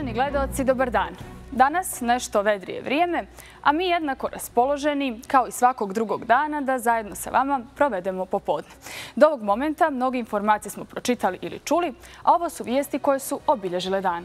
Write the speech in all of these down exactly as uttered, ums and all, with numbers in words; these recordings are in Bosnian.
Uvaženi gledaoci, dobar dan. Danas nešto vedrije vrijeme, a mi jednako raspoloženi, kao i svakog drugog dana, da zajedno sa vama provedemo popodne. Do ovog momenta mnoge informacije smo pročitali ili čuli, a ovo su vijesti koje su obilježile dan.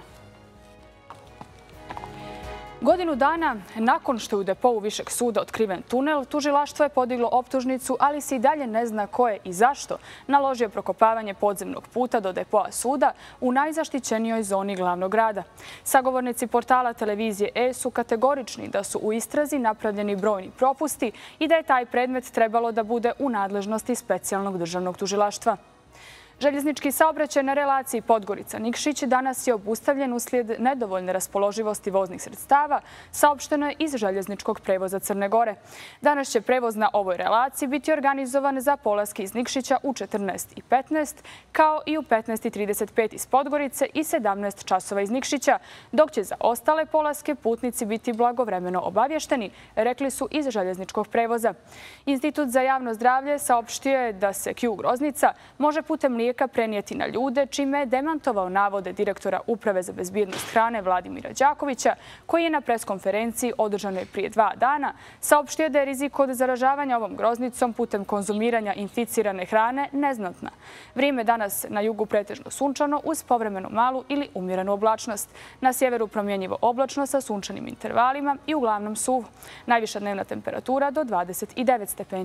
Godinu dana nakon što je u depou Višeg suda otkriven tunel, tužilaštvo je podiglo optužnicu, ali se i dalje ne zna ko je i zašto naložio prokopavanje podzemnog puta do depoa suda u najzaštićenijoj zoni glavnog grada. Sagovornici portala televizije E su kategorični da su u istrazi napravljeni brojni propusti i da je taj predmet trebalo da bude u nadležnosti specijalnog državnog tužilaštva. Željeznički saobraćaj na relaciji Podgorica-Nikšić danas je obustavljen uslijed nedovoljne raspoloživosti voznih sredstava, saopšteno je iz željezničkog prevoza Crne Gore. Danas će prevoz na ovoj relaciji biti organizovan za polaske iz Nikšića u četrnaest i petnaest, kao i u petnaest i trideset pet iz Podgorice i sedamnaest časova iz Nikšića, dok će za ostale polaske putnici biti blagovremeno obavješteni, rekli su iz željezničkog prevoza. Institut za javno zdravlje saopštio je da se Q groznica može putem lijeka prenijeti na ljude, čime je demantovao navode direktora Uprave za bezbjednost hrane Vladimira Đakovića, koji je na preskonferenciji održanoj prije dva dana saopštio da je rizik od zaražavanja ovom groznicom putem konzumiranja inficirane hrane neznatna. Vrijeme danas na jugu pretežno sunčano uz povremeno malu ili umjerenu oblačnost. Na sjeveru promjenjivo oblačno sa sunčanim intervalima i uglavnom suvo. Najviša dnevna temperatura do dvadeset devet stepeni.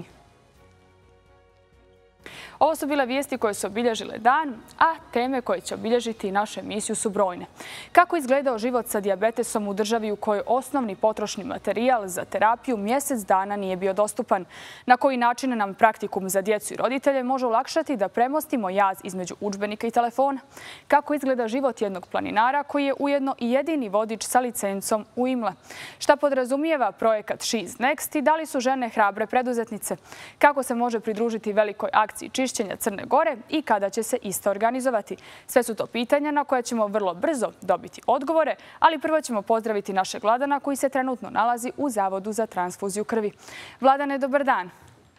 Ovo su bile vijesti koje su obilježile dan, a teme koje će obilježiti našu emisiju su brojne. Kako izgledao život sa dijabetesom u državi u kojoj osnovni potrošni materijal za terapiju mjesec dana nije bio dostupan? Na koji način nam praktikum za djecu i roditelje može olakšati da premostimo jaz između udžbenika i telefona? Kako izgleda život jednog planinara koji je ujedno i jedini vodič sa licencom u Imla? Šta podrazumijeva projekat She's Next i da li su žene hrabre preduzetnice? Kako se može pridružiti velikoj akciji čišćenja Crne Gore i kada će se ista organizovati? Sve su to pitanja na koje ćemo vrlo brzo dobiti odgovore, ali prvo ćemo pozdraviti našeg Vladana koji se trenutno nalazi u Zavodu za transfuziju krvi. Vladane, dobar dan.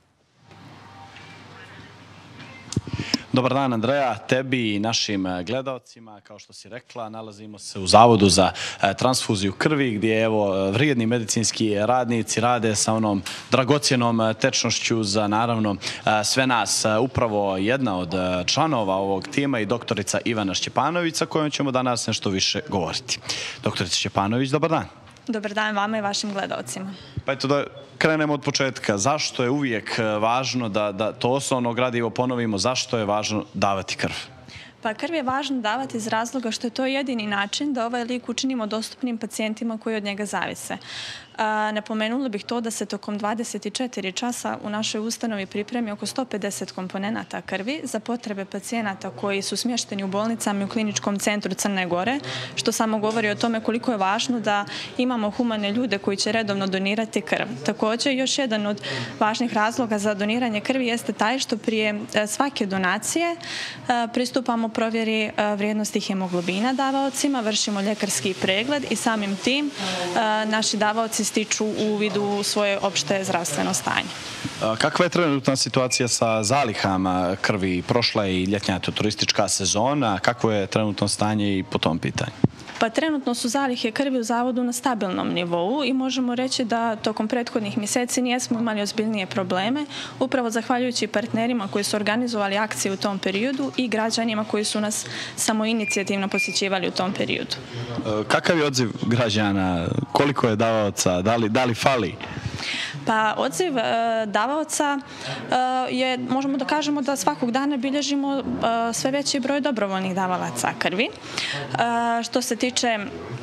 Dobar dan, Andreja, tebi i našim gledaocima. Kao što si rekla, nalazimo se u Zavodu za transfuziju krvi gdje evo vrijedni medicinski radnici rade sa onom dragocjenom tečnošću za naravno sve nas. Upravo jedna od članova ovog tima i doktorica Ivana Šćepanović sa kojom ćemo danas nešto više govoriti. Doktorica Šćepanović, dobar dan. Dobar dan vama i vašim gledaocima. Pa eto da krenemo od početka. Zašto je uvijek važno da, da to osnovno gradivo ponovimo, zašto je važno davati krv? Pa krv je važno davati iz razloga što je to jedini način da ovaj lijek učinimo dostupnim pacijentima koji od njega zavise. Napomenula bih to da se tokom dvadeset četiri časa u našoj ustanovi pripremi oko sto pedeset komponenata krvi za potrebe pacijenata koji su smješteni u bolnicama i u kliničkom centru Crne Gore, što samo govori o tome koliko je važno da imamo humane ljude koji će redovno donirati krv. Također, još jedan od važnih razloga za doniranje krvi jeste taj što prije svake donacije pristupamo provjeri vrijednosti hemoglobina davaocima, vršimo ljekarski pregled i samim tim naši davaoci stiču uvid u svoje opšte zdravstveno stanje. Kakva je trenutna situacija sa zalihama krvi? Prošla je i ljetnja turistička sezona. Kakvo je trenutno stanje i po tom pitanju? Pa trenutno su zalihe krvi u Zavodu na stabilnom nivou i možemo reći da tokom prethodnih mjeseci nijesmo imali ozbiljnije probleme, upravo zahvaljujući partnerima koji su organizovali akcije u tom periodu i građanima koji su nas samoinicijativno posjećivali u tom periodu. Kakav je odziv građana? Koliko je davaoca? Da li, da li fali? Pa odziv davaoca je, možemo da kažemo da svakog dana bilježimo sve veći broj dobrovoljnih davalaca krvi. Što se tiče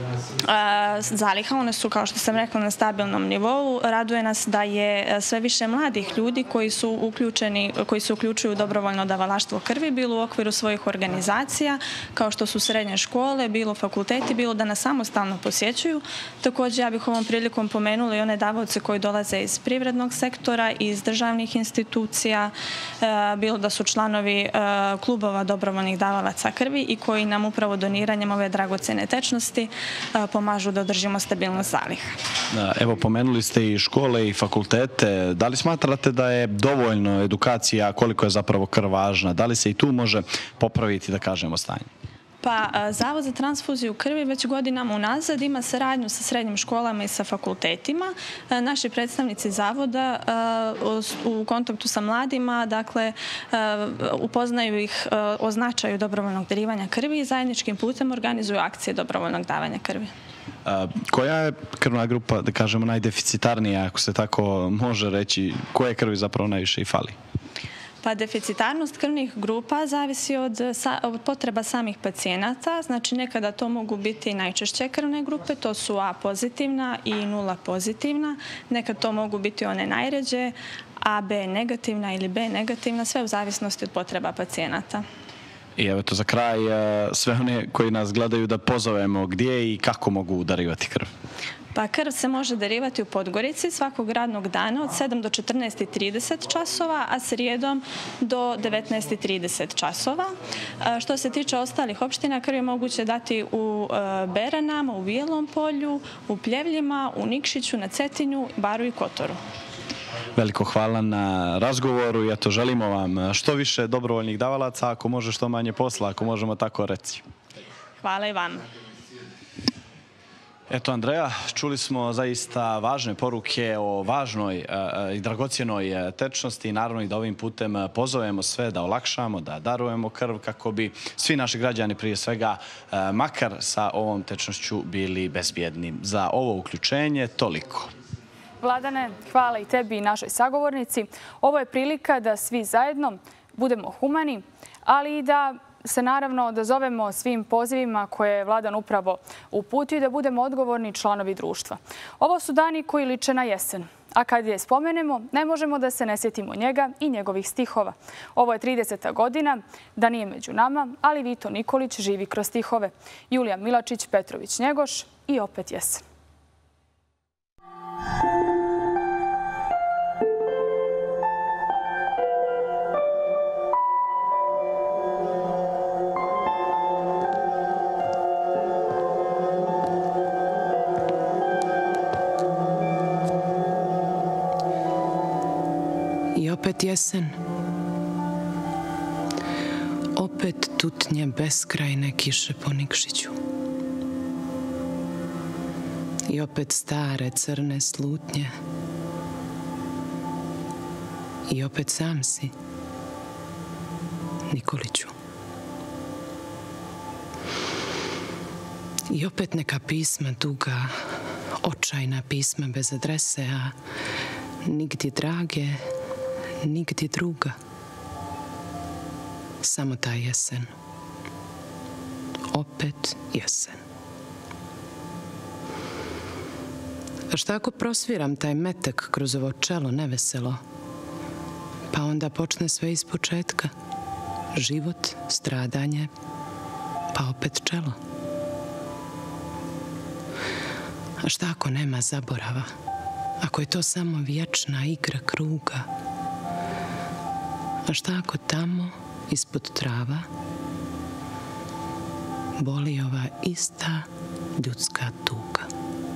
zaliha, one su, kao što sam rekla, na stabilnom nivou. Raduje nas da je sve više mladih ljudi koji su uključeni, koji se uključuju u dobrovoljno davalaštvo krvi, bilo u okviru svojih organizacija, kao što su srednje škole, bilo fakulteti, bilo da nas samostalno posjećuju. Također, ja bih ovom prilikom pomenula i one davaoce koji dolaze iz privrednog sektora, iz državnih institucija, bilo da su članovi klubova dobrovoljnih davalaca krvi i koji nam upravo doniranjem ove dragocjene tečnosti pomažu da održimo stabilnost zaliha. Evo, pomenuli ste i škole i fakultete. Da li smatrate da je dovoljno edukacija koliko je zapravo krv važna? Da li se i tu može popraviti, da kažemo, stanje? Pa Zavod za transfuziju krvi već godinama unazad ima saradnju sa srednjim školama i sa fakultetima. Naši predstavnici Zavoda u kontaktu sa mladima, dakle, upoznaju ih o značaju dobrovoljnog darivanja krvi i zajedničkim putem organizuju akcije dobrovoljnog davanja krvi. Koja je krvna grupa, da kažemo, najdeficitarnija, ako se tako može reći, koje krvi zapravo najviše i fali? Pa deficitarnost krvnih grupa zavisi od potreba samih pacijenata. Znači nekada to mogu biti najčešće krvne grupe, to su A pozitivna i nula pozitivna. Nekad to mogu biti one najređe, A B negativna ili B negativna, sve u zavisnosti od potreba pacijenata. I evo to za kraj, sve one koji nas gledaju da pozovemo gdje i kako mogu darivati krv. Pa krv se može darivati u Podgorici svakog radnog dana od sedam do četrnaest i trideset časova, a srijedom do devetnaest i trideset časova. Što se tiče ostalih opština, krv je moguće dati u Beranama, u Bijelom Polju, u Pljevljima, u Nikšiću, na Cetinju, Baru i Kotoru. Veliko hvala na razgovoru i eto želimo vam što više dobrovoljnih davalaca, ako može što manje posla, ako možemo tako reći. Hvala i vam. Eto, Andreja, čuli smo zaista važne poruke o važnoj i dragocjenoj tečnosti i naravno i da ovim putem pozovemo sve da olakšamo, da darujemo krv kako bi svi naši građani prije svega makar sa ovom tečnošću bili bezbjedni. Za ovo uključenje toliko. Vladane, hvala i tebi i našoj sagovornici. Ovo je prilika da svi zajedno budemo humani, ali i da se naravno odazovemo svim pozivima koje je Vladan upravo uputio i da budemo odgovorni članovi društva. Ovo su dani koji liče na jesen, a kad je spomenemo, ne možemo da se ne sjetimo njega i njegovih stihova. Ovo je trideseta godina, da nije među nama, ali Vito Nikolić živi kroz stihove. Julija Milačić, Petrović Njegoš i opet jesen. I opet jesen. Opet tutnje beskrajne kiše po Nikšiću. I opet stare crne slutnje. I opet sam si, Nikoliću. I opet neka pisma duga, očajna pisma bez adrese, a nigdje drage, nigdje druga. Samo ta jesen. Opet jesen. A šta ako prosviram taj metak kroz ovo čelo neveselo? Pa onda počne sve iz početka. Život, stradanje, pa opet čelo. A šta ako nema zaborava? Ako je to samo vječna igra kruga? A šta ako tamo, ispod trava, boli ova ista ljudska tuga?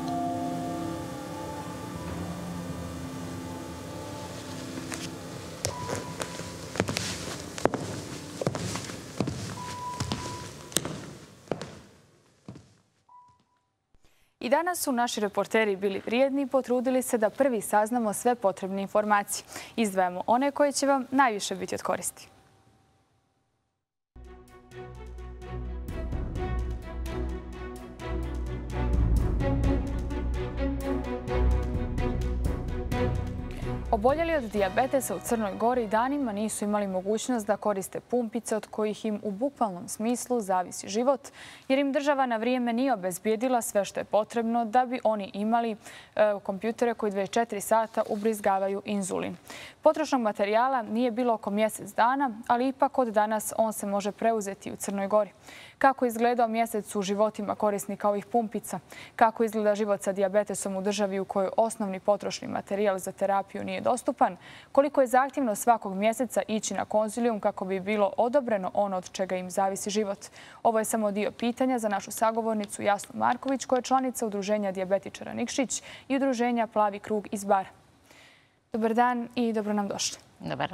I danas su naši reporteri bili vrijedni i potrudili se da prvi saznamo sve potrebne informacije. Izdvajamo one koje će vam najviše biti od koristi. Oboljeli od dijabetesa u Crnoj Gori danima nisu imali mogućnost da koriste pumpice od kojih im u bukvalnom smislu zavisi život, jer im država na vrijeme nije obezbijedila sve što je potrebno da bi oni imali kompjutere koji dvadeset četiri sata ubrizgavaju inzulin. Potrošnog materijala nije bilo oko mjesec dana, ali ipak od danas on se može preuzeti u Crnoj Gori. Kako izgledao mjesec u životima korisnika ovih pumpica? Kako izgleda život sa dijabetesom u državi u kojoj osnovni potrošni materijal za terapiju nije dostupan? Koliko je zahtjevno svakog mjeseca ići na konzilijum kako bi bilo odobreno ono od čega im zavisi život? Ovo je samo dio pitanja za našu sagovornicu Jasnu Marković, koja je članica Udruženja dijabetičara Nikšić i Udruženja Plavi krug iz Bara. Dobar dan i dobro nam došli. Dobar dan.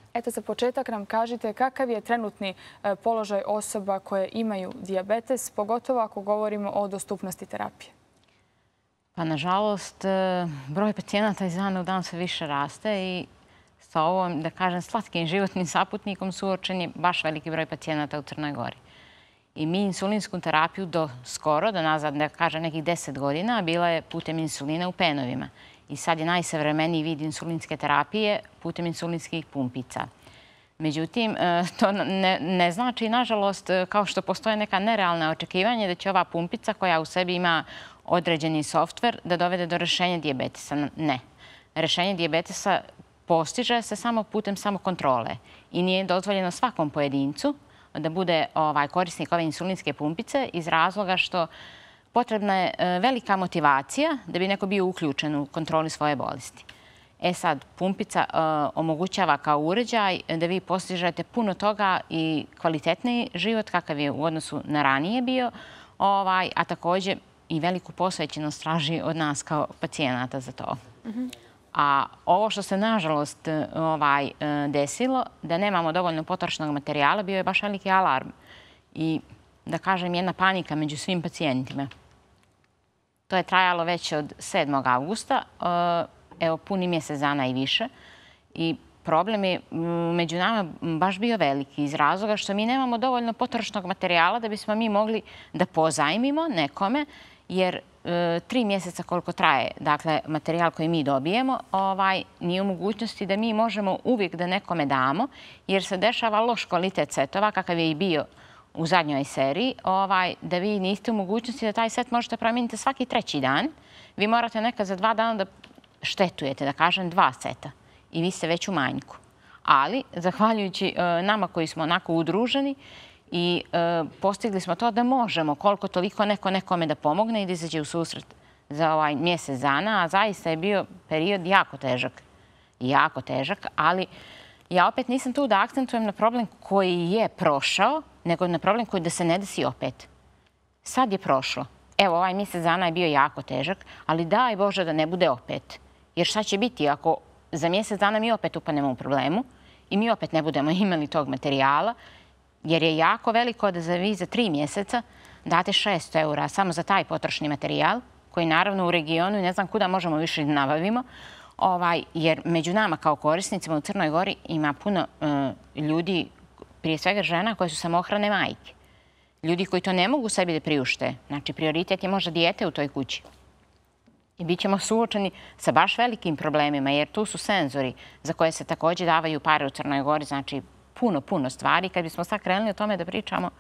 Eto, za početak nam kažite kakav je trenutni položaj osoba koje imaju dijabetes, pogotovo ako govorimo o dostupnosti terapije. Pa, nažalost, broj pacijenata iz dana u dan sve više raste i sa ovom, da kažem, slatkim životnim saputnikom suočen je baš veliki broj pacijenata u Crnoj Gori. I mi insulinsku terapiju do skoro, do nazad, da kažem, nekih deset godina, bila je putem insulina u penovima. I sad je najsavremeniji vid insulinske terapije putem insulinskih pumpica. Međutim, to ne, ne znači, nažalost, kao što postoje neka nerealna očekivanja da će ova pumpica koja u sebi ima određeni softver da dovede do rješenja dijabetesa. Ne. Rješenje dijabetesa postiže se samo putem samokontrole i nije dozvoljeno svakom pojedincu da bude ovaj, korisnik ove insulinske pumpice iz razloga što potrebna je velika motivacija da bi neko bio uključen u kontroli svoje bolesti. E sad, pumpica uh, omogućava kao uređaj da vi postižete puno toga i kvalitetniji život kakav je u odnosu na ranije bio, ovaj, a također i veliku posvećenost traži od nas kao pacijenata za to. Mm-hmm. A ovo što se nažalost ovaj, desilo, da nemamo dovoljno potrošnog materijala, bio je baš veliki alarm i, da kažem, jedna panika među svim pacijentima. To je trajalo već od sedmog avgusta, evo puni mjesec dana i više. I problem je među nama baš bio veliki iz razloga što mi nemamo dovoljno potrošnog materijala da bismo mi mogli da pozajmimo nekome, jer e, tri mjeseca koliko traje, dakle, materijal koji mi dobijemo, ovaj, nije u mogućnosti da mi možemo uvijek da nekome damo, jer se dešava loš kvalitet setova, kakav je i bio u zadnjoj seriji, ovaj, da vi niste u mogućnosti da taj set možete promijeniti svaki treći dan. Vi morate nekad za dva dana da štetujete, da kažem, dva seta i vi ste već u manjku. Ali, zahvaljujući e, nama koji smo onako udruženi, i e, postigli smo to da možemo koliko toliko neko nekome da pomogne i da izađe u susret za ovaj mjesec dana, a zaista je bio period jako težak. Jako težak, ali ja opet nisam tu da akcentujem na problem koji je prošao, nego na problem koji da se ne desi opet. Sad je prošlo. Evo, ovaj mjesec dana je bio jako težak, ali daj Bože da ne bude opet. Jer šta će biti ako za mjesec dana mi opet upanemo u problemu i mi opet ne budemo imali tog materijala, jer je jako veliko da za vi za tri mjeseca date šesto eura samo za taj potrošni materijal, koji naravno u regionu i ne znam kuda možemo više da nabavimo, ovaj, jer među nama kao korisnicima u Crnoj Gori ima puno uh, ljudi, prije svega žena koje su samohrane majke. Ljudi koji to ne mogu sebi da priušte. Znači, prioritet je možda dijete u toj kući. I bit ćemo suočeni sa baš velikim problemima, jer tu su senzori za koje se također davaju pare u Crnoj Gori, znači puno, puno stvari. Kad bismo sad krenuli o tome da pričamo,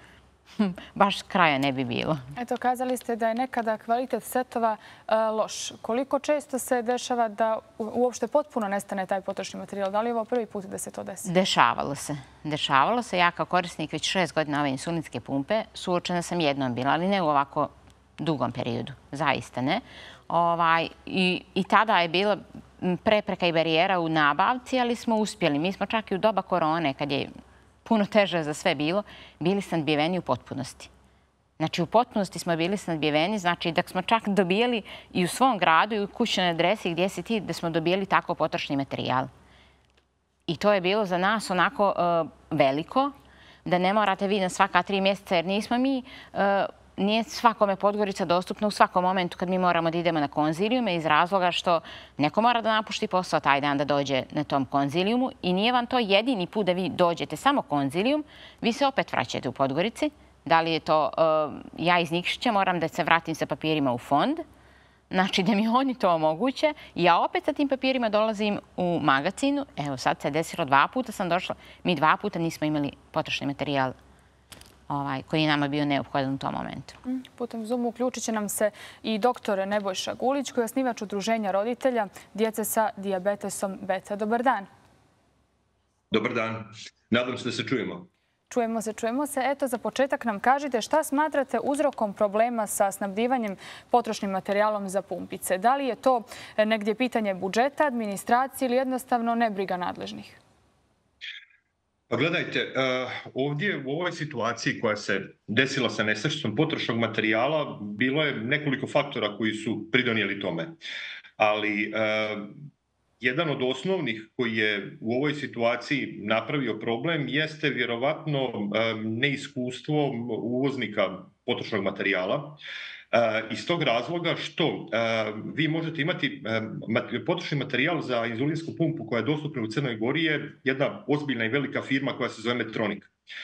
baš kraja ne bi bilo. Eto, kazali ste da je nekada kvalitet setova uh, loš. Koliko često se dešava da uopšte potpuno nestane taj potrošni materijal? Da li je ovo prvi put da se to desi? Dešavalo se. Dešavalo se. Ja kao korisnik već šest godina ove insulinske pumpe suočena sam jednom bila, ali ne u ovako dugom periodu. Zaista ne. Ovaj, i, I tada je bila prepreka i barijera u nabavci, ali smo uspjeli. Mi smo čak i u doba korone, kad je puno teže za sve bilo, bili snadbijeveni u potpunosti. Znači, u potpunosti smo bili snadbijeveni, znači da smo čak dobijeli i u svom gradu i u kućnoj adresi gdje si ti, da smo dobijeli tako potrošni materijal. I to je bilo za nas onako uh, veliko, da ne morate vi na svaka tri mjeseca, jer nismo mi... Uh, Nije svakome Podgorica dostupna u svakom momentu kad mi moramo da idemo na konzilijume iz razloga što neko mora da napušti posao taj dan da dođe na tom konzilijumu i nije vam to jedini put da vi dođete samo konzilijum, vi se opet vraćate u Podgorici. Da li je to, uh, ja iz Nikšića moram da se vratim sa papirima u fond, znači da mi oni to omoguće. Ja opet sa tim papirima dolazim u magazinu, evo sad se desilo dva puta sam došla, mi dva puta nismo imali potrošni materijal Ovaj, koji je nama bio neophodan u tom momentu. Putem Zoomu uključit će nam se i doktor Nebojša Gulić, koji je osnivač udruženja roditelja djece sa dijabetesom beta. Dobar dan. Dobar dan. Nadam se da se čujemo. Čujemo se, čujemo se. Eto, za početak nam kažite šta smatrate uzrokom problema sa snabdivanjem potrošnim materijalom za pumpice. Da li je to negdje pitanje budžeta, administracije ili jednostavno nebriga nadležnih? Pa gledajte, ovdje u ovoj situaciji koja se desila sa nestašicom potrošnog materijala bilo je nekoliko faktora koji su pridonijeli tome. Ali jedan od osnovnih koji je u ovoj situaciji napravio problem jeste vjerovatno neiskustvo uvoznika potrošnog materijala. Iz tog razloga što vi možete imati potrošni materijal za inzulinsku pumpu koja je dostupna u Crnoj Gori je jedna ozbiljna i velika firma koja se zove Medtronic.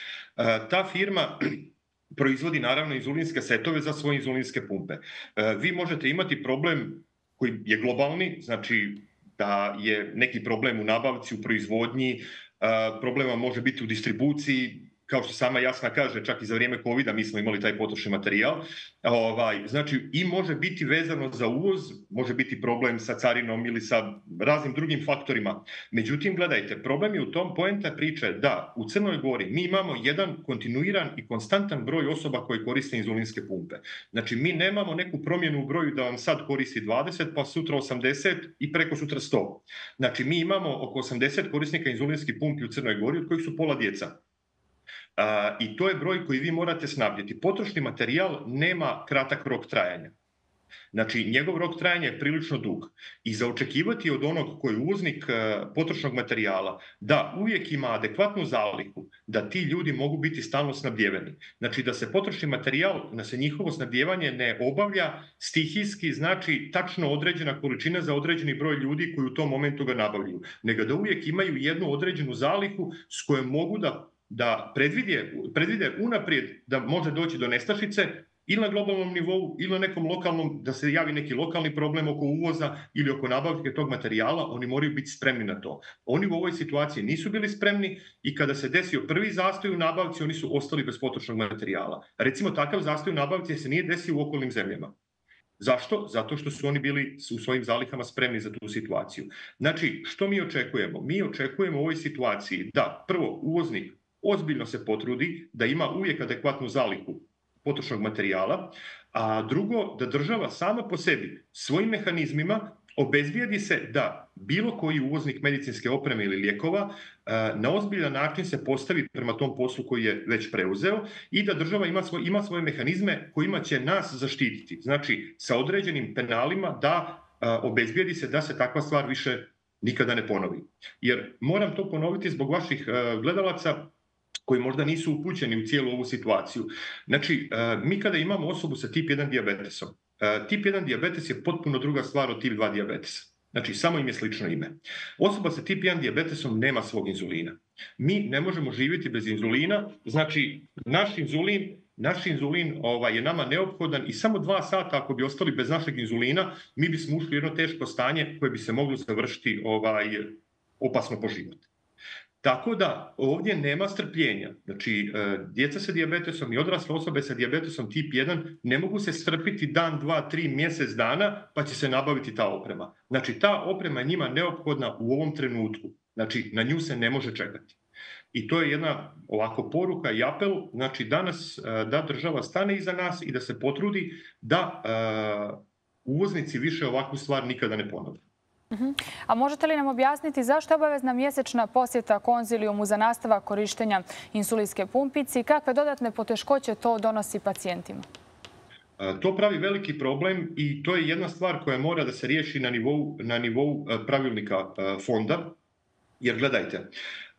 Ta firma proizvodi naravno inzulinske setove za svoje inzulinske pumpe. Vi možete imati problem koji je globalni, znači da je neki problem u nabavci, u proizvodnji, problema može biti u distribuciji, kao što sama jasna kaže, čak i za vrijeme kovida mi smo imali taj potrošni materijal. Ovaj, znači, i može biti vezano za uvoz, može biti problem sa carinom ili sa raznim drugim faktorima. Međutim, gledajte, problem je u tom, poenta priče da u Crnoj Gori mi imamo jedan kontinuiran i konstantan broj osoba koji koriste inzulinske pumpe. Znači, mi nemamo neku promjenu u broju da vam sad koristi dvadeset, pa sutra osamdeset i preko sutra sto. Znači, mi imamo oko osamdeset korisnika inzulinskih pumpi u Crnoj Gori, od kojih su pola djeca. Uh, I to je broj koji vi morate snabdjeti. Potrošni materijal nema kratak rok trajanja. Znači, njegov rok trajanja je prilično dug. I za očekivati od onog koji je uvoznik uh, potrošnog materijala da uvijek ima adekvatnu zalihu, da ti ljudi mogu biti stalno snabdjeveni. Znači, da se potrošni materijal, da se njihovo snabdjevanje ne obavlja stihijski, znači tačno određena količina za određeni broj ljudi koji u tom momentu ga nabavljaju. Nego da uvijek imaju jednu određenu zalihu s kojom mogu da da predvide, predvide unaprijed da može doći do nestašice ili na globalnom nivou ili na nekom lokalnom, da se javi neki lokalni problem oko uvoza ili oko nabavke tog materijala, oni moraju biti spremni na to. Oni u ovoj situaciji nisu bili spremni i kada se desio prvi zastoj u nabavci, oni su ostali bez potrošnog materijala. Recimo, takav zastoj u nabavci se nije desio u okolnim zemljama. Zašto? Zato što su oni bili u svojim zalihama spremni za tu situaciju. Znači, što mi očekujemo? Mi očekujemo u ovoj situaciji da prvo uvoznik ozbiljno se potrudi da ima uvijek adekvatnu zalihu potrošnog materijala, a drugo, da država sama po sebi svojim mehanizmima obezbijedi se da bilo koji uvoznik medicinske opreme ili lijekova na ozbiljan način se postavi prema tom poslu koji je već preuzeo i da država ima, svoj, ima svoje mehanizme kojima će nas zaštititi. Znači, sa određenim penalima da obezbijedi se da se takva stvar više nikada ne ponovi. Jer moram to ponoviti zbog vaših gledalaca koji možda nisu upućeni u cijelu ovu situaciju. Znači, mi kada imamo osobu sa tip jedan dijabetesom, tip jedan dijabetes je potpuno druga stvar od tip dva dijabetesa. Znači, samo im je slično ime. Osoba sa tip jedan dijabetesom nema svog inzulina. Mi ne možemo živjeti bez inzulina, znači naš inzulin, naš inzulin ovaj, je nama neophodan i samo dva sata ako bi ostali bez našeg inzulina, mi bismo ušli u jedno teško stanje koje bi se moglo završiti ovaj, opasno po život. Tako da ovdje nema strpljenja. Znači, djeca sa dijabetesom i odrasle osobe sa dijabetesom tip jedan ne mogu se strpiti dan, dva, tri, mjesec dana pa će se nabaviti ta oprema. Znači, ta oprema je njima neophodna u ovom trenutku. Znači, na nju se ne može čekati. I to je jedna ovako poruka i apel, znači danas da država stane iza nas i da se potrudi da uh, uvoznici više ovakvu stvar nikada ne ponove. Uh-huh. A možete li nam objasniti zašto je obavezna mjesečna posjeta konzilijumu za nastavak korištenja insulinske pumpice i kakve dodatne poteškoće to donosi pacijentima? To pravi veliki problem i to je jedna stvar koja mora da se riješi na nivou, na nivou pravilnika fonda. Jer gledajte,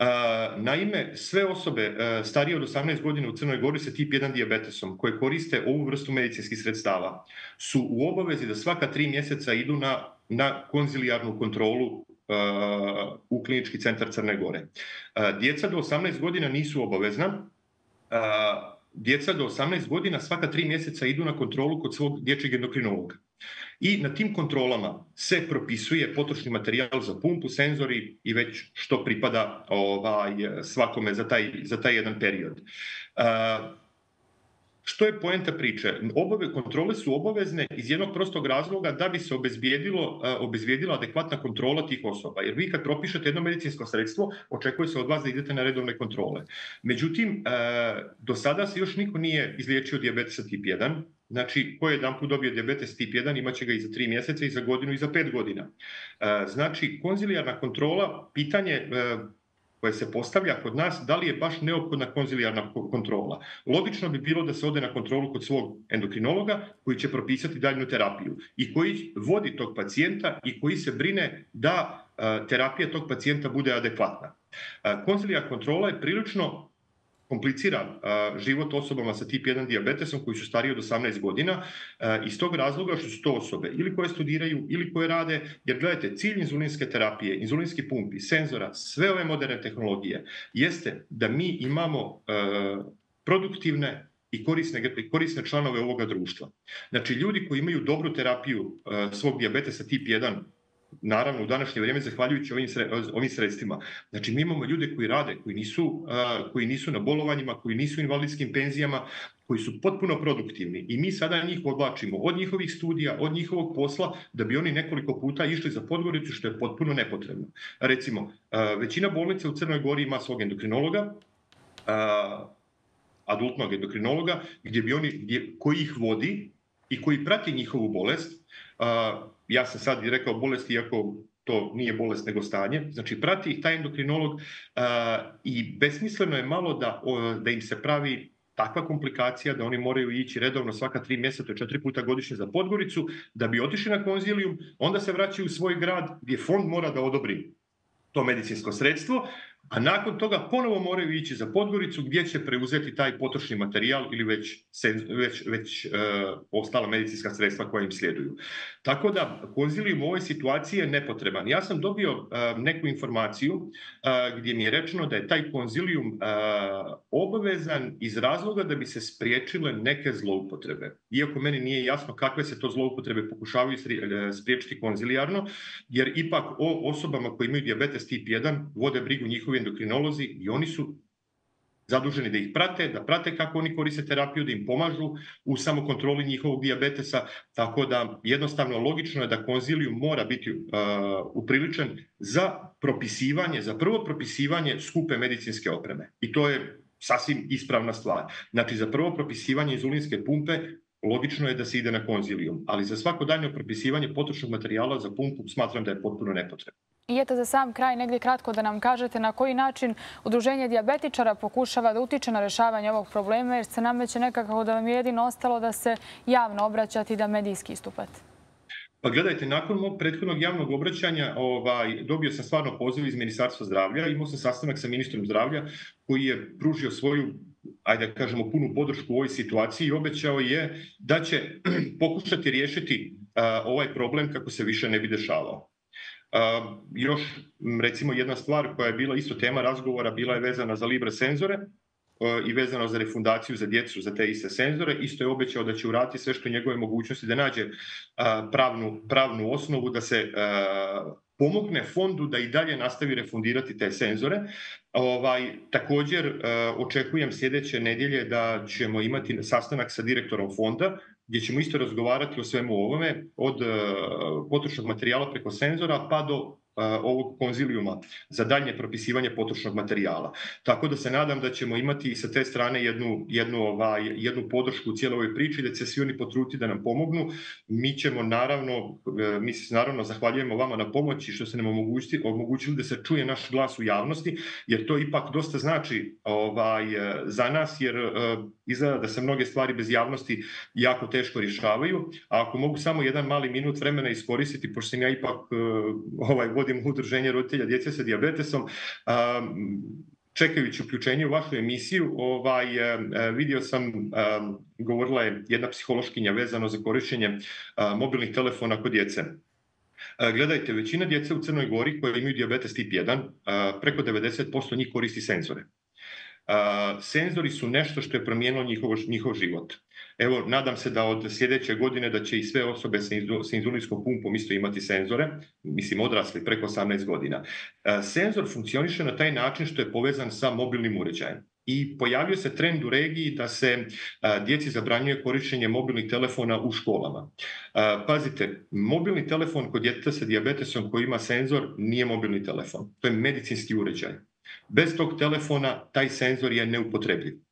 naime, sve osobe starije od osamnaest godina u Crnoj Gori sa tip jedan dijabetesom koje koriste ovu vrstu medicinskih sredstava su u obavezi da svaka tri mjeseca idu na, na konzilijarnu kontrolu u klinički centar Crne Gore. Djeca do osamnaest godina nisu obavezna. Djeca do osamnaest godina svaka tri mjeseca idu na kontrolu kod svog dječjeg endokrinologa. I na tim kontrolama se propisuje potrošni materijal za pumpu, senzori i već što pripada ovaj, svakome za taj, za taj jedan period. Uh, Što je poenta priče? Obave, kontrole su obavezne iz jednog prostog razloga da bi se obezbijedilo, obezbijedila adekvatna kontrola tih osoba. Jer vi kad propišete jedno medicinsko sredstvo, očekuje se od vas da idete na redovne kontrole. Međutim, do sada se još niko nije izliječio dijabetesa tip jedan. Znači, ko je jedan put dobio dijabetes tip jedan, imat će ga i za tri mjeseca, i za godinu, i za pet godina. Znači, konzilijarna kontrola, pitanje koje se postavlja kod nas, da li je baš neophodna konzilijarna kontrola. Logično bi bilo da se ode na kontrolu kod svog endokrinologa koji će propisati daljnju terapiju i koji vodi tog pacijenta i koji se brine da terapija tog pacijenta bude adekvatna. Konzilijarna kontrola je prilično komplicira život osobama sa tip jedan dijabetesom koji su stariji od osamnaest godina iz tog razloga što su to osobe ili koje studiraju ili koje rade, jer gledajte, cilj inzulinske terapije, inzulinski pumpi, senzora, sve ove moderne tehnologije jeste da mi imamo produktivne i korisne, korisne članove ovoga društva. Znači, ljudi koji imaju dobru terapiju svog dijabetesa tip jedan, naravno u današnje vrijeme zahvaljujući ovim, ovim sredstvima. Znači, mi imamo ljude koji rade, koji nisu, koji nisu na bolovanjima, koji nisu u invalidskim penzijama, koji su potpuno produktivni i mi sada njih odvlačimo od njihovih studija, od njihovog posla, da bi oni nekoliko puta išli za Podgoricu, što je potpuno nepotrebno. Recimo, većina bolnica u Crnoj Gori ima svog endokrinologa, adultnog endokrinologa, gdje bi oni, gdje, koji ih vodi i koji prati njihovu bolest. Ja sam sad i rekao bolest, iako to nije bolest nego stanje. Znači, prati ih taj endokrinolog i besmisleno je malo da, da im se pravi takva komplikacija da oni moraju ići redovno svaka tri mjeseca, četiri puta godišnje za Podgoricu, da bi otišli na konzilijum, onda se vraćaju u svoj grad gdje fond mora da odobri to medicinsko sredstvo, a nakon toga ponovo moraju ići za Podgoricu gdje će preuzeti taj potrošni materijal ili već, već, već uh, ostala medicinska sredstva koja im sljeduju. Tako da konzilijum u ovoj situaciji je nepotreban. Ja sam dobio uh, neku informaciju uh, gdje mi je rečeno da je taj konzilijum uh, obavezan iz razloga da bi se spriječile neke zloupotrebe. Iako meni nije jasno kakve se to zloupotrebe pokušavaju spriječiti konzilijarno, jer ipak o osobama koji imaju dijabetes tip jedan vode brigu njihovi endokrinolozi i oni su zaduženi da ih prate, da prate kako oni koriste terapiju, da im pomažu u samokontroli njihovog dijabetesa, tako da jednostavno logično je da konzilijum mora biti uh, upriličen za propisivanje, za prvo propisivanje skupe medicinske opreme. I to je sasvim ispravna stvar. Znači, za prvo propisivanje inzulinske pumpe logično je da se ide na konzilijum, ali za svako daljnje propisivanje potrošnog materijala za pumpu smatram da je potpuno nepotrebno. I eto za sam kraj negdje kratko da nam kažete na koji način Udruženje dijabetičara pokušava da utiče na rješavanje ovog problema, jer se nameće nekako da vam je jedino ostalo da se javno obraćate i da medijski istupate. Pa gledajte, nakon mog prethodnog javnog obraćanja ovaj, dobio sam stvarno poziv iz Ministarstva zdravlja, imao sam sastanak sa ministrom zdravlja koji je pružio svoju, ajde da kažemo, punu podršku u ovoj situaciji i obećao je da će pokušati riješiti uh, ovaj problem kako se više ne bi dešavao. Uh, još, recimo, jedna stvar koja je bila isto tema razgovora, bila je vezana za Libre senzore uh, i vezano za refundaciju za djecu za te iste senzore. Isto je obećao da će uraditi sve što je njegove mogućnosti da nađe uh, pravnu, pravnu osnovu da se uh, pomogne fondu da i dalje nastavi refundirati te senzore. Ovaj, također uh, očekujem sljedeće nedjelje da ćemo imati sastanak sa direktorom fonda gdje ćemo isto razgovarati o svemu ovome, od uh, potrošnog materijala preko senzora pa do uh, ovog konzilijuma za daljnje propisivanje potrošnog materijala. Tako da se nadam da ćemo imati sa te strane jednu, jednu, ovaj, jednu podršku u cijeloj ovoj priči, da će se svi oni potruditi da nam pomognu. Mi ćemo naravno, uh, mi se naravno zahvaljujemo vama na pomoći što ste nam omogućili, omogućili da se čuje naš glas u javnosti, jer to ipak dosta znači ovaj, za nas, jer uh, izgleda da se mnoge stvari bez javnosti jako teško rješavaju. A ako mogu samo jedan mali minut vremena iskoristiti, pošto sam ja ipak uh, ovaj, vodim udruženje roditelja djece sa dijabetesom, uh, čekajući uključenje u vašu emisiju, ovaj, uh, vidio sam, uh, govorila je jedna psihološkinja vezano za korištenje uh, mobilnih telefona kod djece. Uh, gledajte, većina djece u Crnoj Gori koje imaju dijabetes tip jedan, uh, preko devedeset posto njih koristi senzore. Uh, senzori su nešto što je promijenilo njihov, njihov život. Evo, nadam se da od sljedeće godine da će i sve osobe sa, inzu, sa inzulinskom pumpom isto imati senzore, mislim odrasli preko osamnaest godina. Uh, senzor funkcioniše na taj način što je povezan sa mobilnim uređajem. I pojavio se trend u regiji da se uh, djeci zabranjuje korištenje mobilnih telefona u školama. Uh, pazite, mobilni telefon kod djeteta sa dijabetesom koji ima senzor nije mobilni telefon. To je medicinski uređaj. Bez tog telefona taj senzor je neupotrebljiv.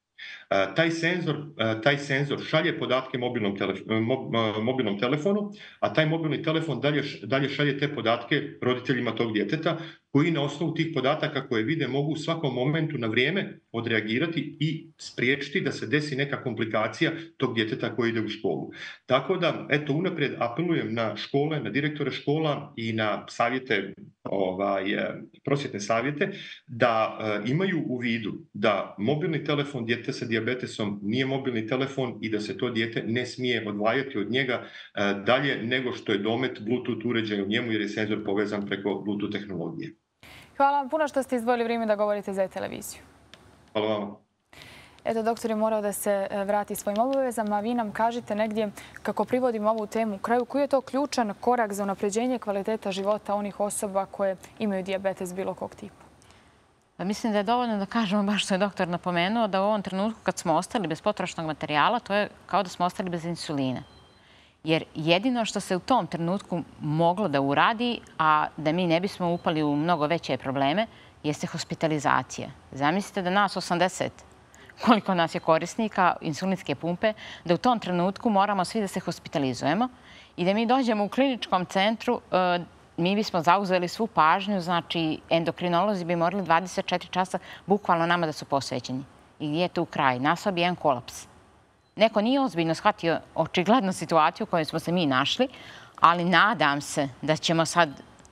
Taj senzor, taj senzor šalje podatke mobilnom, telef mobilnom telefonu, a taj mobilni telefon dalje, dalje šalje te podatke roditeljima tog djeteta, koji na osnovu tih podataka koje vide mogu u svakom momentu na vrijeme odreagirati i spriječiti da se desi neka komplikacija tog djeteta koji ide u školu. Tako da, eto, unaprijed apelujem na škole, na direktore škola i na savjete, ovaj, prosvjetne savjete, da e, imaju u vidu da mobilni telefon djeteta sa dijabetesom nije mobilni telefon i da se to dijete ne smije odvajati od njega e, dalje nego što je domet Bluetooth uređaj u njemu, jer je senzor povezan preko Bluetooth tehnologije. Hvala vam puno što ste izdvojili vrijeme da govorite za televiziju. Hvala vam. Eto, doktor je morao da se vrati svojim obavezama, a vi nam kažete negdje, kako privodimo ovu temu u kraju, koji je to ključan korak za unapređenje kvaliteta života onih osoba koje imaju dijabetes bilo kog tipa? Mislim da je dovoljno da kažemo baš što je doktor napomenuo, da u ovom trenutku kad smo ostali bez potrošnog materijala, to je kao da smo ostali bez insulina. Jer jedino što se u tom trenutku moglo da uradi, a da mi ne bismo upali u mnogo veće probleme, jeste hospitalizacija. Zamislite da nas osamdeset, koliko nas je korisnika insulinske pumpe, da u tom trenutku moramo svi da se hospitalizujemo i da mi dođemo u kliničkom centru, mi bismo zauzeli svu pažnju, znači endokrinolozi bi morali dvadeset četiri časa bukvalno nama da su posvećeni. I gdje je tu kraj? Nastao bi jedan kolaps. Neko nije ozbiljno shvatio očiglednu situaciju u kojoj smo se mi našli, ali nadam se da ćemo sad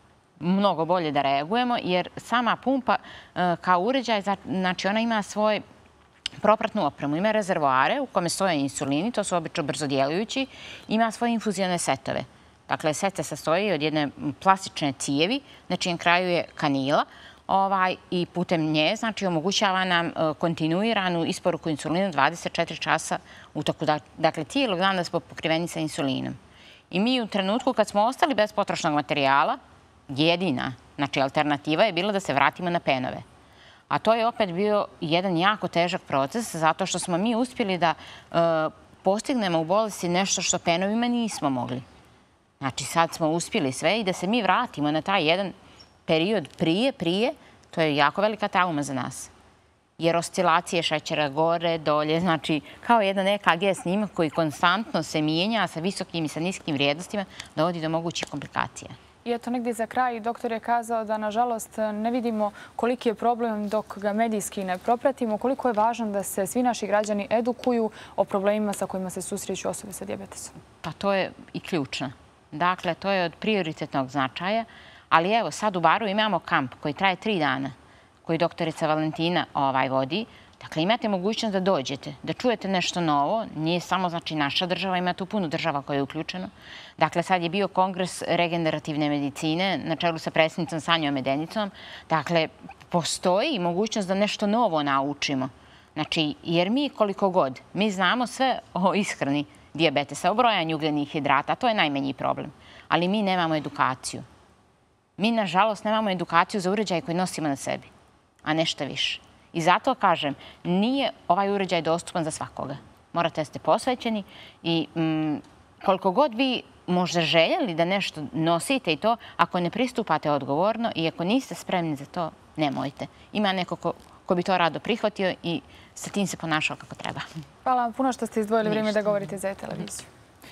mnogo bolje da reagujemo, jer sama pumpa kao uređaj, znači ona ima svoj propratnu opremu, ima rezervoare u kome stoje insulini, to su obično brzodjelujući, ima svoje infuzione setove. Dakle, set se sastoji od jedne plastične cijevi, na čijem kraju je kanila, Ovaj, i putem nje, znači, omogućava nam uh, kontinuiranu isporuku insulina dvadeset četiri časa u toku, da, dakle, cijelog dana da smo pokriveni sa insulinom. I mi u trenutku kad smo ostali bez potrošnog materijala, jedina, znači, alternativa je bila da se vratimo na penove. A to je opet bio jedan jako težak proces, zato što smo mi uspjeli da uh, postignemo u bolesti nešto što penovima nismo mogli. Znači, sad smo uspjeli sve i da se mi vratimo na taj jedan period prije, prije, to je jako velika trauma za nas. Jer oscilacije šećera gore, dolje, znači kao jedan E K G snimak koji konstantno se mijenja sa visokim i sa niskim vrijednostima, dovodi do mogućih komplikacija. I eto, negdje za kraj, doktor je kazao da, nažalost, ne vidimo koliki je problem dok ga medijski ne propratimo, koliko je važno da se svi naši građani edukuju o problemima sa kojima se susreću osobe sa dijabetesom. Pa to je i ključno. Dakle, to je od prioritetnog značaja. Ali evo, sad u Baru imamo kamp koji traje tri dana, koji doktorica Valentina ovaj, vodi. Dakle, imate mogućnost da dođete, da čujete nešto novo. Nije samo, znači, naša država, ima tu puno država koja je uključena. Dakle, sad je bio kongres regenerativne medicine na čelu sa predsjednicom Sanjom Medenicom. Dakle, postoji mogućnost da nešto novo naučimo. Znači, jer mi koliko god, mi znamo sve o ishrani dijabetesa, o brojanju ugljenih hidrata, to je najmanji problem. Ali mi nemamo edukaciju. Mi, nažalost, nemamo edukaciju za uređaj koji nosimo na sebi, a nešto više. I zato kažem, nije ovaj uređaj dostupan za svakoga. Morate da ste posvećeni i mm, koliko god vi možda željeli da nešto nosite i to, ako ne pristupate odgovorno i ako niste spremni za to, nemojte. Ima neko ko, ko bi to rado prihvatio i sa tim se ponašao kako treba. Hvala vam puno što ste izdvojili vrijeme da govorite za televiziju.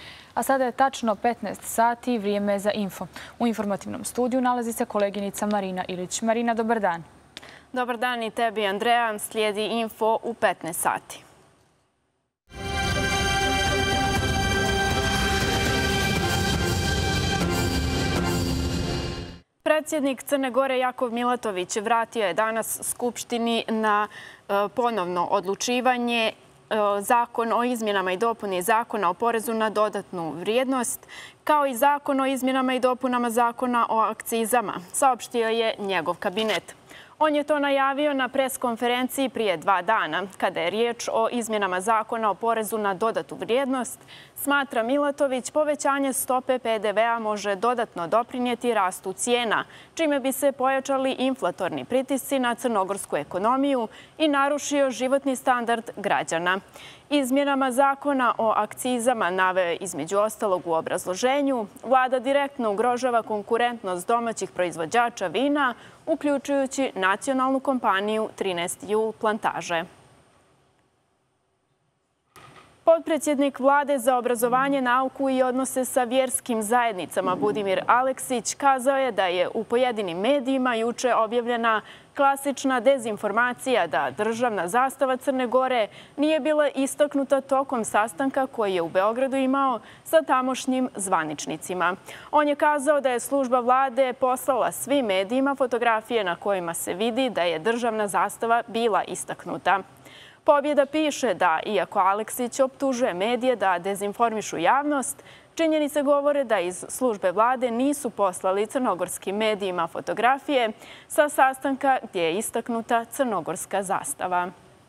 A sada je tačno petnaest sati, vrijeme za info. U informativnom studiju nalazi se koleginica Marina Ilić. Marina, dobar dan. Dobar dan i tebi, Andreja. Slijedi info u petnaest sati. Predsjednik Crne Gore Jakov Milatović vratio je danas Skupštini na ponovno odlučivanje Zakon o izmjenama i dopuni Zakona o porezu na dodatnu vrijednost, kao i Zakon o izmjenama i dopunama Zakona o akcizama, saopštio je njegov kabinet. On je to najavio na preskonferenciji prije dva dana. Kada je riječ o izmjenama Zakona o porezu na dodatu vrijednost, smatra Milatović, povećanje stope P D V-a može dodatno doprinijeti rastu cijena, čime bi se pojačali inflatorni pritisci na crnogorsku ekonomiju i narušio životni standard građana. Izmjenama Zakona o akcizama, naveo je između ostalog u obrazloženju, vlada direktno ugrožava konkurentnost domaćih proizvođača vina, uključujući nacionalnu kompaniju trinaest jul Plantaže. Potpredsjednik Vlade za obrazovanje, nauku i odnose sa vjerskim zajednicama Budimir Aleksić kazao je da je u pojedinim medijima juče objavljena klasična dezinformacija da državna zastava Crne Gore nije bila istaknuta tokom sastanka koji je u Beogradu imao sa tamošnjim zvaničnicima. On je kazao da je služba Vlade poslala svim medijima fotografije na kojima se vidi da je državna zastava bila istaknuta. Pobjeda piše da, iako Aleksić optužuje medije da dezinformišu javnost, činjenice govore da iz službe Vlade nisu poslali crnogorskim medijima fotografije sa sastanka gdje je istaknuta crnogorska zastava.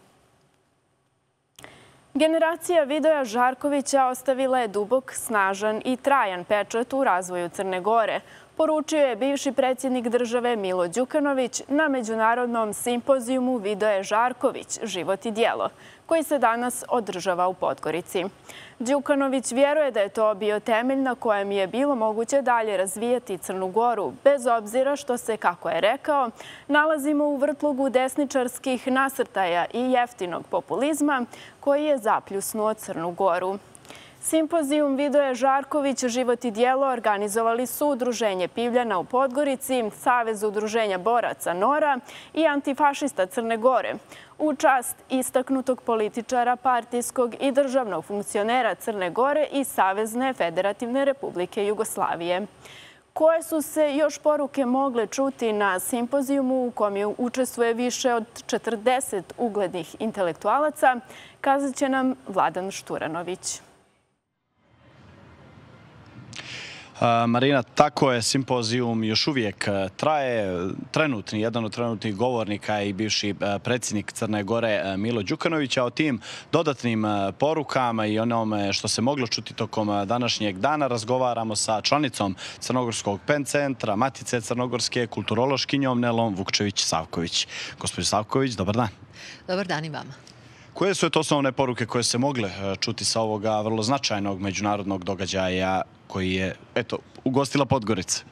Generacija Vidoja Žarkovića ostavila je dubok, snažan i trajan pečat u razvoju Crne Gore, poručio je bivši predsjednik države Milo Đukanović na međunarodnom simpozijumu Vidoje Žarković – Život i djelo, koji se danas održava u Podgorici. Đukanović vjeruje da je to bio temelj na kojem je bilo moguće dalje razvijati Crnu Goru, bez obzira što se, kako je rekao, nalazimo u vrtlogu desničarskih nasrtaja i jeftinog populizma koji je zapljusnuo Crnu Goru. Simpozijum Vidoje Žarković Život i djelo organizovali su Udruženje Pivljana u Podgorici, Savez udruženja boraca Nora i Antifašista Crne Gore, u čast istaknutog političara, partijskog i državnog funkcionera Crne Gore i Savezne Federativne Republike Jugoslavije. Koje su se još poruke mogle čuti na simpozijumu u kojem učestvuje više od četrdeset uglednih intelektualaca, kazat će nam Vladan Šturanović. Marina, tako je, simpozijum još uvijek traje. Trenutni, jedan od trenutnih govornika i bivši predsjednik Crne Gore Milo Đukanović, a o tim dodatnim porukama i onome što se moglo čuti tokom današnjeg dana razgovaramo sa članicom Crnogorskog pen centra, Matice Crnogorske, kulturološkinjom Nelom Vukčević-Savković. Gospođo Savković, dobar dan. Dobar dan i vama. Koje su to osnovne poruke koje se mogle čuti sa ovoga vrlo značajnog međunarodnog događaja koji je, eto, ugostila Podgorica?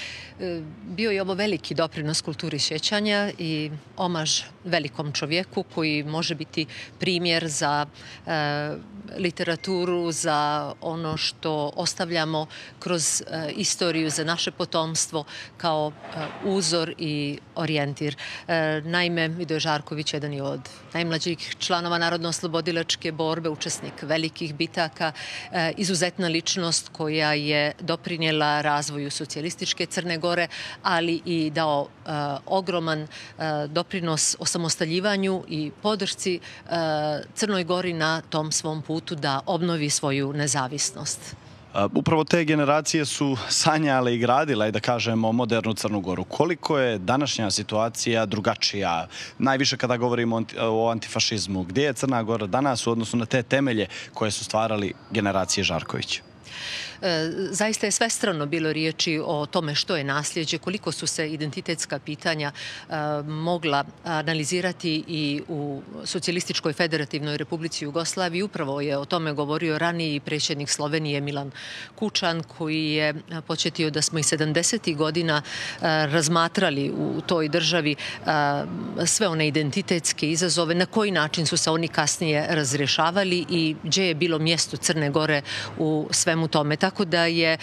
Bio je ovo veliki doprinos kulturi sjećanja i omaž velikom čovjeku koji može biti primjer za e, literaturu, za ono što ostavljamo kroz e, istoriju, za naše potomstvo kao e, uzor i orijentir. E, naime, Vidoje Žarković jedan je od najmlađih članova Narodno-oslobodilačke borbe, učesnik velikih bitaka, e, izuzetna ličnost koja je doprinijela razvoju socijalističke Crne Gore, ali i dao uh, ogroman uh, doprinos osamostaljivanju i podršci uh, Crnoj Gori na tom svom putu da obnovi svoju nezavisnost. Upravo te generacije su sanjale i gradile, da kažemo, modernu Crnu Goru. Koliko je današnja situacija drugačija, najviše kada govorimo o antifašizmu? Gdje je Crna Gora danas u odnosu na te temelje koje su stvarali generacije Žarković? Zaista je svestrano bilo riječi o tome što je nasljeđe, koliko su se identitetska pitanja mogla analizirati i u Socijalističkoj federativnoj Republici Jugoslaviji. Upravo je o tome govorio raniji predsjednik Slovenije Milan Kučan, koji je podsjetio da smo i sedamdesetih godina razmatrali u toj državi sve one identitetske izazove, na koji način su se oni kasnije razrješavali i gdje je bilo mjesto Crne Gore u svemu tome. Tako da je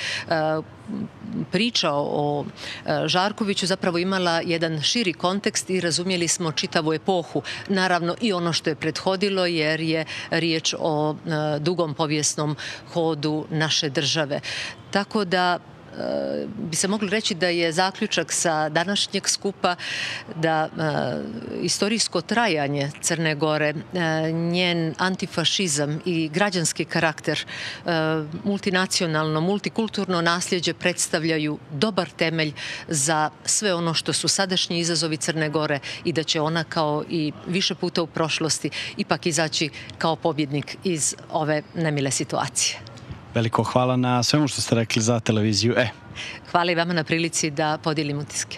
priča o Žarkoviću zapravo imala jedan širi kontekst i razumjeli smo čitavu epohu. Naravno i ono što je prethodilo, jer je riječ o dugom povijesnom hodu naše države. Tako da bi se moglo reći da je zaključak sa današnjeg skupa da istorijsko trajanje Crne Gore, njen antifašizam i građanski karakter, multinacionalno, multikulturno nasljeđe predstavljaju dobar temelj za sve ono što su sadašnji izazovi Crne Gore i da će ona kao i više puta u prošlosti ipak izaći kao pobjednik iz ove nemile situacije. Veliko hvala na svemu što ste rekli za televiziju E. Hvala i vama na prilici da podijelim utiske.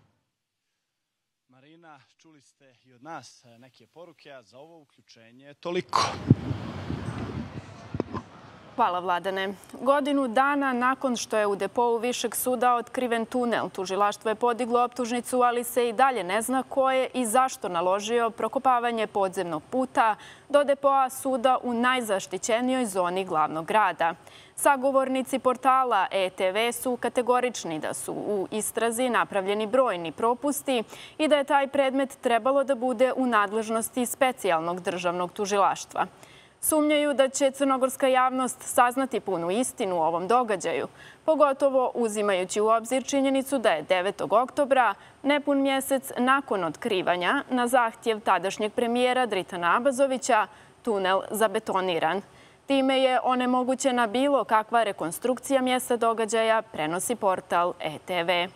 Marina, čuli ste i od nas neke poruke, a za ovo uključenje je toliko. Hvala, Vladane. Godinu dana nakon što je u depou Višeg suda otkriven tunel, tužilaštvo je podiglo optužnicu, ali se i dalje ne zna ko je i zašto naložio prokopavanje podzemnog puta do depoa suda u najzaštićenijoj zoni glavnog grada. Sagovornici portala E T V su kategorični da su u istrazi napravljeni brojni propusti i da je taj predmet trebalo da bude u nadležnosti specijalnog državnog tužilaštva. Sumnjaju da će crnogorska javnost saznati punu istinu o ovom događaju, pogotovo uzimajući u obzir činjenicu da je devetog oktobra, nepun mjesec nakon otkrivanja, na zahtjev tadašnjeg premijera Dritana Abazovića, tunel zabetoniran. Time je onemogućena bilo kakva rekonstrukcija mjesta događaja, prenosi portal E T V.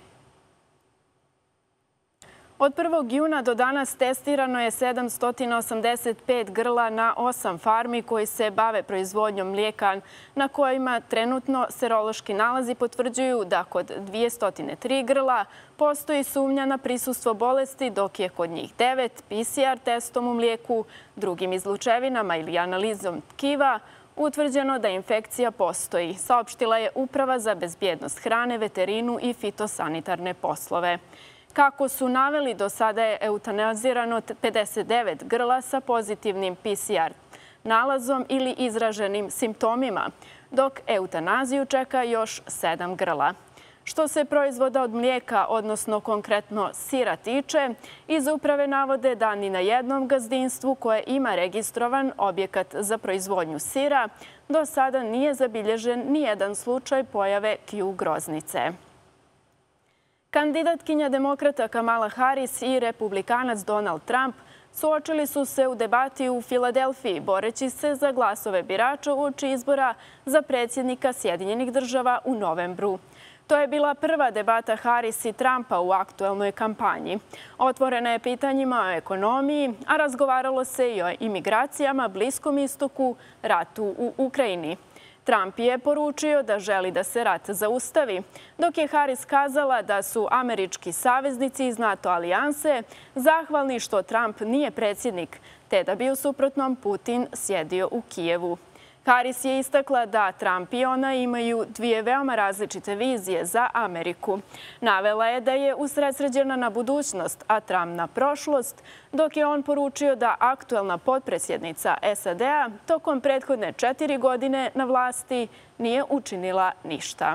Od prvog juna do danas testirano je sedamsto osamdeset pet grla na osam farmi koji se bave proizvodnjom mlijeka, na kojima trenutno serološki nalazi potvrđuju da kod dvjesto tri grla postoji sumnja na prisustvo bolesti, dok je kod njih devet P C R testom u mlijeku, drugim izlučevinama ili analizom tkiva utvrđeno da infekcija postoji, saopštila je Uprava za bezbjednost hrane, veterinu i fitosanitarne poslove. Kako su naveli, do sada je eutanazirano pedeset devet grla sa pozitivnim P C R nalazom ili izraženim simptomima, dok eutanaziju čeka još sedam grla. Što se proizvoda od mlijeka, odnosno konkretno sira tiče, iz uprave navode da ni na jednom gazdinstvu koje ima registrovan objekat za proizvodnju sira do sada nije zabilježen ni jedan slučaj pojave Q groznice. Kandidatkinja demokrata Kamala Harris i republikanac Donald Trump suočili su se u debati u Filadelfiji, boreći se za glasove birača uoči izbora za predsjednika Sjedinjenih država u novembru. To je bila prva debata Harris i Trumpa u aktuelnoj kampanji. Otvorena je pitanjima o ekonomiji, a razgovaralo se i o imigracijama, Bliskom istoku, ratu u Ukrajini. Trump je poručio da želi da se rat zaustavi, dok je Harris kazala da su američki saveznici iz NATO alijanse zahvalni što Trump nije predsjednik, te da bi u suprotnom Putin sjedio u Kijevu. Harris je istakla da Trump i ona imaju dvije veoma različite vizije za Ameriku. Navela je da je usredsređena na budućnost, a Trump na prošlost, dok je on poručio da aktuelna potpredsjednica S A D-a tokom prethodne četiri godine na vlasti nije učinila ništa.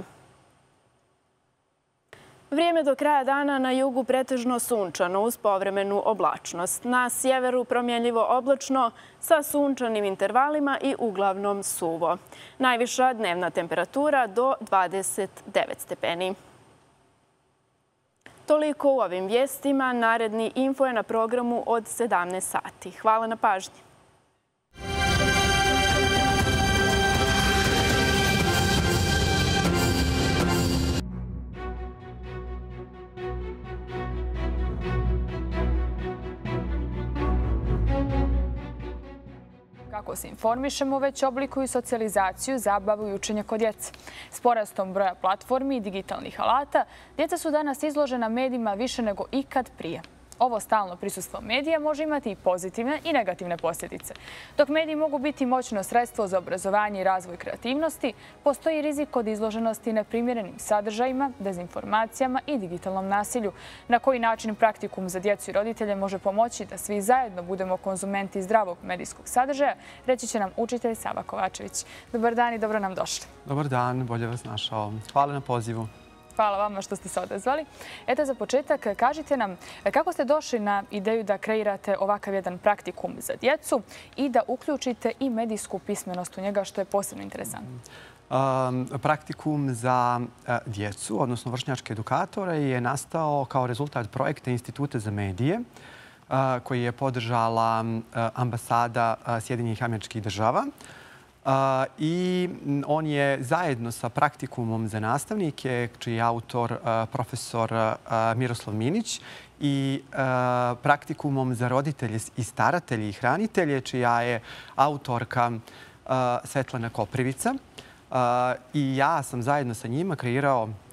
Vrijeme do kraja dana na jugu pretežno sunčano uz povremenu oblačnost. Na sjeveru promjenljivo oblačno sa sunčanim intervalima i uglavnom suvo. Najviša dnevna temperatura do dvadeset devet stepeni. Toliko u ovim vijestima. Naredni info je na programu od sedamnaest sati. Hvala na pažnji. Kako se informišemo, već oblikuju socijalizaciju, zabavu i učenje kod djece. S porastom broja platformi i digitalnih alata, djeca su danas izložena medijima više nego ikad prije. Ovo stalno prisustvo medija može imati i pozitivne i negativne posljedice. Dok mediji mogu biti moćno sredstvo za obrazovanje i razvoj kreativnosti, postoji rizik od izloženosti neprimjerenim sadržajima, dezinformacijama i digitalnom nasilju. Na koji način praktikum za djecu i roditelje može pomoći da svi zajedno budemo konzumenti zdravog medijskog sadržaja, reći će nam učitelj Sava Kovačević. Dobar dan i dobro nam došli. Dobar dan, bolje vas našao. Hvala na pozivu. Hvala vama što ste se odazvali. Eto, za početak, kažite nam kako ste došli na ideju da kreirate ovakav jedan praktikum za djecu i da uključite i medijsku pismenost u njega, što je posebno interesantno. Um, praktikum za uh, djecu, odnosno vršnjačke edukatore, je nastao kao rezultat projekta Instituta za medije, uh, koji je podržala uh, ambasada uh, Sjedinjenih Američkih Država. Uh, I on je zajedno sa praktikumom za nastavnike, čiji je autor uh, profesor uh, Miroslav Minić, i uh, praktikumom za roditelje i staratelje i hranitelje, čija je autorka uh, Svetlana Koprivica. Uh, I ja sam zajedno sa njima kreirao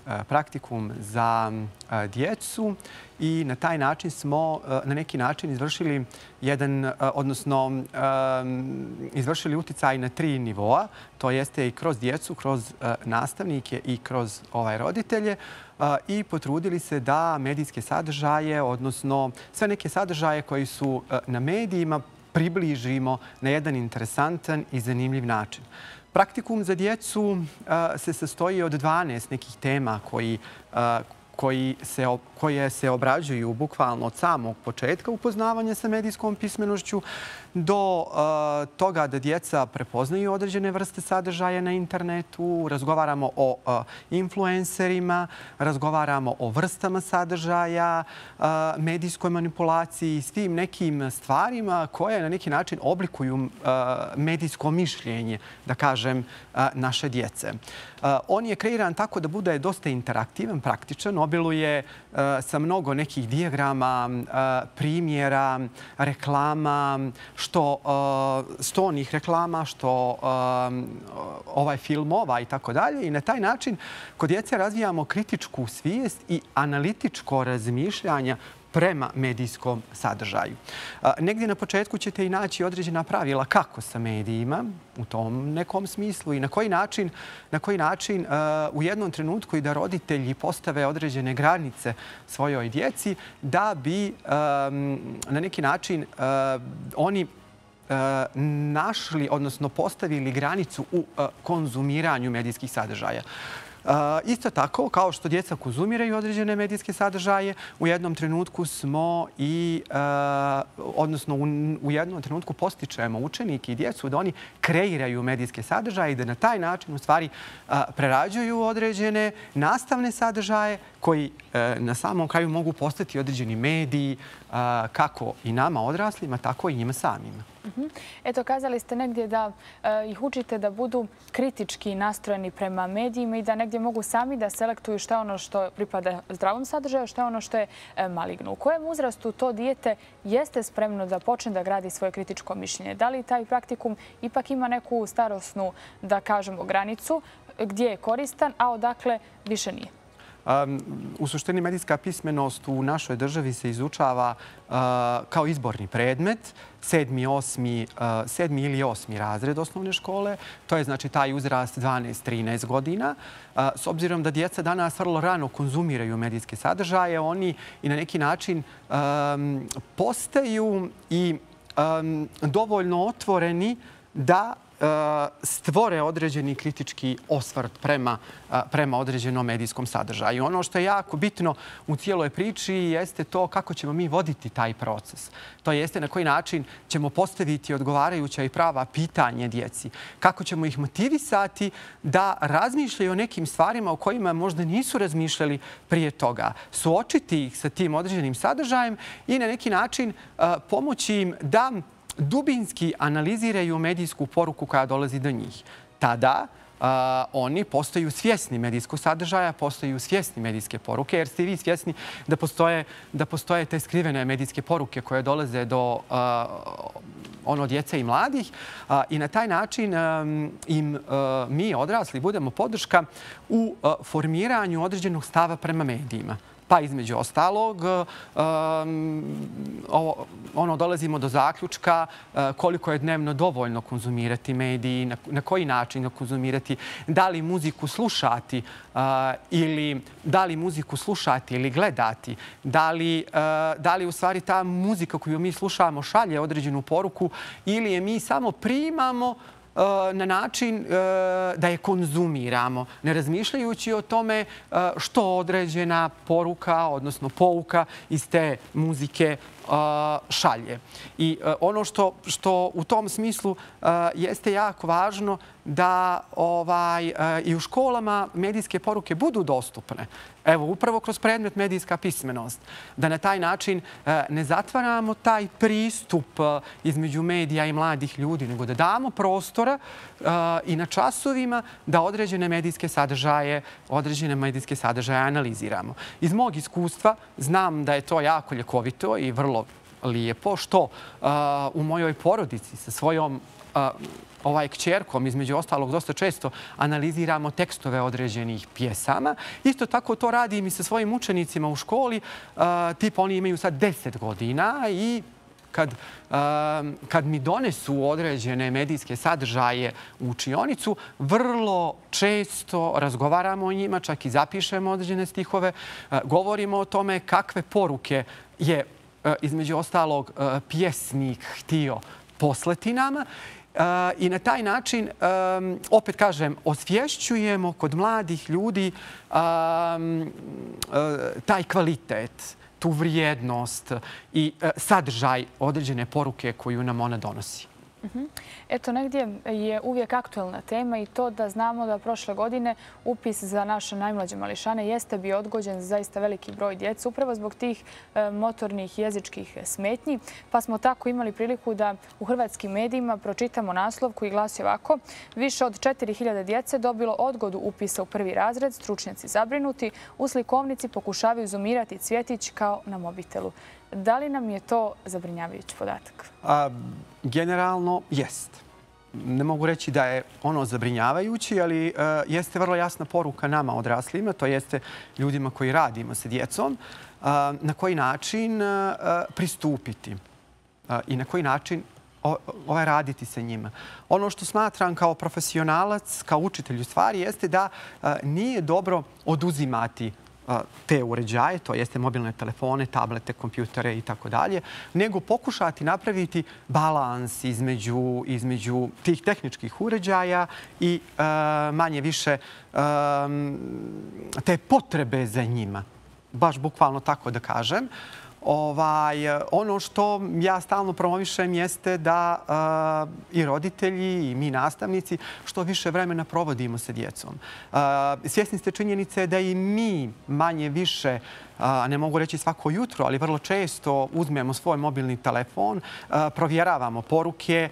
praktikum za djecu i na taj način smo na neki način izvršili jedan, odnosno izvršili uticaj na tri nivoa. To jeste i kroz djecu, kroz nastavnike i kroz ovaj roditelje i potrudili se da medijske sadržaje, odnosno sve neke sadržaje koji su na medijima približimo na jedan interesantan i zanimljiv način. Praktikum za djecu se sastoji od dvanaest nekih tema koji, koji se, koje se obrađuju bukvalno od samog početka upoznavanja sa medijskom pismenošću do uh, toga da djeca prepoznaju određene vrste sadržaja na internetu. Razgovaramo o uh, influencerima, razgovaramo o vrstama sadržaja, uh, medijskoj manipulaciji i svim nekim stvarima koje na neki način oblikuju uh, medijsko mišljenje, da kažem, uh, naše djece. Uh, on je kreiran tako da bude dosta interaktivan, praktičan, obiluje uh, sa mnogo nekih dijagrama, uh, primjera, reklama, što sto onih reklama, što ovaj filmova i tako dalje. I na taj način kod djece razvijamo kritičku svijest i analitičko razmišljanje prema medijskom sadržaju. Negdje na početku ćete i naći određena pravila kako sa medijima u tom nekom smislu i na koji način, na koji način u jednom trenutku i da roditelji postave određene granice svojoj djeci da bi na neki način oni našli, odnosno postavili granicu u konzumiranju medijskih sadržaja. Isto tako, kao što djeca konzumiraju određene medijske sadržaje, u jednom trenutku smo i, odnosno u jednom trenutku postičemo učenike i djecu da oni kreiraju medijske sadržaje i da na taj način u stvari prerađuju određene nastavne sadržaje koji na samom kraju mogu postati određeni mediji kako i nama odraslima, tako i njima samima. Eto, kazali ste negdje da ih učite da budu kritički nastrojeni prema medijima i da negdje mogu sami da selektuju što je ono što pripada zdravom sadržaju, što je ono što je maligno. U kojem uzrastu to dijete jeste spremno da počne da gradi svoje kritičko mišljenje? Da li taj praktikum ipak ima neku starosnu, da kažemo, granicu gdje je koristan, a odakle više nije? U suštini medijska pismenost u našoj državi se izučava kao izborni predmet, sedmi, osmi, sedmi ili osmi razred osnovne škole. To je znači taj uzrast dvanaest trinaest godina. S obzirom da djeca danas vrlo rano konzumiraju medijske sadržaje, oni i na neki način postaju i dovoljno otvoreni da stvore određeni kritički osvrt prema, prema određenom medijskom sadržaju. Ono što je jako bitno u cijeloj priči jeste to kako ćemo mi voditi taj proces. To jeste na koji način ćemo postaviti odgovarajuća i prava pitanje djeci. Kako ćemo ih motivisati da razmišljaju o nekim stvarima o kojima možda nisu razmišljali prije toga. Suočiti ih sa tim određenim sadržajem i na neki način pomoći im da dubinski analiziraju medijsku poruku koja dolazi do njih. Tada oni postaju svjesni medijskog sadržaja, postaju svjesni medijske poruke, jer ste i vi svjesni da postoje, da postoje te skrivene medijske poruke koje dolaze do ono djece i mladih i na taj način im mi odrasli budemo podrška u formiranju određenog stava prema medijima. Pa između ostalog, ono dolazimo do zaključka koliko je dnevno dovoljno konzumirati mediji, na koji način ga konzumirati, da li muziku slušati ili da li muziku slušati ili gledati, da li, da li u stvari ta muzika koju mi slušamo šalje određenu poruku ili je mi samo primamo na način da je konzumiramo, ne razmišljajući o tome što određena poruka, odnosno pouka iz te muzike šalje. I ono što, što u tom smislu jeste jako važno da ovaj, i u školama medijske poruke budu dostupne. Evo, upravo kroz predmet medijska pismenost. Da na taj način ne zatvaramo taj pristup između medija i mladih ljudi, nego da damo prostora i na časovima da određene medijske sadržaje, određene medijske sadržaje analiziramo. Iz mog iskustva znam da je to jako ljekovito i vrlo lijepo, što u mojoj porodici sa svojom ovaj kćerkom, između ostalog, dosta često analiziramo tekstove određenih pjesama. Isto tako to radim i sa svojim učenicima u školi. Tipa, oni imaju sad deset godina i kad, kad mi donesu određene medijske sadržaje u učionicu, vrlo često razgovaramo o njima, čak i zapišemo određene stihove, govorimo o tome kakve poruke je, između ostalog, pjesnik htio poslati nama. I na taj način, opet kažem, osvješćujemo kod mladih ljudi taj kvalitet, tu vrijednost i sadržaj određene poruke koju nam ona donosi. Eto, negdje je uvijek aktuelna tema i to da znamo da prošle godine upis za naše najmlađe mališane jeste bio odgođen za zaista veliki broj djece, upravo zbog tih motornih jezičkih smetnji. Pa smo tako imali priliku da u hrvatskim medijima pročitamo naslov koji glasi ovako: više od četiri hiljade djece dobilo odgodu upisa u prvi razred, stručnjaci zabrinuti, u slikovnici pokušavaju zoomirati cvjetić kao na mobitelu. Da li nam je to zabrinjavajući podatak? Generalno, jest. Ne mogu reći da je ono zabrinjavajući, ali jeste vrlo jasna poruka nama odraslima, to jeste ljudima koji radimo sa djecom, na koji način pristupiti i na koji način ovaj raditi sa njima. Ono što smatram kao profesionalac, kao učitelj u stvari, jeste da nije dobro oduzimati te uređaje, to jeste mobilne telefone, tablete, kompjutere i tako dalje, nego pokušati napraviti balans između, između tih tehničkih uređaja i e, manje više e, te potrebe za njima. Baš bukvalno tako da kažem. Ovaj, ono što ja stalno promovišem jeste da uh, i roditelji i mi nastavnici što više vremena provodimo sa djecom. Uh, svjesni ste činjenice da i mi manje više, a ne mogu reći svako jutro, ali vrlo često uzmemo svoj mobilni telefon, provjeravamo poruke,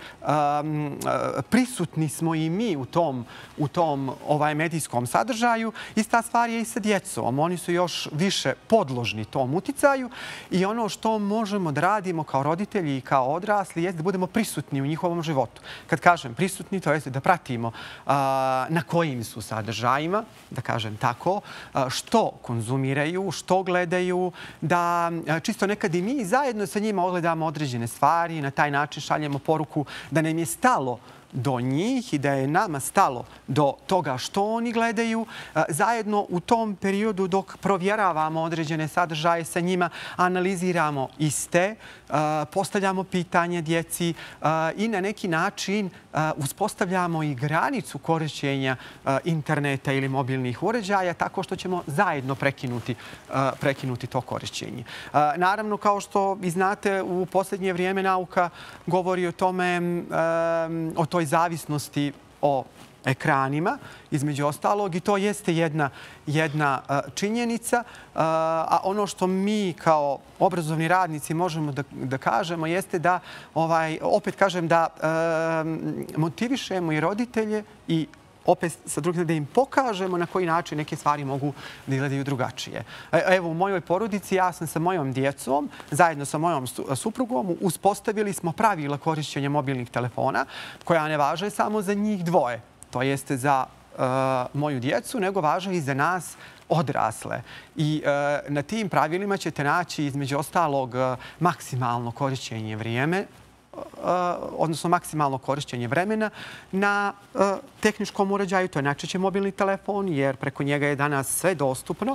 prisutni smo i mi u tom, u tom ovaj medijskom sadržaju. Ista stvar je i sa djecom. Oni su još više podložni tom uticaju i ono što možemo da radimo kao roditelji i kao odrasli je da budemo prisutni u njihovom životu. Kad kažem prisutni, to je da pratimo na kojim su sadržajima, da kažem tako, što konzumiraju, što gledaju, da čisto nekad i mi zajedno sa njima ogledamo određene stvari i na taj način šaljemo poruku da nam je stalo do njih i da je nama stalo do toga što oni gledaju. Zajedno u tom periodu dok provjeravamo određene sadržaje sa njima, analiziramo iste, postavljamo pitanje djeci i na neki način uspostavljamo i granicu korišćenja interneta ili mobilnih uređaja tako što ćemo zajedno prekinuti, prekinuti to korišćenje. Naravno, kao što vi znate, u posljednje vrijeme nauka govori o tome, o toj zavisnosti o ekranima, između ostalog, i to jeste jedna, jedna činjenica. A ono što mi kao obrazovni radnici možemo da, da kažemo jeste da, ovaj, opet kažem, da e, motivišemo i roditelje i opet sa drugim da im pokažemo na koji način neke stvari mogu da izgledaju drugačije. Evo, u mojoj porodici ja sam sa mojom djecom, zajedno sa mojom suprugom, uspostavili smo pravila korišćenja mobilnih telefona koja ne važe samo za njih dvoje. To jeste za uh, moju djecu, nego važe i za nas odrasle. I uh, na tim pravilima ćete naći između ostalog uh, maksimalno korišćenje vrijeme, odnosno maksimalno korišćenje vremena na tehničkom uređaju. To je najčešće mobilni telefon, jer preko njega je danas sve dostupno.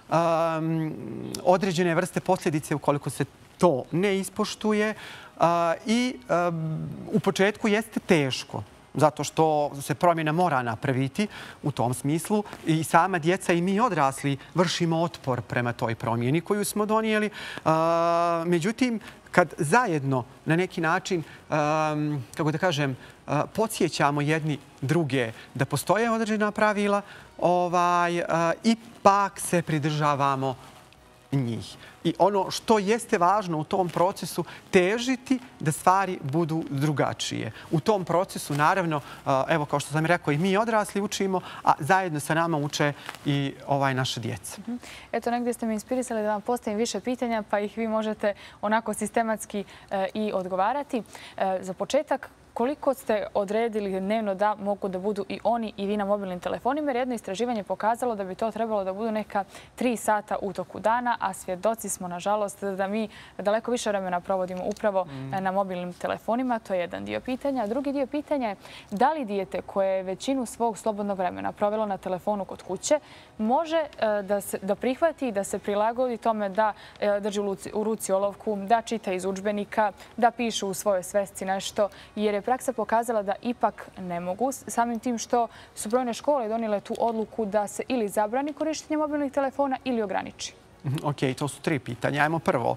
Određene vrste posljedice ukoliko se to ne ispoštuje. I u početku jeste teško, zato što se promjena mora napraviti u tom smislu. I sama djeca i mi odrasli vršimo otpor prema toj promjeni koju smo donijeli. Međutim, kad zajedno na neki način, kako da kažem, podsjećamo jedni druge da postoje određena pravila, ovaj, ipak se pridržavamo njih. I ono što jeste važno u tom procesu, težiti da stvari budu drugačije. U tom procesu, naravno, evo kao što sam rekao, i mi odrasli učimo, a zajedno sa nama uče i ovaj naša djeca. Eto, negdje ste mi inspirisali da vam postavim više pitanja, pa ih vi možete onako sistematski i odgovarati. Za početak, koliko ste odredili dnevno da mogu da budu i oni i vi na mobilnim telefonima? Jer jedno istraživanje pokazalo da bi to trebalo da budu neka tri sata u toku dana, a svjedoci smo, nažalost, da mi daleko više vremena provodimo upravo na mobilnim telefonima. To je jedan dio pitanja. Drugi dio pitanja je da li dijete koje je većinu svog slobodnog vremena provelo na telefonu kod kuće može da, se, da prihvati i da se prilagodi tome da drži u ruci olovku, da čita iz udžbenika, da piše u svojoj svesci nešto, jer je praksa pokazala da ipak ne mogu, samim tim što su brojne škole donijele tu odluku da se ili zabrani korištenje mobilnih telefona ili ograniči. Ok, to su tri pitanja. Ajmo prvo.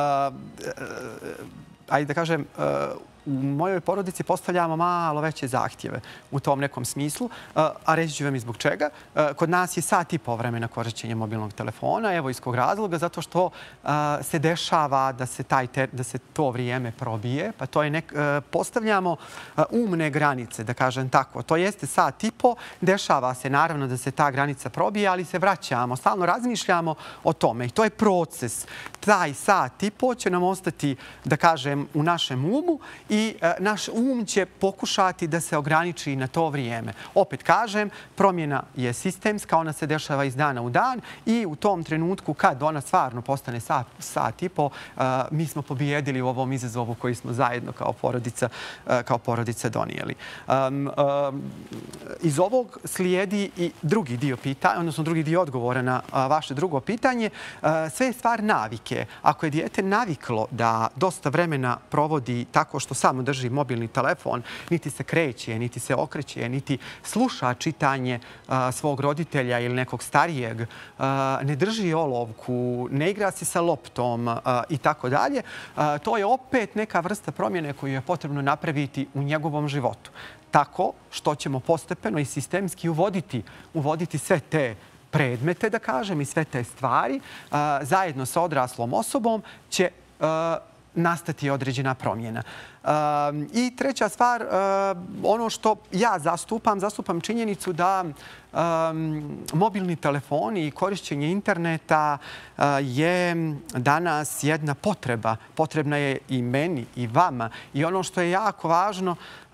Ajde da kažem, u mojoj porodici postavljamo malo veće zahtjeve u tom nekom smislu, a reći ću vam i zbog čega. Kod nas je sat i po vremena korišćenja mobilnog telefona. Evo iz kog razloga, zato što se dešava da se, taj ter, da se to vrijeme probije. Pa to je nek, postavljamo umne granice, da kažem tako. To jeste sat i po. Dešava se naravno da se ta granica probije, ali se vraćamo. Stalno razmišljamo o tome. I to je proces. Taj sat i po će nam ostati, da kažem, u našem umu i naš um će pokušati da se ograniči na to vrijeme. Opet kažem, promjena je sistemska, ona se dešava iz dana u dan i u tom trenutku kad ona stvarno postane sat, sat i po, mi smo pobijedili u ovom izazovu koji smo zajedno kao porodica, kao porodica donijeli. Um, um, iz ovog slijedi i drugi dio pitanja, odnosno drugi dio odgovora na vaše drugo pitanje. Sve je stvar navike. Ako je dijete naviklo da dosta vremena provodi tako što samo drži mobilni telefon, niti se kreće, niti se okreće, niti sluša čitanje svog roditelja ili nekog starijeg, ne drži olovku, ne igra se sa loptom i tako dalje, to je opet neka vrsta promjene koju je potrebno napraviti u njegovom životu. Tako što ćemo postepeno i sistemski uvoditi, uvoditi sve te predmete, da kažem, i sve te stvari, zajedno sa odraslom osobom će nastati određena promjena. I treća stvar, ono što ja zastupam, zastupam činjenicu da mobilni telefoni i korišćenje interneta je danas jedna potreba. Potrebna je i meni i vama. I ono što je jako važno,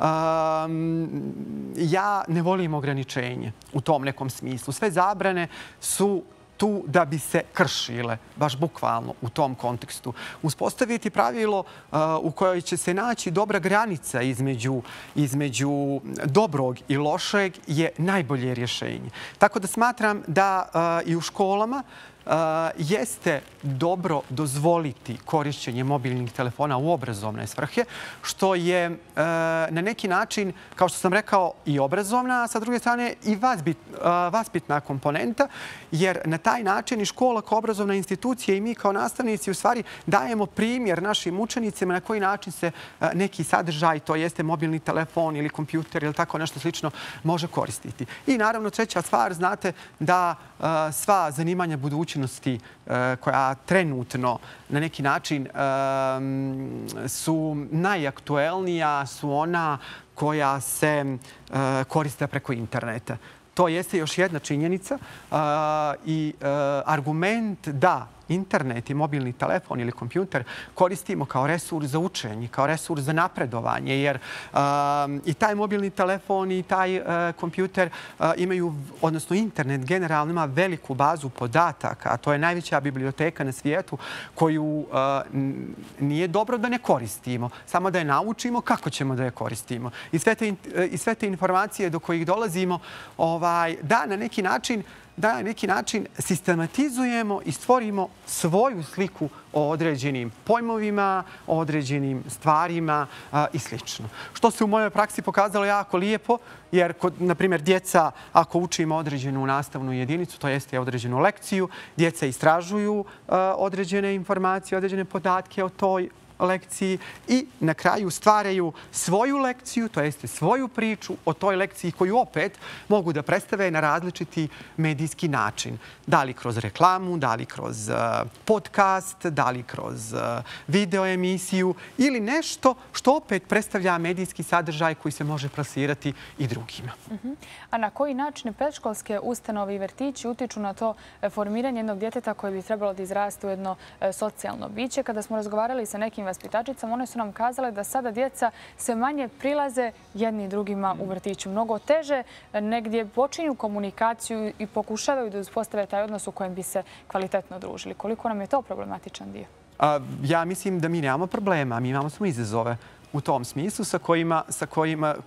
ja ne volim ograničenje u tom nekom smislu. Sve zabrane su tu da bi se kršile, baš bukvalno u tom kontekstu. Uspostaviti pravilo u kojoj će se naći dobra granica između, između dobrog i lošeg je najbolje rješenje. Tako da smatram da i u školama jeste dobro dozvoliti korišćenje mobilnih telefona u obrazovne svrhe, što je na neki način, kao što sam rekao, i obrazovna, a sa druge strane i vaspitna komponenta, jer na taj način i škola kao obrazovna institucija i mi kao nastavnici u stvari dajemo primjer našim učenicima na koji način se neki sadržaj, to jeste mobilni telefon ili kompjuter ili tako nešto slično, može koristiti. I naravno treća stvar, znate da sva zanimanja budućnosti koja trenutno na neki način su najaktuelnija, su ona koja se koriste preko interneta. To jeste još jedna činjenica i argument da internet i mobilni telefon ili kompjuter koristimo kao resurs za učenje, kao resurs za napredovanje, jer i taj mobilni telefon i taj kompjuter imaju, odnosno internet generalno ima veliku bazu podataka, a to je najveća biblioteka na svijetu koju nije dobro da ne koristimo, samo da je naučimo kako ćemo da je koristimo. I sve te, i sve te informacije do kojih dolazimo ovaj, da na neki način da na neki način sistematizujemo i stvorimo svoju sliku o određenim pojmovima, o određenim stvarima a, i sl. Što se u mojoj praksi pokazalo jako lijepo, jer, kod, na primjer, djeca, ako učimo određenu nastavnu jedinicu, to jeste određenu lekciju, djeca istražuju a, određene informacije, određene podatke o toj lekciji i na kraju stvaraju svoju lekciju, to jeste svoju priču o toj lekciji koju opet mogu da predstave na različiti medijski način. Da li kroz reklamu, da li kroz podcast, da li kroz video emisiju ili nešto što opet predstavlja medijski sadržaj koji se može plasirati i drugima. Uh-huh. A na koji način predškolske ustanove i vrtići utiču na to formiranje jednog djeteta koje bi trebalo da izraste u jedno socijalno biće? Kada smo razgovarali sa nekim nekim vaspitačicama. One su nam kazale da sada djeca se manje prilaze jedni drugima u vrtiću. Mnogo teže negdje počinju komunikaciju i pokušavaju da uspostave taj odnos u kojem bi se kvalitetno družili. Koliko nam je to problematičan dio? Ja mislim da mi nemamo problema, mi imamo samo izazove u tom smislu sa kojima, sa kojima,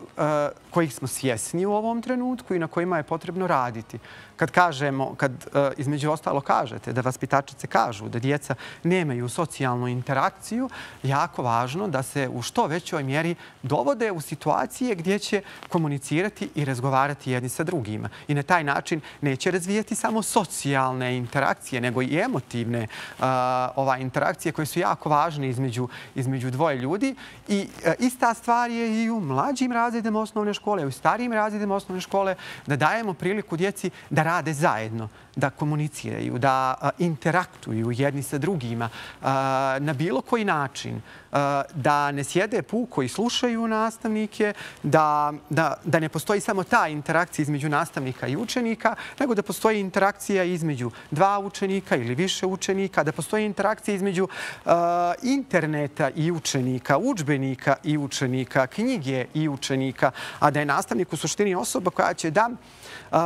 kojih smo svjesni u ovom trenutku i na kojima je potrebno raditi. Kad kažemo, kad između ostalo kažete da vaspitačice kažu da djeca nemaju socijalnu interakciju, jako važno da se u što većoj mjeri dovode u situacije gdje će komunicirati i razgovarati jedni sa drugima. I na taj način neće razvijati samo socijalne interakcije, nego i emotivne ova, interakcije koje su jako važne između, između dvoje ljudi. I ista stvar je i u mlađim razredima osnovne škole, i u starijim razredima osnovne škole, da dajemo priliku djeci da rade zajedno, da komuniciraju, da interaktuju jedni sa drugima na bilo koji način, da ne sjede puko i slušaju nastavnike, da, da, da ne postoji samo ta interakcija između nastavnika i učenika, nego da postoji interakcija između dva učenika ili više učenika, da postoji interakcija između uh, interneta i učenika, udžbenika i učenika, knjige i učenika, a da je nastavnik u suštini osoba koja će da uh,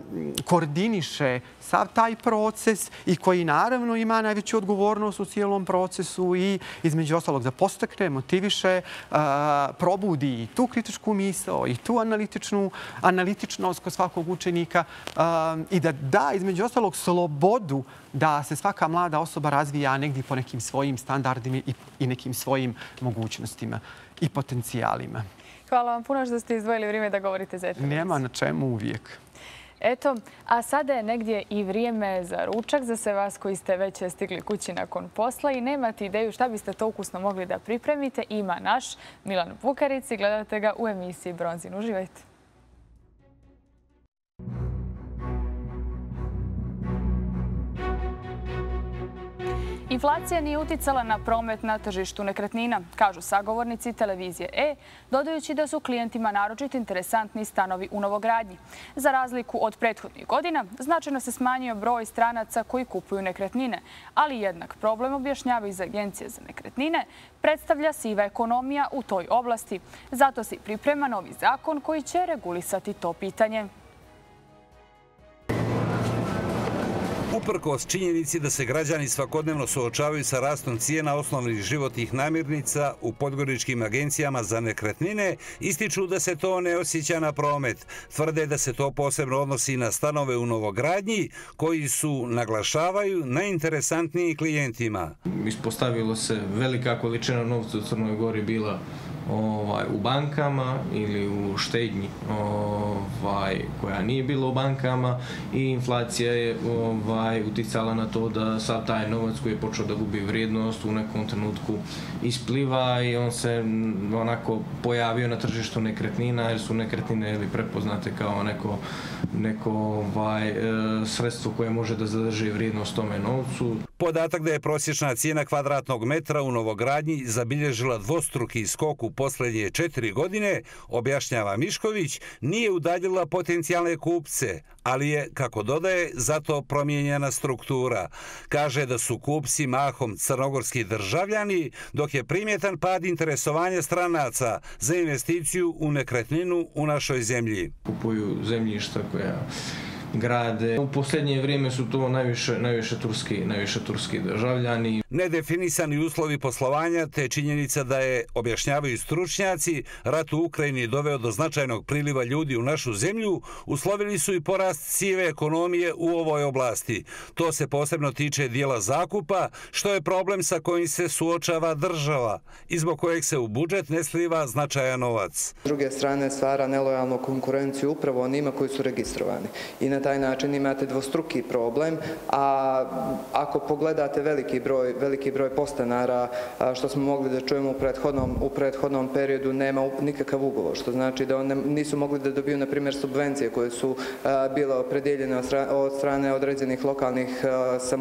koordiniše sav taj proces i koji naravno ima najveću odgovornost u cijelom procesu i između ostalog da postakne, motiviše, probudi i tu kritičku misao i tu analitičnu, analitičnost kod svakog učenika i da da između ostalog slobodu da se svaka mlada osoba razvija negdje po nekim svojim standardima i, i nekim svojim mogućnostima i potencijalima. Hvala vam puno što ste izdvojili vrijeme da govorite za Eter. Nema na čemu, uvijek. Eto, a sada je negdje i vrijeme za ručak za sve vas koji ste već stigli kući nakon posla i nemate ideju šta biste to ukusno mogli da pripremite. Ima naš Milan Bukaric i gledate ga u emisiji Bronzin. Uživajte! Inflacija nije uticala na promet na tržištu nekretnina, kažu sagovornici televizije E, dodajući da su klijentima naročito interesantni stanovi u novogradnji. Za razliku od prethodnih godina, značajno se smanjio broj stranaca koji kupuju nekretnine, ali jednak problem, objašnjava iz Agencije za nekretnine, predstavlja siva ekonomija u toj oblasti. Zato se priprema novi zakon koji će regulisati to pitanje. Uprkos činjenici da se građani svakodnevno suočavaju sa rastom cijena osnovnih životnih namirnica u podgoričkim agencijama za nekretnine, ističu da se to ne osjeća na promet. Tvrde da se to posebno odnosi na stanove u novogradnji koji su, naglašavaju, najinteresantniji klijentima. Ispostavilo se velika količina novca u Crnoj Gori bila Ovaj, u bankama ili u štednji ovaj, koja nije bila u bankama i inflacija je ovaj, uticala na to da sav taj novac koji je počeo da gubi vrijednost u nekom trenutku ispliva i on se onako pojavio na tržištu nekretnina jer su nekretnine prepoznate kao neko, neko ovaj, sredstvo koje može da zadrži vrijednost tome novcu. Podatak da je prosječna cijena kvadratnog metra u novogradnji zabilježila dvostruki skok u posljednje četiri godine, objašnjava Mišković, nije udaljila potencijalne kupce, ali je, kako dodaje, zato promijenjena struktura. Kaže da su kupci mahom crnogorski državljani, dok je primjetan pad interesovanja stranaca za investiciju u nekretninu u našoj zemlji. Kupuju zemljišta koja grade. U posljednje vrijeme su to najviše, najviše, turski, najviše turski državljani. Nedefinisani uslovi poslovanja te činjenica da je, objašnjavaju stručnjaci, rat u Ukrajini doveo do značajnog priliva ljudi u našu zemlju, uslovili su i porast sive ekonomije u ovoj oblasti. To se posebno tiče dijela zakupa, što je problem sa kojim se suočava država i zbog kojeg se u budžet ne sliva značajan novac. S druge strane stvara nelojalnu konkurenciju upravo onima koji su registrovani. I na taj način imate dvostruki problem, a ako pogledate veliki broj, veliki broj podstanara, što smo mogli da čujemo u prethodnom, u prethodnom periodu, nema nikakav ugovor, što znači da oni nisu mogli da dobiju, na primjer, subvencije koje su bile opredeljene od strane određenih lokalnih samouprava.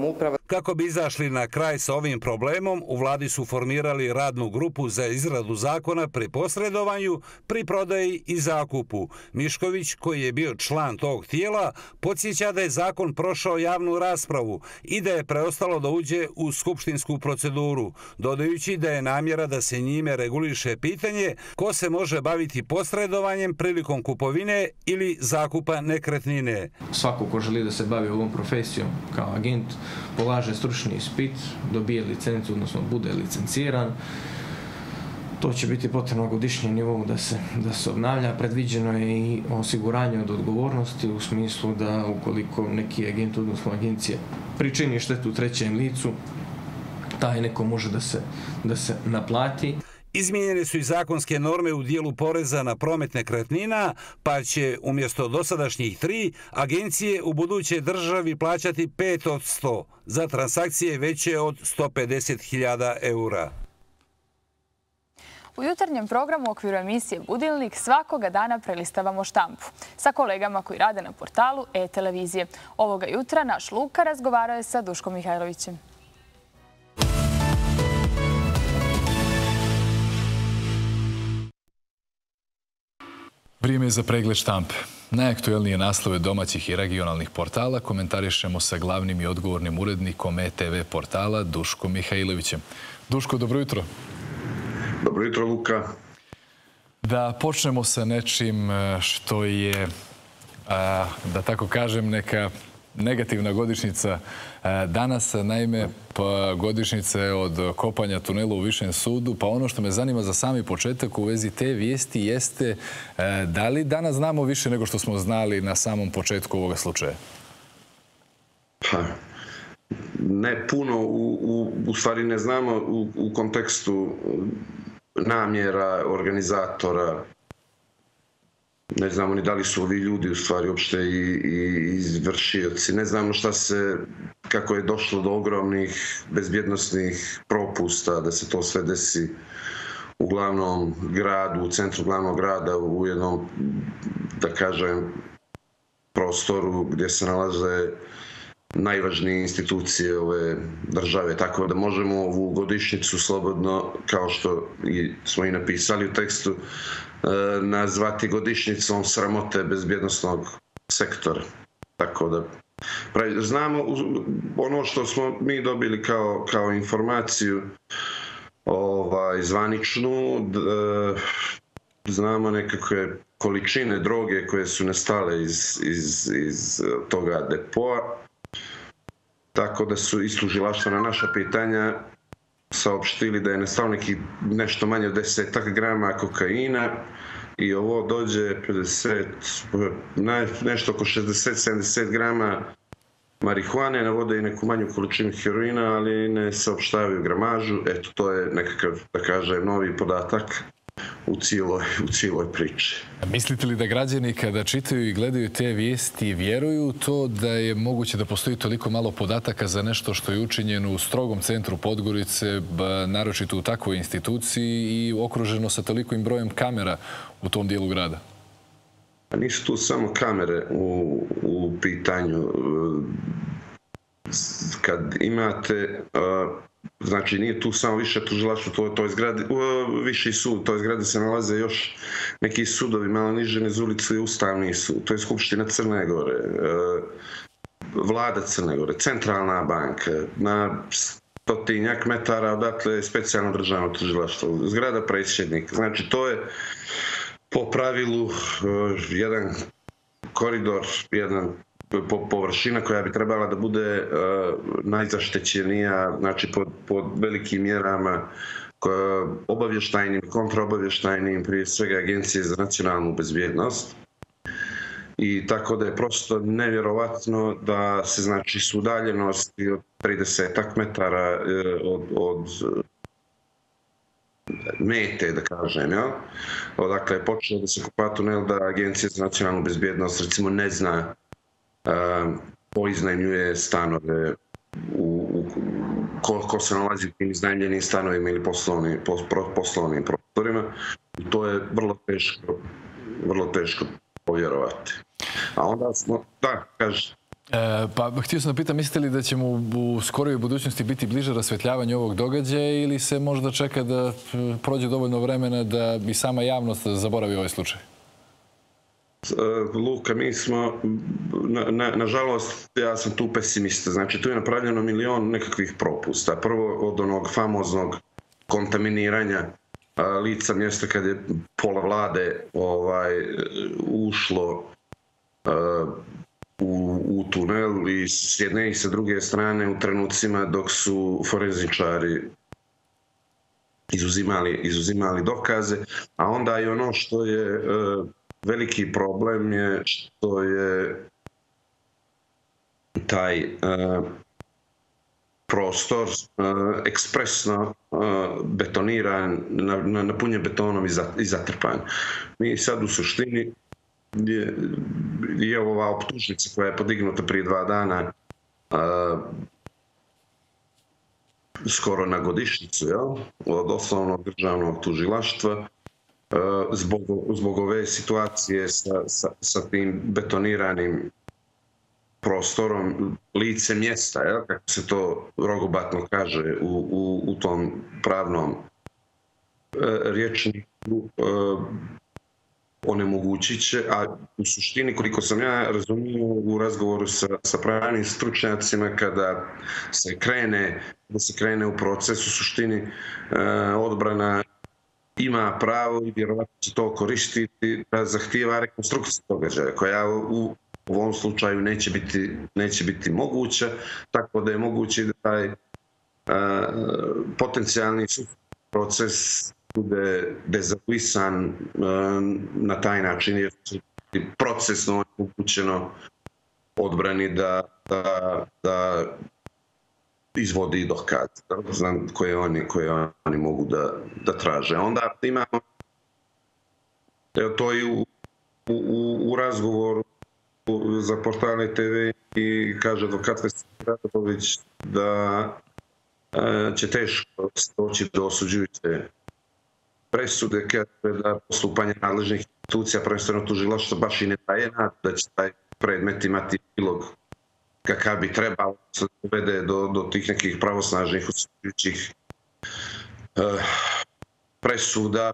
Kako bi izašli na kraj sa ovim problemom, u vladi su formirali radnu grupu za izradu zakona pri posredovanju, pri prodaji i zakupu. Mišković, koji je bio član tog tijela, podsjeća da je zakon prošao javnu raspravu i da je preostalo da uđe u skupštinsku proceduru, dodajući da je namjera da se njime reguliše pitanje ko se može baviti posredovanjem prilikom kupovine ili zakupa nekretnine. Svako ko želi da se bavi ovom profesijom kao agent, polaže stručni ispit, dobije licencu, odnosno bude licenciran. To će biti potrebno godišnjem nivou da se, da se obnavlja. Predviđeno je i osiguranje od odgovornosti u smislu da ukoliko neki agent, odnosno agencija, pričini štetu trećem licu, taj neko može da se, da se naplati. Izmijenjene su i zakonske norme u dijelu poreza na promet nekretnina, pa će umjesto dosadašnjih tri agencije u buduće državi plaćati pet od sto za transakcije veće od sto pedeset hiljada eura. U jutarnjem programu u okviru emisije Budilnik svakoga dana prelistavamo štampu sa kolegama koji rade na portalu e-televizije. Ovoga jutra naš Luka razgovarao je sa Duškom Mihajlovićem. Vrijeme je za pregled štampe. Najaktuelnije naslove domaćih i regionalnih portala komentarišemo sa glavnim i odgovornim urednikom e te ve portala Duškom Mihajlovićem. Duško, dobro jutro. Dobro jutro, Luka. Da počnemo sa nečim što je, da tako kažem, neka negativna godišnjica danas, naime godišnjica je od kopanja tunela u Višem sudu, pa ono što me zanima za sami početak u vezi te vijesti jeste da li danas znamo više nego što smo znali na samom početku ovoga slučaja? Pa, ne puno, u, u, u stvari ne znamo u, u kontekstu namjera organizatora. Ne znamo ni da li su ovi ljudi u stvari uopšte i, i izvršioci. Ne znamo šta se, kako je došlo do ogromnih bezbjednosnih propusta, da se to sve desi u glavnom gradu, u centru glavnog grada, u jednom, da kažem, prostoru gdje se nalaze najvažnije institucije ove države. Tako da možemo ovu godišnjicu slobodno, kao što smo i napisali u tekstu, nazvati godišnjicom sramote bezbjednosnog sektora. Tako da znamo ono što smo mi dobili kao, kao informaciju ovaj, zvaničnu, znamo nekakve količine droge koje su nestale iz, iz, iz toga depoa. Tako da su iz tužilaštva na naša pitanja saopštili da je nestalo neki nešto manje od desetak grama kokaina i ovo dođe pedeset, nešto oko šezdeset sedamdeset grama marihuane, navode i neku manju količinu heroina, ali ne saopštavaju gramažu. Eto, to je nekakav, da kažem, novi podatak u cijeloj, u cijeloj priči. Mislite li da građani kada čitaju i gledaju te vijesti vjeruju to da je moguće da postoji toliko malo podataka za nešto što je učinjeno u strogom centru Podgorice, naročito u takvoj instituciji i okruženo sa tolikim brojem kamera u tom dijelu grada? Nisu tu samo kamere u, u pitanju. Kad imate... Znači, nije tu samo više tužilaštvo, to, to je zgradi, viši sud, to je zgradi se nalaze još neki sudovi, malo niže niz ulicu i Ustavni sud, to je Skupština Crne Gore, vlada Crne Gore, Centralna banka, na stotinjak metara odatle specijalno državno tužilaštvo, zgrada predsjednika. Znači, to je po pravilu jedan koridor, jedan površina koja bi trebala da bude uh, najzaštećenija, znači pod, pod velikim mjerama obavještajnim, kontraobavještajnim, prije svega Agencije za nacionalnu bezbjednost. I tako da je prosto nevjerovatno da se, znači, s udaljenosti od tridesetak metara od, od mete, da kažem, ja? Odakle je počeo da se kopa tunel, da Agencija za nacionalnu bezbjednost recimo ne zna ko iznajmljuje stanove, u, u, ko, ko se nalazi u tim iznajmljenim stanovima ili poslovnim, poslovnim prostorima. I to je vrlo teško, vrlo teško povjerovati. A onda smo, da, kaže. Pa htio sam da pitam, mislite li da ćemo u skorijoj budućnosti biti bliže rasvetljavanje ovog događaja ili se možda čeka da prođe dovoljno vremena da i sama javnost zaboravi ovaj slučaj? Luka, mi smo, nažalost, ja sam tu pesimista. Znači, tu je napravljeno milion nekakvih propusta. Prvo od onog famoznog kontaminiranja lica mjesta kad je pola vlade ušlo u tunel i s jedne i sa druge strane u trenucima dok su forenzičari izuzimali dokaze. A onda i ono što je veliki problem je što je taj prostor ekspresno betoniran, napunjen betonom i zatrpan. Mi sad u suštini je ova optužnica koja je podignuta prije dva dana skoro na godišnjicu od osnovnog državnog tužilaštva zbog ove situacije sa tim betoniranim prostorom, lice mjesta, kako se to rogobatno kaže u tom pravnom rječniku, onemogućit će, a u suštini, koliko sam ja razumio u razgovoru sa pravnim stručnjacima, kada se krene, da se krene u proces, u suštini odbrana ima pravo i vjerovatno će to koristiti da zahtijeva rekonstrukciju događaja, koja u ovom slučaju neće biti moguća, tako da je moguće da taj potencijalni proces bude dezavuisan na taj način, jer će biti procesno omogućeno odbrani da izvodi dokaz koje oni mogu da traže. Onda imamo to i u razgovoru za portale te ve i kaže advokat Radović da će teško doći do osuđujuće presude, da postupanje nadležnih institucija, prvenstveno tužilaštva, baš i ne daje nadu da će taj predmet imati epilog kakav bi trebalo da se dovede do tih nekih pravosnažnih osuđujućih presuda,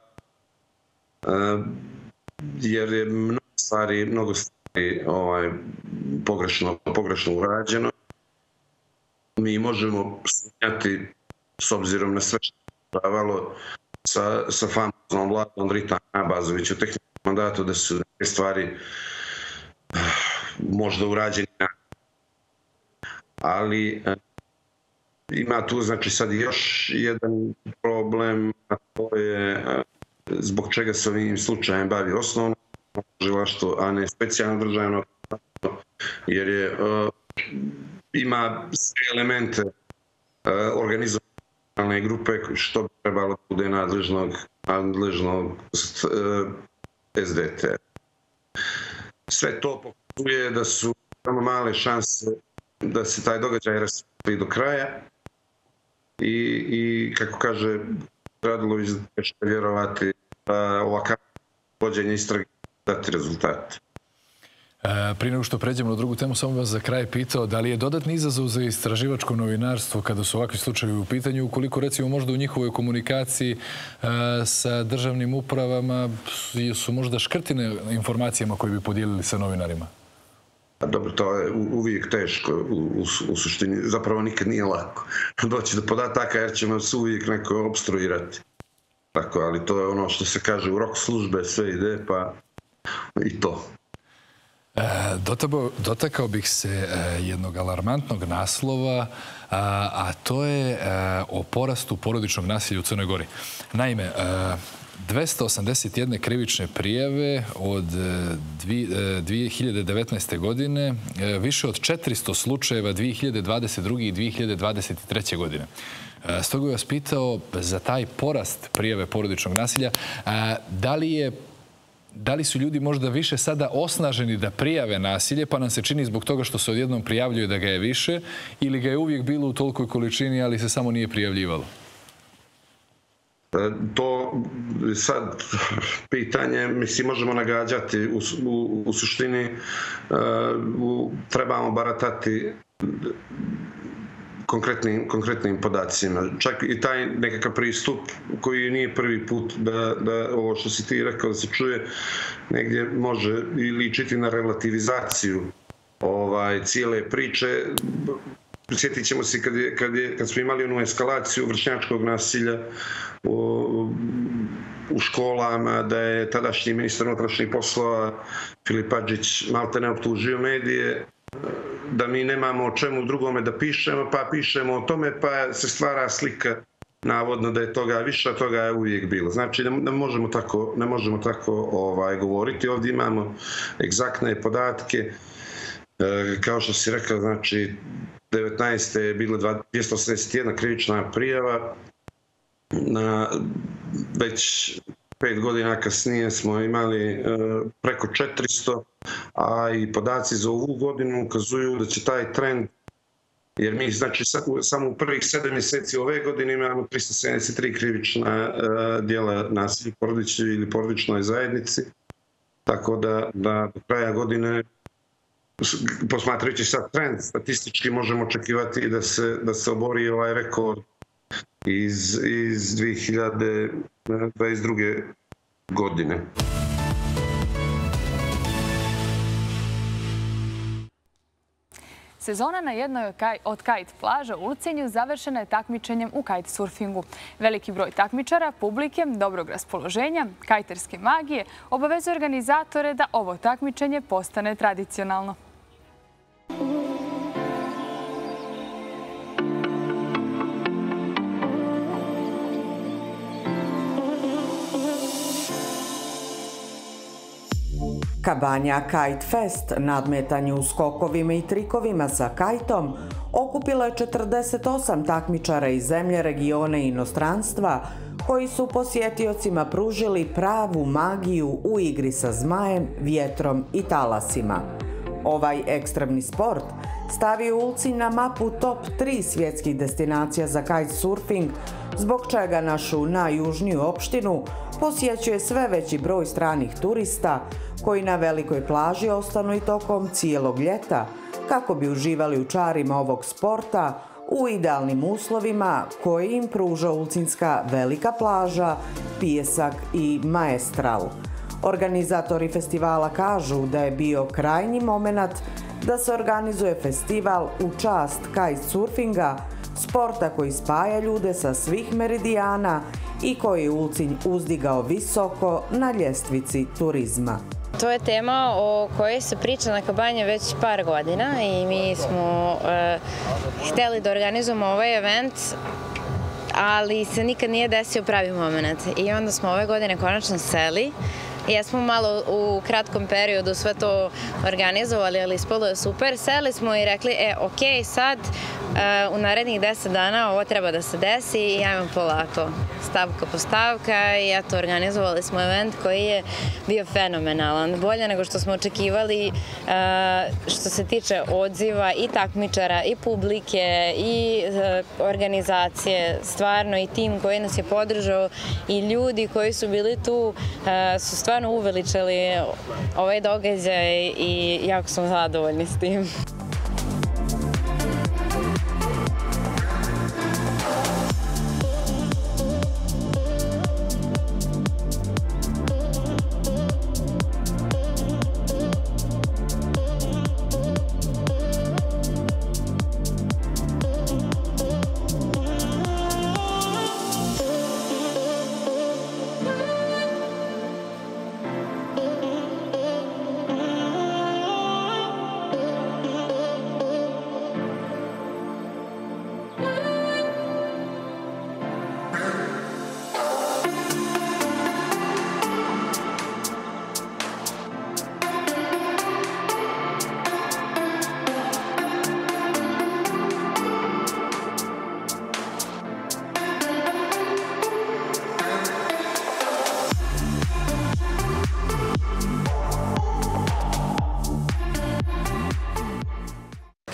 jer je mnogo stvari, mnogo stvari pogrešno urađeno. Mi možemo sumnjati, s obzirom na sve što je pravalo, sa famoznom vladom Dritana Abazovića u tehničkom mandatu, da su neke stvari možda urađene, ali ima tu znači sad još jedan problem, a to je zbog čega se ovim slučajem bavi osnovno tužilaštvo, a ne specijalno državno, jer je ima sve elemente organizacionalne grupe što bi trebalo da bude nadležnog es de te. Sve to pokazuje da su samo male šanse da se taj događaj rasvijetli do kraja i, kako kaže Radulović, da će vjerovati da ovakav vođenje istrage dati rezultate. Prije nego što pređemo na drugu temu, samo vas za kraj pitao da li je dodatni izazov za istraživačko novinarstvo kada su ovakvi slučajevi u pitanju, ukoliko recimo možda u njihovoj komunikaciji sa državnim upravama su možda škrtine informacijama koje bi podijelili sa novinarima? Dobro, to je uvijek teško u suštini. Zapravo nikad nije lako doći do podataka jer ćemo se uvijek neko obstruirati. Tako, ali to je ono što se kaže u rok službe, sve ide, pa i to. Dotakao bih se jednog alarmantnog naslova, a to je o porastu porodičnog nasilja u Crnoj Gori. Naime, dvesta osamdeset jedna krivične prijave od dvije hiljade devetnaeste. godine, više od četiristo slučajeva dvije hiljade dvadeset druge. i dvije hiljade dvadeset treće. godine. Stoga bih vas pitao za taj porast prijave porodičnog nasilja, da li je Da li su ljudi možda više sada osnaženi da prijave nasilje, pa nam se čini zbog toga što se odjednom prijavljuje da ga je više, ili ga je uvijek bilo u tolikoj količini, ali se samo nije prijavljivalo? To sad pitanje, mislim, možemo nagađati u, u, u suštini, uh, trebamo baratati konkretnim, konkretnim podacima. Čak i taj nekakav pristup koji nije prvi put da, da ovo što si ti rekao da se čuje negdje može i ličiti na relativizaciju ovaj, cijele priče. Sjetit ćemo se kad, je, kad, je, kad smo imali onu eskalaciju vršnjačkog nasilja u, u školama, da je tadašnji ministar unutrašnjih poslova Filip Hadžić maltene optužio medije da mi nemamo o čemu drugome da pišemo, pa pišemo o tome, pa se stvara slika navodno da je toga više, a toga je uvijek bilo. Znači, ne, ne možemo tako, ne možemo tako ovaj, govoriti. Ovdje imamo egzaktne podatke. E, kao što si rekao, znači, devetnaeste je bilo dvjesto osamdeset jedna krivična prijava. Na već pet godina kasnije smo imali e, preko četiristo, a i podaci za ovu godinu ukazuju da će taj trend, jer mi znači samo u prvih sedam mjeseci ove godine imamo tristo sedamdeset tri krivična e, djela nasilja u porodici ili porodičnoj zajednici, tako da, da do kraja godine, posmatrajući sad trend, statistički možemo očekivati da se, da se obori ovaj rekord iz, iz dvije hiljade dvadeset druge godine. Sezona na jednoj od kite plaža u Ulcinju završena je takmičenjem u kite surfingu. Veliki broj takmičara, publike, dobrog raspoloženja, kajterske magije obavezuje organizatore da ovo takmičenje postane tradicionalno. Kabanja Kite Fest, nadmetanje u skokovima i trikovima sa kajtom, okupilo je četrdeset osam takmičara iz zemlje, regiona i inostranstva, koji su posjetiocima pružili pravu magiju u igri sa zmajem, vjetrom i talasima. Ovaj ekstremni sport stavio Ulcinj na mapu top tri svjetskih destinacija za kitesurfing, zbog čega našu najjužniju opštinu posjećuje sve veći broj stranih turista koji na velikoj plaži ostanu i tokom cijelog ljeta kako bi uživali u čarima ovog sporta u idealnim uslovima koje im pruža ulcinjska velika plaža, pijesak i maestral. Organizatori festivala kažu da je bio krajnji moment da se organizuje festival u čast kitesurfinga, sporta koji spaja ljude sa svih meridijana i koji je Ulcinj uzdigao visoko na ljestvici turizma. To je tema o kojoj se priča na Kabanji već par godina i mi smo e, htjeli da organizujemo ovaj event, ali se nikad nije desio pravi moment. I onda smo ove godine konačno seli. Jesmo malo u kratkom periodu sve to organizovali, ali ispalo je super. Seli smo i rekli, e, ok, sad u narednih deset dana ovo treba da se desi i ajmo polako, stavka po stavka i eto, organizovali smo event koji je bio fenomenalan. Bolje nego što smo očekivali što se tiče odziva i takmičara i publike i organizacije, stvarno i tim koji nas je podržao i ljudi koji su bili tu su stvarno uveličali ovaj događaj i jako smo zadovoljni s tim.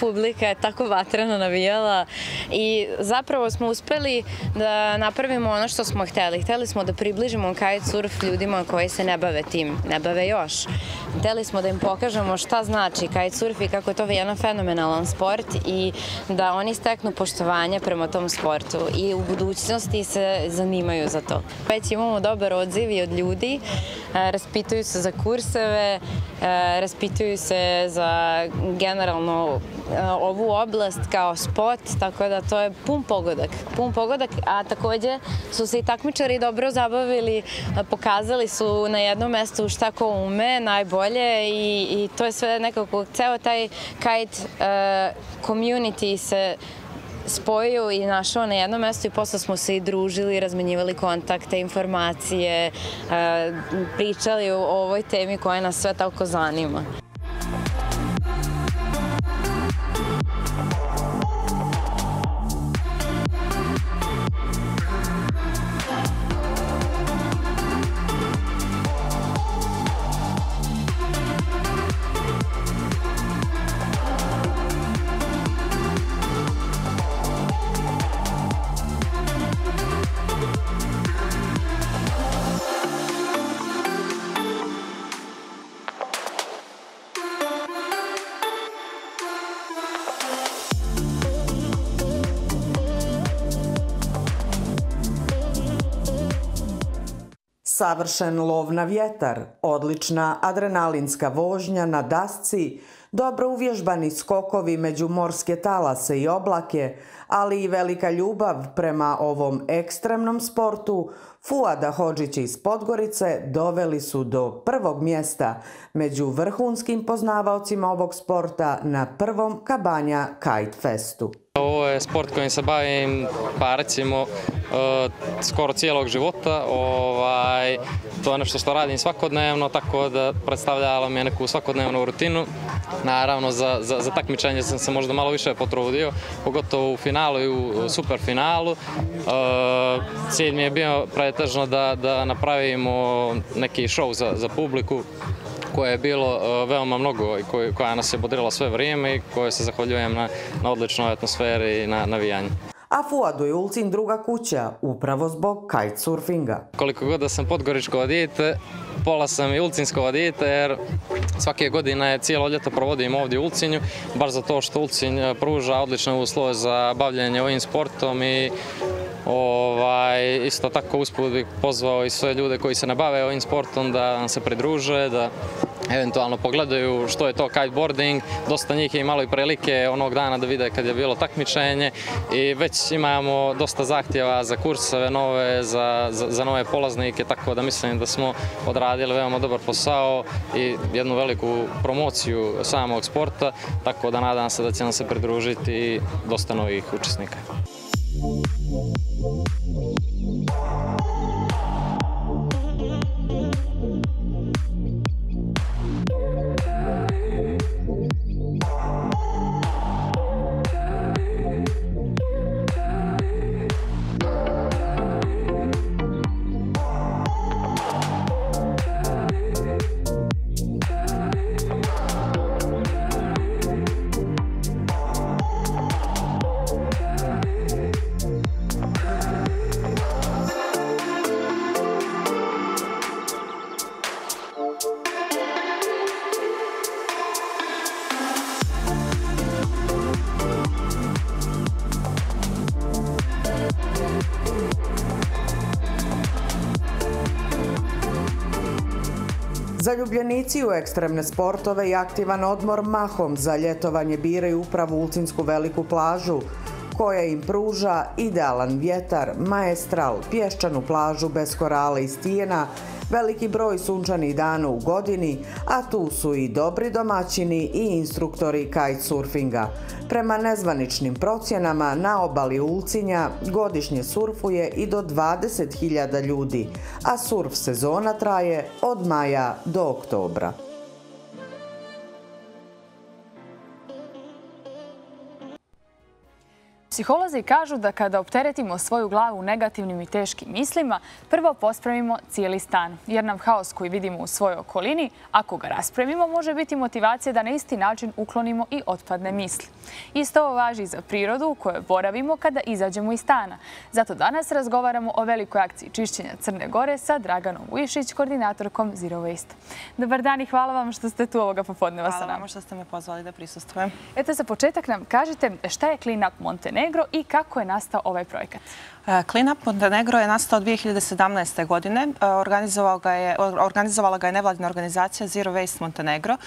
publika je tako vatreno navijala i zapravo smo uspeli da napravimo ono što smo hteli. Hteli smo da približimo kitesurf ljudima koji se ne bave tim, ne bave još. Hteli smo da im pokažemo šta znači kitesurf i kako je to jedan fenomenalan sport i da oni steknu poštovanje prema tom sportu i u budućnosti se zanimaju za to. Već imamo dobar odziv i od ljudi, raspituju se za kurseve, raspituju se za generalno ovu oblast kao spot, tako da to je pun pogodak. Pun pogodak, a takođe su se i takmičari dobro zabavili, pokazali su na jednom mestu šta ko ume najbolje i, i to je sve nekako, ceo taj kite community se spojio i našao na jednom mestu i posle smo se i družili, razmenjivali kontakte, informacije, pričali o ovoj temi koja nas sve tako zanima. Savršen lov na vjetar, odlična adrenalinska vožnja na dasci, dobro uvježbani skokovi među morske talase i oblake, ali i velika ljubav prema ovom ekstremnom sportu, Fuada Hodžića iz Podgorice doveli su do prvog mjesta među vrhunskim poznavaocima ovog sporta na prvom Kabanja Kite Festu. Ovo je sport kojim se bavim, pa recimo, skoro cijelog života. To je nešto što radim svakodnevno, tako da predstavljalo mi je neku svakodnevnu rutinu. Naravno, za takmičenje sam se možda malo više potrudio, pogotovo u finalu i u superfinalu. Cilj mi je bio pretežno da napravimo neki show za publiku, koje je bilo veoma mnogo i koja nas je bodrila sve vrijeme i koje se zahvaljujem na odličnoj atmosferi i na navijanju. A Fuadu je Ulcinj druga kuća, upravo zbog kitesurfinga. Koliko god da sam podgoričko dijete, pola sam i ulcinjsko dijete, jer svake godine cijelo ljeto provodim ovdje u Ulcinju, baš zato što Ulcinj pruža odlične uslove za bavljenje ovim sportom i isto tako usput bih pozvao i sve ljude koji se ne bave ovim sportom da nam se pridruže, da eventualno pogledaju što je to kiteboarding. Dosta njih je imalo i prilike onog dana da vide kad je bilo takmičenje i već imamo dosta zahtjeva za kurseve nove, za nove polaznike, tako da mislim da smo odradili veoma dobar posao i jednu veliku promociju samog sporta, tako da nadam se da će nam se pridružiti dosta novih učesnika. Zaljubljenici u ekstremne sportove i aktivan odmor mahom za ljetovanje biraju upravo Ulcinjsku veliku plažu, koja im pruža idealan vjetar, maestral, pješčanu plažu bez korale i stijena, veliki broj sunčanih dana u godini, a tu su i dobri domaćini i instruktori kitesurfinga. Prema nezvaničnim procjenama, na obali Ulcinja godišnje surfuje i do dvadeset hiljada ljudi, a surf sezona traje od maja do oktobra. Psiholozi kažu da kada opteretimo svoju glavu negativnim i teškim mislima, prvo pospremimo cijeli stan. Jer nam haos koji vidimo u svojoj okolini, ako ga raspremimo, može biti motivacija da na isti način uklonimo i otpadne misli. Isto ovo važi i za prirodu u kojoj boravimo kada izađemo iz stana. Zato danas razgovaramo o velikoj akciji čišćenja Crne Gore sa Draganom Vujišić, koordinatorkom Zero Waste. Dobar dan i hvala vam što ste tu ovoga popodneva sa nama. Hvala vam što ste me pozvali da prisustvujem. Eto, za početak nam kažite šta je Clean Up Montenegro i kako je nastao ovaj projekat? Clean Up Montenegro je nastao dvije hiljade sedamnaeste. godine. Organizovala ga je nevladina organizacija Zero Waste Montenegro.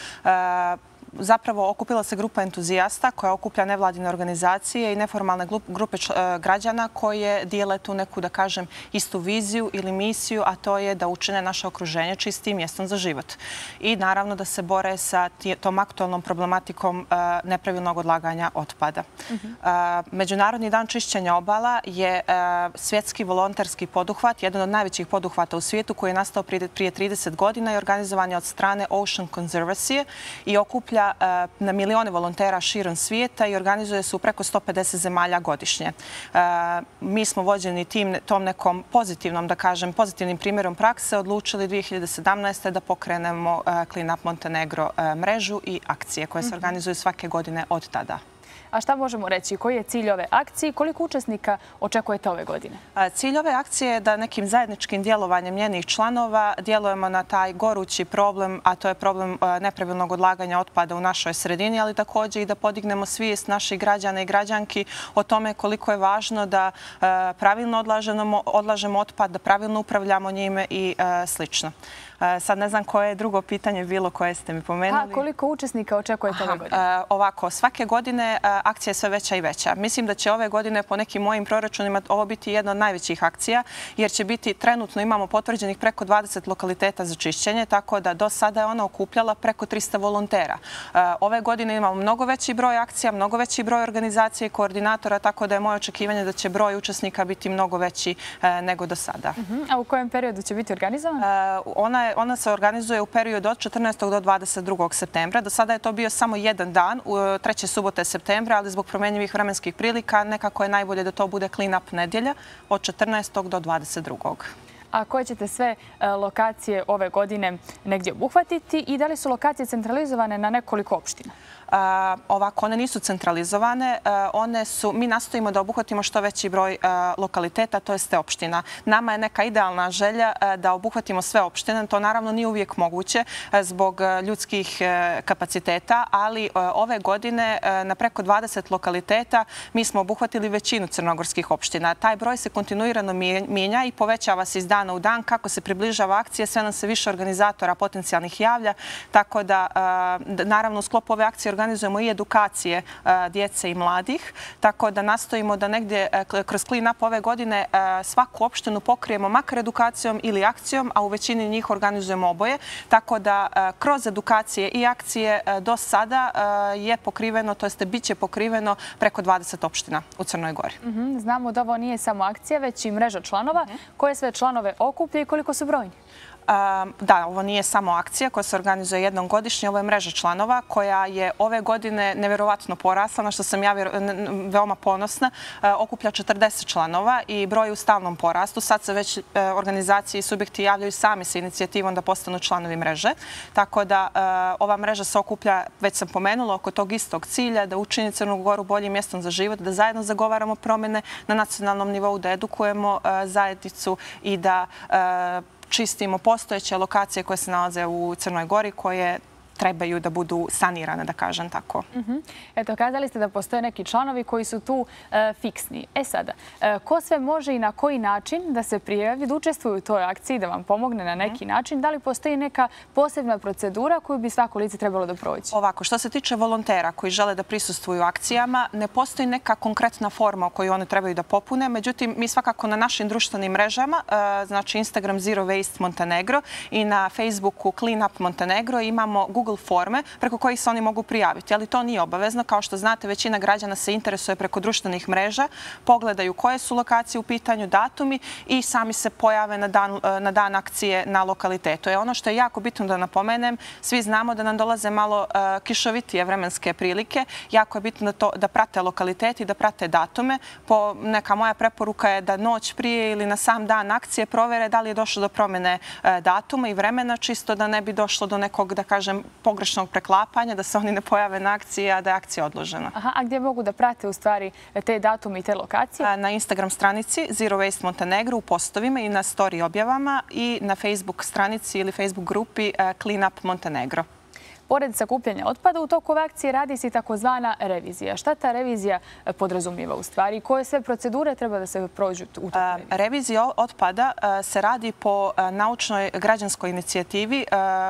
Zapravo okupila se grupa entuzijasta koja okuplja nevladine organizacije i neformalne grupe građana koje dijele tu neku, da kažem, istu viziju ili misiju, a to je da učine naše okruženje čistim mjestom za život. I naravno da se bore sa tom aktualnom problematikom nepravilnog odlaganja otpada. Međunarodni dan čišćenja obala je svjetski volonterski poduhvat, jedan od najvećih poduhvata u svijetu koji je nastao prije trideset godina i organizovan je od strane Ocean Conservancy i okuplja na milione volontera širom svijeta i organizuje se u preko sto pedeset zemalja godišnje. Mi smo vođeni tim, tom nekom pozitivnom, da kažem, pozitivnim primjerom prakse odlučili dvije hiljade sedamnaeste. da pokrenemo Clean Up Montenegro mrežu i akcije koje se organizuju svake godine od tada. A šta možemo reći? Koji je cilj ove akcije i koliko učesnika očekujete ove godine? Cilj ove akcije je da nekim zajedničkim djelovanjem njenih članova djelujemo na taj gorući problem, a to je problem nepravilnog odlaganja otpada u našoj sredini, ali također i da podignemo svijest naših građana i građanki o tome koliko je važno da pravilno odlažemo otpad, da pravilno upravljamo njime i slično. Sad ne znam koje je drugo pitanje bilo koje ste mi pomenuli. A koliko učesnika očekujete ove godine? Ovako, svake godine akcija je sve veća i veća. Mislim da će ove godine po nekim mojim proračunima ovo biti jedna od najvećih akcija, jer će biti, trenutno imamo potvrđenih preko dvadeset lokaliteta za čišćenje, tako da do sada je ona okupljala preko trista volontera. Ove godine imamo mnogo veći broj akcija, mnogo veći broj organizacije i koordinatora, tako da je moje očekivanje da će broj učesnika biti mnogo veći nego do sada. A u kojem periodu će biti organizovan? Ona je Ona se organizuje u periodu od četrnaestog do dvadeset drugog septembra. Do sada je to bio samo jedan dan, treće subote septembra, ali zbog promenjivih vremenskih prilika nekako je najbolje da to bude Clean Up nedjelja od četrnaestog do dvadeset drugog A koje ćete sve lokacije ove godine negdje obuhvatiti i da li su lokacije centralizovane na nekoliko opština? Ovako, one nisu centralizovane. One su, mi nastojimo da obuhvatimo što veći broj lokaliteta, to jeste opština. Nama je neka idealna želja da obuhvatimo sve opštine. To naravno nije uvijek moguće zbog ljudskih kapaciteta, ali ove godine na preko dvadeset lokaliteta mi smo obuhvatili većinu crnogorskih opština. Taj broj se kontinuirano mijenja i povećava se iz dana u dan. Kako se približava akcija, sve nam se više organizatora potencijalnih javlja, tako da naravno u sklopu ove akcije organizujemo i edukacije djece i mladih, tako da nastojimo da negdje kroz Clean Up ove godine svaku opštinu pokrijemo makar edukacijom ili akcijom, a u većini njih organizujemo oboje, tako da kroz edukacije i akcije do sada je pokriveno, to jeste bit će pokriveno preko dvadeset opština u Crnoj Gori. Znamo da ovo nije samo akcija, već i mreža članova. Koje sve članove okuplja i koliko su brojni? Da, ovo nije samo akcija koja se organizuje jednom godišnje, ovo je mreža članova koja je ove godine nevjerovatno porasla, na što sam ja veoma ponosna. Okuplja četrdeset članova i broj je u stalnom porastu. Sad se već organizacije i subjekti javljaju sami sa inicijativom da postanu članovi mreže. Tako da ova mreža se okuplja, već sam pomenula, oko tog istog cilja, da učini Crnu Goru boljim mjestom za život, da zajedno zagovaramo promjene na nacionalnom nivou, da edukujemo zajednicu i da čistimo postojeće lokacije koje se nalaze u Crnoj Gori, koje trebaju da budu sanirane, da kažem tako. Eto, kazali ste da postoje neki članovi koji su tu fiksni. E sada, ko sve može i na koji način da se prijavi, da učestvuju u toj akciji, da vam pomogne na neki način? Da li postoji neka posebna procedura koju bi svako lice trebalo da proći? Ovako, što se tiče volontera koji žele da prisustvuju akcijama, ne postoji neka konkretna forma o kojoj one trebaju da popune. Međutim, mi svakako na našim društvenim mrežama, znači Instagram Zero Waste Montenegro i na Facebooku Clean Up Montenegro, imamo Google Google forme preko kojih se oni mogu prijaviti. Ali to nije obavezno. Kao što znate, većina građana se interesuje preko društvenih mreža, pogledaju koje su lokacije u pitanju, datumi i sami se pojave na dan, na dan akcije na lokalitetu. Je ono što je jako bitno da napomenem, svi znamo da nam dolaze malo uh, kišovitije vremenske prilike. Jako je bitno da, to, da prate lokaliteti, da prate datume. Po, neka moja preporuka je da noć prije ili na sam dan akcije provere da li je došlo do promjene uh, datuma i vremena, čisto da ne bi došlo do nekog, da kažem, pogrešnog preklapanja, da se oni ne pojave na akciji, a da je akcija odložena. Aha, a gdje mogu da prate u stvari te datume i te lokacije? Na Instagram stranici Zero Waste Montenegro u postovima i na story objavama i na Facebook stranici ili Facebook grupi Clean Up Montenegro. Pored sakupljanja otpada, u toku ove akcije radi se takozvana revizija. Šta ta revizija podrazumijeva u stvari? Koje sve procedure treba da se prođu u toku revizije? Revizija otpada se radi po naučnoj građanskoj inicijativi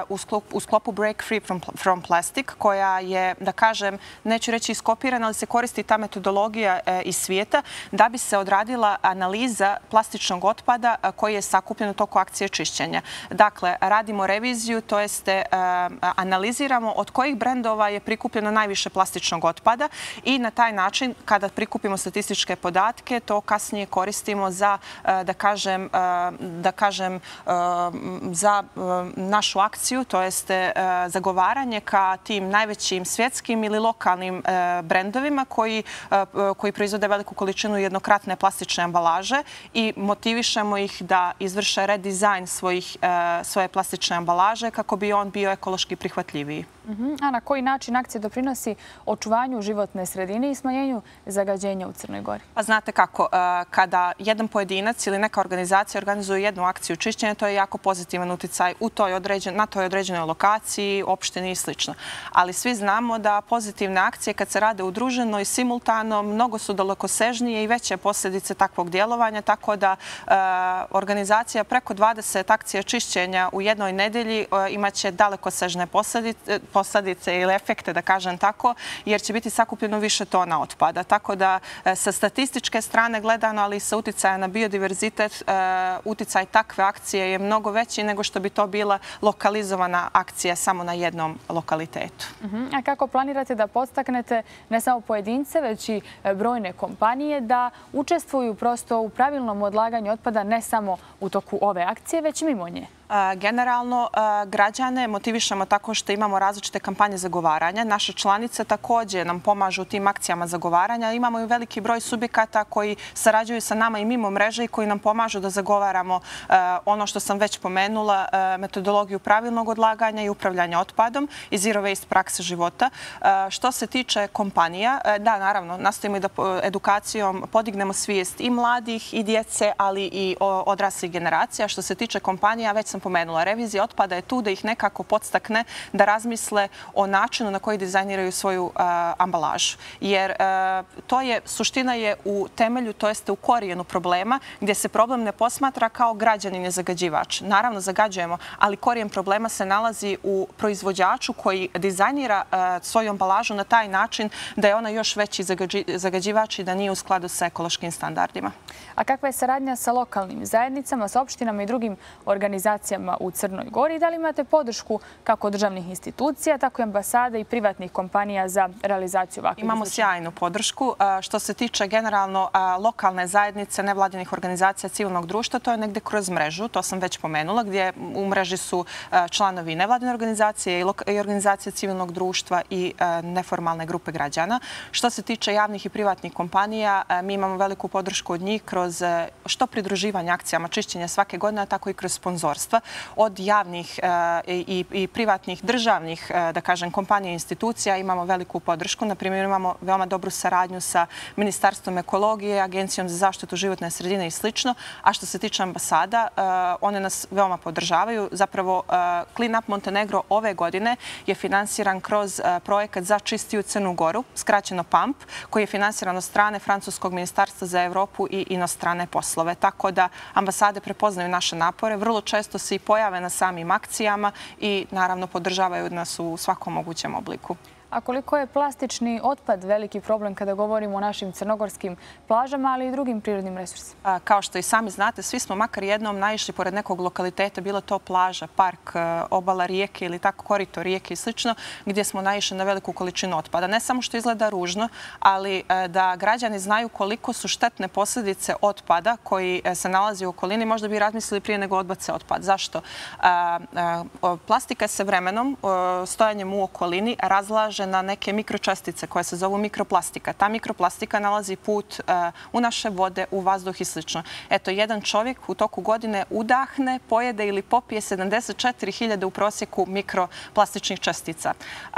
u sklopu Break Free from Plastic, koja je, da kažem, neću reći iskopirana, ali se koristi ta metodologija iz svijeta da bi se odradila analiza plastičnog otpada koji je sakupljen u toku akcije čišćenja. Dakle, radimo reviziju, to jeste analiziramo od kojih brendova je prikupljeno najviše plastičnog otpada i na taj način, kada prikupimo statističke podatke, to kasnije koristimo za, da kažem, da kažem, za našu akciju, to jeste zagovaranje ka tim najvećim svjetskim ili lokalnim brendovima koji, koji proizvode veliku količinu jednokratne plastične ambalaže i motivišemo ih da izvrše redizajn svojih, svoje plastične ambalaže kako bi on bio ekološki prihvatljiviji. A na koji način akcija doprinosi očuvanju životne sredine i smanjenju zagađenja u Crnoj Gori? Pa znate kako, kada jedan pojedinac ili neka organizacija organizuje jednu akciju čišćenja, to je jako pozitivan uticaj u toj određen, na toj određenoj lokaciji, opštini i sl. Ali svi znamo da pozitivne akcije kad se rade udruženo i simultano mnogo su dalekosežnije i veće posljedice takvog djelovanja, tako da organizacija preko dvadeset akcija čišćenja u jednoj nedelji imaće dalekosežne posljedice, posljedice ili efekte, da kažem tako, jer će biti sakupljeno više tona otpada. Tako da sa statističke strane gledano, ali i sa uticaja na biodiverzitet, uticaj takve akcije je mnogo veći nego što bi to bila lokalizovana akcija samo na jednom lokalitetu. A kako planirate da podstaknete ne samo pojedince, već i brojne kompanije da učestvuju prosto u pravilnom odlaganju otpada ne samo u toku ove akcije, već i mimo nje? Generalno, građane motivišemo tako što imamo različite kampanje zagovaranja. Naše članice također nam pomažu u tim akcijama zagovaranja. Imamo i veliki broj subjekata koji sarađuju sa nama i mimo mreže i koji nam pomažu da zagovaramo ono što sam već pomenula, metodologiju pravilnog odlaganja i upravljanja otpadom i zero waste prakse života. Što se tiče kompanija, da, naravno, nastojimo i da edukacijom podignemo svijest i mladih i djece, ali i odraslih generacija. Što se tiče kompanija, već sam pomenula, revizija otpada je tu da ih nekako podstakne da razmisle o načinu na koji dizajniraju svoju ambalažu. Jer to je, suština je u temelju, to jeste u korijenu problema, gdje se problem ne posmatra kao građanin je zagađivač. Naravno, zagađujemo, ali korijen problema se nalazi u proizvođaču koji dizajnira svoju ambalažu na taj način da je ona još veći zagađivač i da nije u skladu sa ekološkim standardima. A kakva je saradnja sa lokalnim zajednicama, sa opštinama i drugim organizacijama u Crnoj Gori? Da li imate podršku kako državnih institucija, tako i ambasade i privatnih kompanija za realizaciju ovakvih? Imamo sjajnu podršku. Što se tiče generalno lokalne zajednice, nevladinih organizacija civilnog društva, to je negde kroz mrežu, to sam već pomenula, gdje u mreži su članovi nevladine organizacije i organizacije civilnog društva i neformalne grupe građana. Što se tiče javnih i privatnih kompanija, mi imamo veliku podršku od njih kroz što pridruživanje akcijama čišćenja svake godine, tako i kroz sponzorstva od javnih i, i privatnih državnih, da kažem, kompanija i institucija. Imamo veliku podršku. Naprimjer, imamo veoma dobru saradnju sa Ministarstvom ekologije, Agencijom za zaštitu životne sredine i slično. A što se tiče ambasada, one nas veoma podržavaju. Zapravo, Clean Up Montenegro ove godine je finansiran kroz projekat za čistiju Crnu Goru, skraćeno P A M P, koji je finansiran od strane Francuskog ministarstva za Evropu i inostrane poslove. Tako da ambasade prepoznaju naše napore, vrlo često se i pojave na samim akcijama i naravno podržavaju nas u svakom mogućem obliku. A koliko je plastični otpad veliki problem kada govorimo o našim crnogorskim plažama, ali i drugim prirodnim resursima? Kao što i sami znate, svi smo makar jednom naišli pored nekog lokaliteta, bila to plaža, park, obala rijeke ili tako korito rijeke i slično, gdje smo naišli na veliku količinu otpada. Ne samo što izgleda ružno, ali da građani znaju koliko su štetne posljedice otpada koji se nalazi u okolini, možda bi razmislili prije nego odbace otpad. Zašto? Plastika se vremenom, stojanjem u okolini, razlaže na neke mikročastice koje se zovu mikroplastika. Ta mikroplastika nalazi put u naše vode, u vazduh i slično. Eto, jedan čovjek u toku godine udahne, pojede ili popije sedamdeset četiri hiljade u prosjeku mikroplastičnih čestica.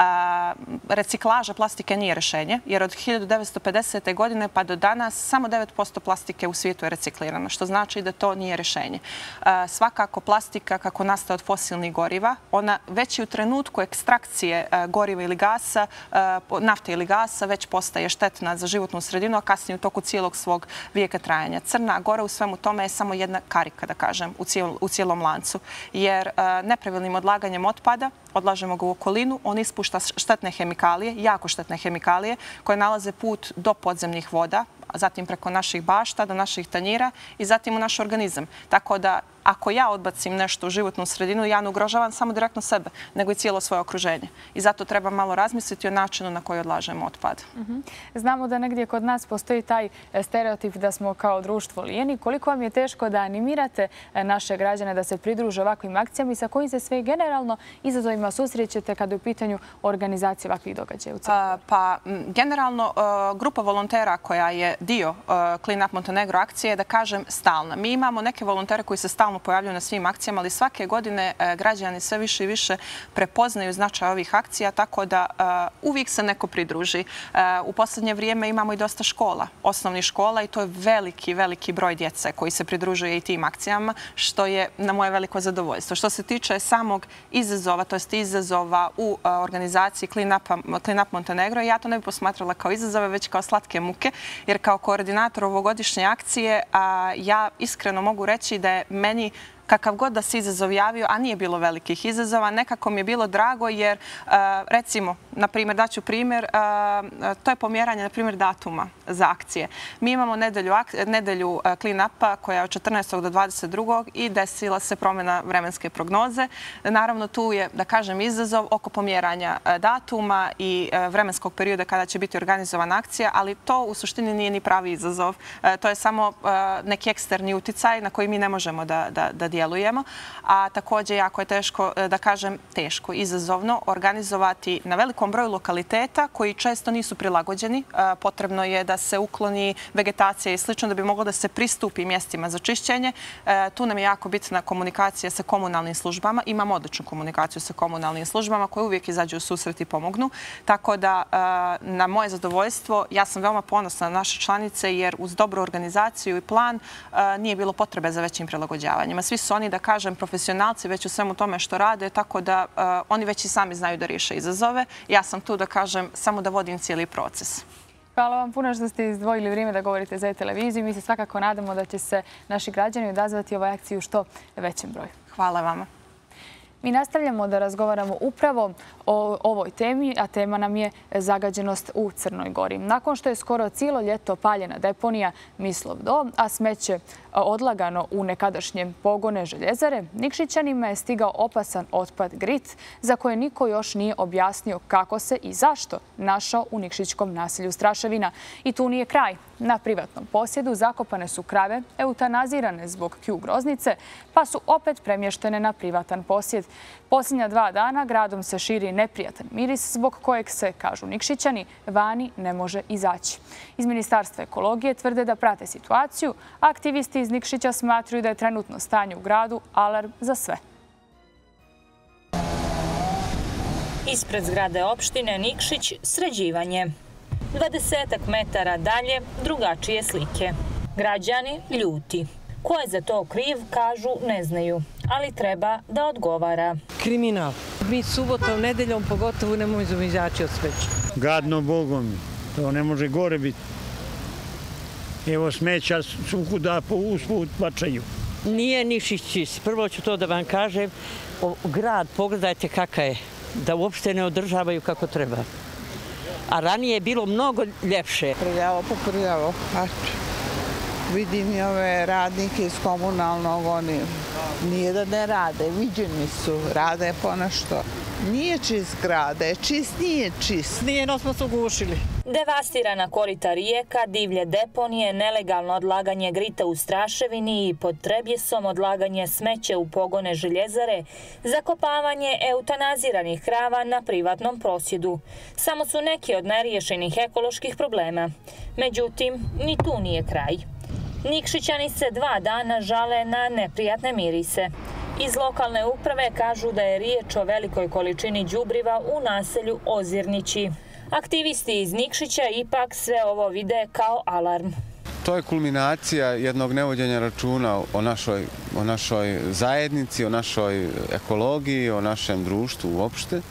Reciklaža plastike nije rješenje, jer od hiljadu devetsto pedesete. godine pa do danas samo devet posto plastike u svijetu je reciklirano, što znači da to nije rješenje. Svakako plastika, kako nastaje od fosilnih goriva, ona već i u trenutku ekstrakcije goriva ili gasa, nafte ili gasa, već postaje štetna za životnu sredinu, a kasnije u toku cijelog svog vijeka trajanja. Crna Gora u svemu tome je samo jedna karika, da kažem, u cijelom lancu. Jer nepravilnim odlaganjem otpada, odlažemo ga u okolinu, on ispušta štetne hemikalije, jako štetne hemikalije, koje nalaze put do podzemnih voda, zatim preko naših bašta, do naših tanjira i zatim u naš organizam. Tako da, ako ja odbacim nešto u životnu sredinu, ja ne ugrožavam samo direktno sebe, nego i cijelo svoje okruženje. I zato treba malo razmisliti o načinu na koji odlažemo otpad. Znamo da negdje kod nas postoji taj stereotip da smo kao društvo lijeni. Koliko vam je teško da animirate naše građane da se pridruže ovakvim akcijama i sa kojim se sve generalno izazovima susrećete kada je u pitanju organizacije ovakvih događaja u Crnoj Gori? Pa, generalno, grupa volontera koja je dio Clean Up Montenegro akcije je, da kažem, stalna. Mi imamo neke volontere koji se stalno pojavljuju na svim akcijama, ali svake godine građani sve više i više prepoznaju značaj ovih akcija, tako da uvijek se neko pridruži. U posljednje vrijeme imamo i dosta škola, osnovnih škola, i to je veliki, veliki broj djece koji se pridružuje i tim akcijama, što je na moje veliko zadovoljstvo. Što se tiče samog izazova, to jest izazova u organizaciji Clean Up Montenegro, ja to ne bih posmatrala kao izazove, već kao slatke muke, jer kao koordinator ovogodišnje akcije ja iskreno mogu reći da je meni kakav god da se izazov javio, a nije bilo velikih izazova, nekako mi je bilo drago jer, recimo, na primjer, daću primjer, to je pomjeranje, na primjer, datuma za akcije. Mi imamo nedelju Clean Upa koja je od četrnaestog do dvadeset drugog i desila se promjena vremenske prognoze. Naravno, tu je, da kažem, izazov oko pomjeranja datuma i vremenskog perioda kada će biti organizovana akcija, ali to u suštini nije ni pravi izazov. To je samo neki eksterni uticaj na koji mi ne možemo da djelujemo. djelujemo, a također jako je teško, da kažem teško, izazovno organizovati na velikom broju lokaliteta koji često nisu prilagođeni. Potrebno je da se ukloni vegetacija i slično da bi moglo da se pristupi mjestima za čišćenje. Tu nam je jako bitna komunikacija sa komunalnim službama. Imamo odličnu komunikaciju sa komunalnim službama koje uvijek izađu u susret i pomognu. Tako da, na moje zadovoljstvo, ja sam veoma ponosna na naše članice jer uz dobru organizaciju i plan nije bilo potrebe za većim prilagođavanjima. Svi su oni, da kažem, profesionalci već u svemu tome što rade, tako da oni već i sami znaju da riješe izazove. Ja sam tu, da kažem, samo da vodim cijeli proces. Hvala vam puno što ste izdvojili vrijeme da govorite za televiziju. Mi se svakako nadamo da će se naši građani odazvati ovoj akciji u što većem broju. Hvala vama. Mi nastavljamo da razgovaramo upravo o ovoj temi, a tema nam je zagađenost u Crnoj Gori. Nakon što je skoro cijelo ljeto paljena deponija Mislov do, a smeće odlagano u nekadašnje pogone željezare, Nikšićanima je stigao opasan otpad grit za koje niko još nije objasnio kako se i zašto našao u nikšićkom naselju Straševina. I tu nije kraj. Na privatnom posjedu zakopane su krave, eutanazirane zbog kju groznice, pa su opet premještene na privatan posjed. Posljednja dva dana gradom se širi neprijatan miris zbog kojeg se, kažu Nikšićani, vani ne može izaći. Iz Ministarstva ekologije tvrde da prate situaciju, a aktivisti iz Nikšića smatruju da je trenutno stanje u gradu alarm za sve. Ispred zgrade opštine Nikšić sređivanje. Dvadesetak metara dalje drugačije slike. Građani ljuti. Ko je za to kriv, kažu, ne znaju, ali treba da odgovara. Kriminal. Mi subotom, nedeljom pogotovo ne možemo izaći od smeća. Gadno Bogom, to ne može gore biti. Evo smeća svukuda po usput bačaju. Nije Nikšić čist. Prvo ću to da vam kažem. Grad, pogledajte kakav je. Da uopšte ne održavaju kako treba. A ranije je bilo mnogo ljepše. Prljavo po prljavo. Vidim i ove radnike iz komunalnog, oni nije da ne rade, viđeni su, rade ponešto. Nije čist grada, je čist, nije čist. Nije, no smo se ugušili. Devastirana korita rijeka, divlje deponije, nelegalno odlaganje grita u Straševini i pod Trebjesom odlaganje smeća u pogone željezare, zakopavanje eutanaziranih krava na privatnom prosjedu. Samo su neki od neriješenih ekoloških problema. Međutim, ni tu nije kraj. Nikšićani se dva dana žale na neprijatne mirise. Iz lokalne uprave kažu da je riječ o velikoj količini đubriva u naselju Ozirnići. Aktivisti iz Nikšića ipak sve ovo vide kao alarm. To je kulminacija jednog nevođenja računa o našoj, o našoj zajednici, o našoj ekologiji, o našem društvu uopšte.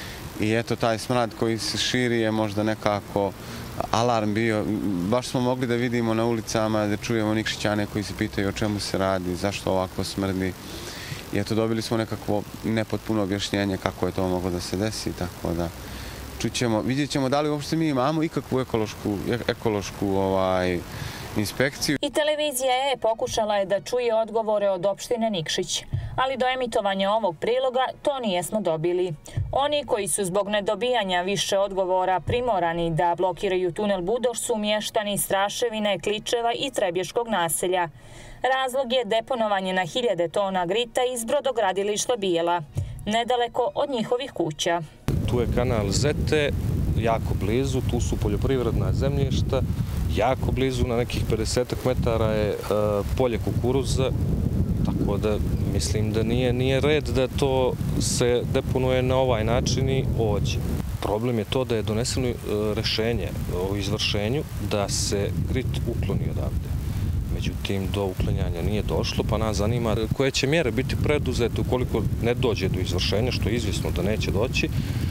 I eto, taj smrad koji se širi je možda nekako alarm bio. Baš smo mogli da vidimo na ulicama, da čujemo Nikšićane koji se pitaju o čemu se radi, zašto ovako smrdi. I eto, dobili smo nekakvo nepotpuno objašnjenje kako je to moglo da se desi, tako da čućemo, vidjet ćemo da li uopšte mi imamo ikakvu ekološku, ekološku ovaj, inspekciju. I televizija E pokušala je da čuje odgovore od opštine Nikšić, ali do emitovanja ovog priloga to nijesmo dobili. Oni koji su zbog nedobijanja više odgovora primorani da blokiraju tunel Budoš su mještani Straševine, Kličeva i Trebješkog naselja. Razlog je deponovanje na hiljade tona grita iz brodogradilišta Bijela, nedaleko od njihovih kuća. Tu je kanal Zete, jako blizu, tu su poljoprivredna zemljišta, jako blizu, na nekih pedeset metara je polje kukuruza, tako da mislim da nije, nije red da to se deponuje na ovaj način i ovdje. Problem je to da je doneseno rešenje o izvršenju da se grit ukloni odavde. Međutim, do uklanjanja nije došlo, pa nas zanima koje će mjere biti preduzete ukoliko ne dođe do izvršenja, što je izvjesno da neće doći.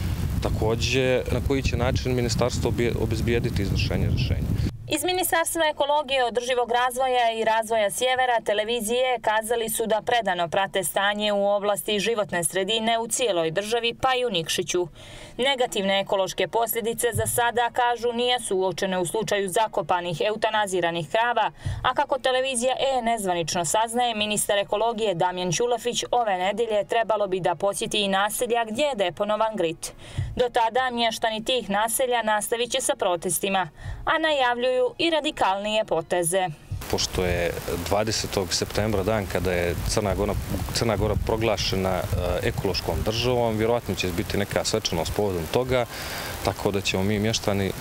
Također, na koji će način ministarstvo obezbijediti izvršenje rješenja. Iz Ministarstva ekologije, održivog razvoja i razvoja sjevera televizije kazali su da predano prate stanje u oblasti životne sredine u cijeloj državi, pa i u Nikšiću. Negativne ekološke posljedice za sada, kažu, nisu uočene u slučaju zakopanih eutanaziranih krava, a kako televizija E nezvanično saznaje, ministar ekologije Damjan Ćulafić ove nedelje trebalo bi da posjeti i naselja gdje je deponovan grit. Do tada mještani tih naselja nastavit će sa protestima, a najavljuju i radikalnije poteze. Pošto je dvadesetog septembra dan kada je Crna Gora, Crna Gora proglašena ekološkom državom, vjerojatno će biti neka svečanost povodom toga, tako da ćemo mi mještani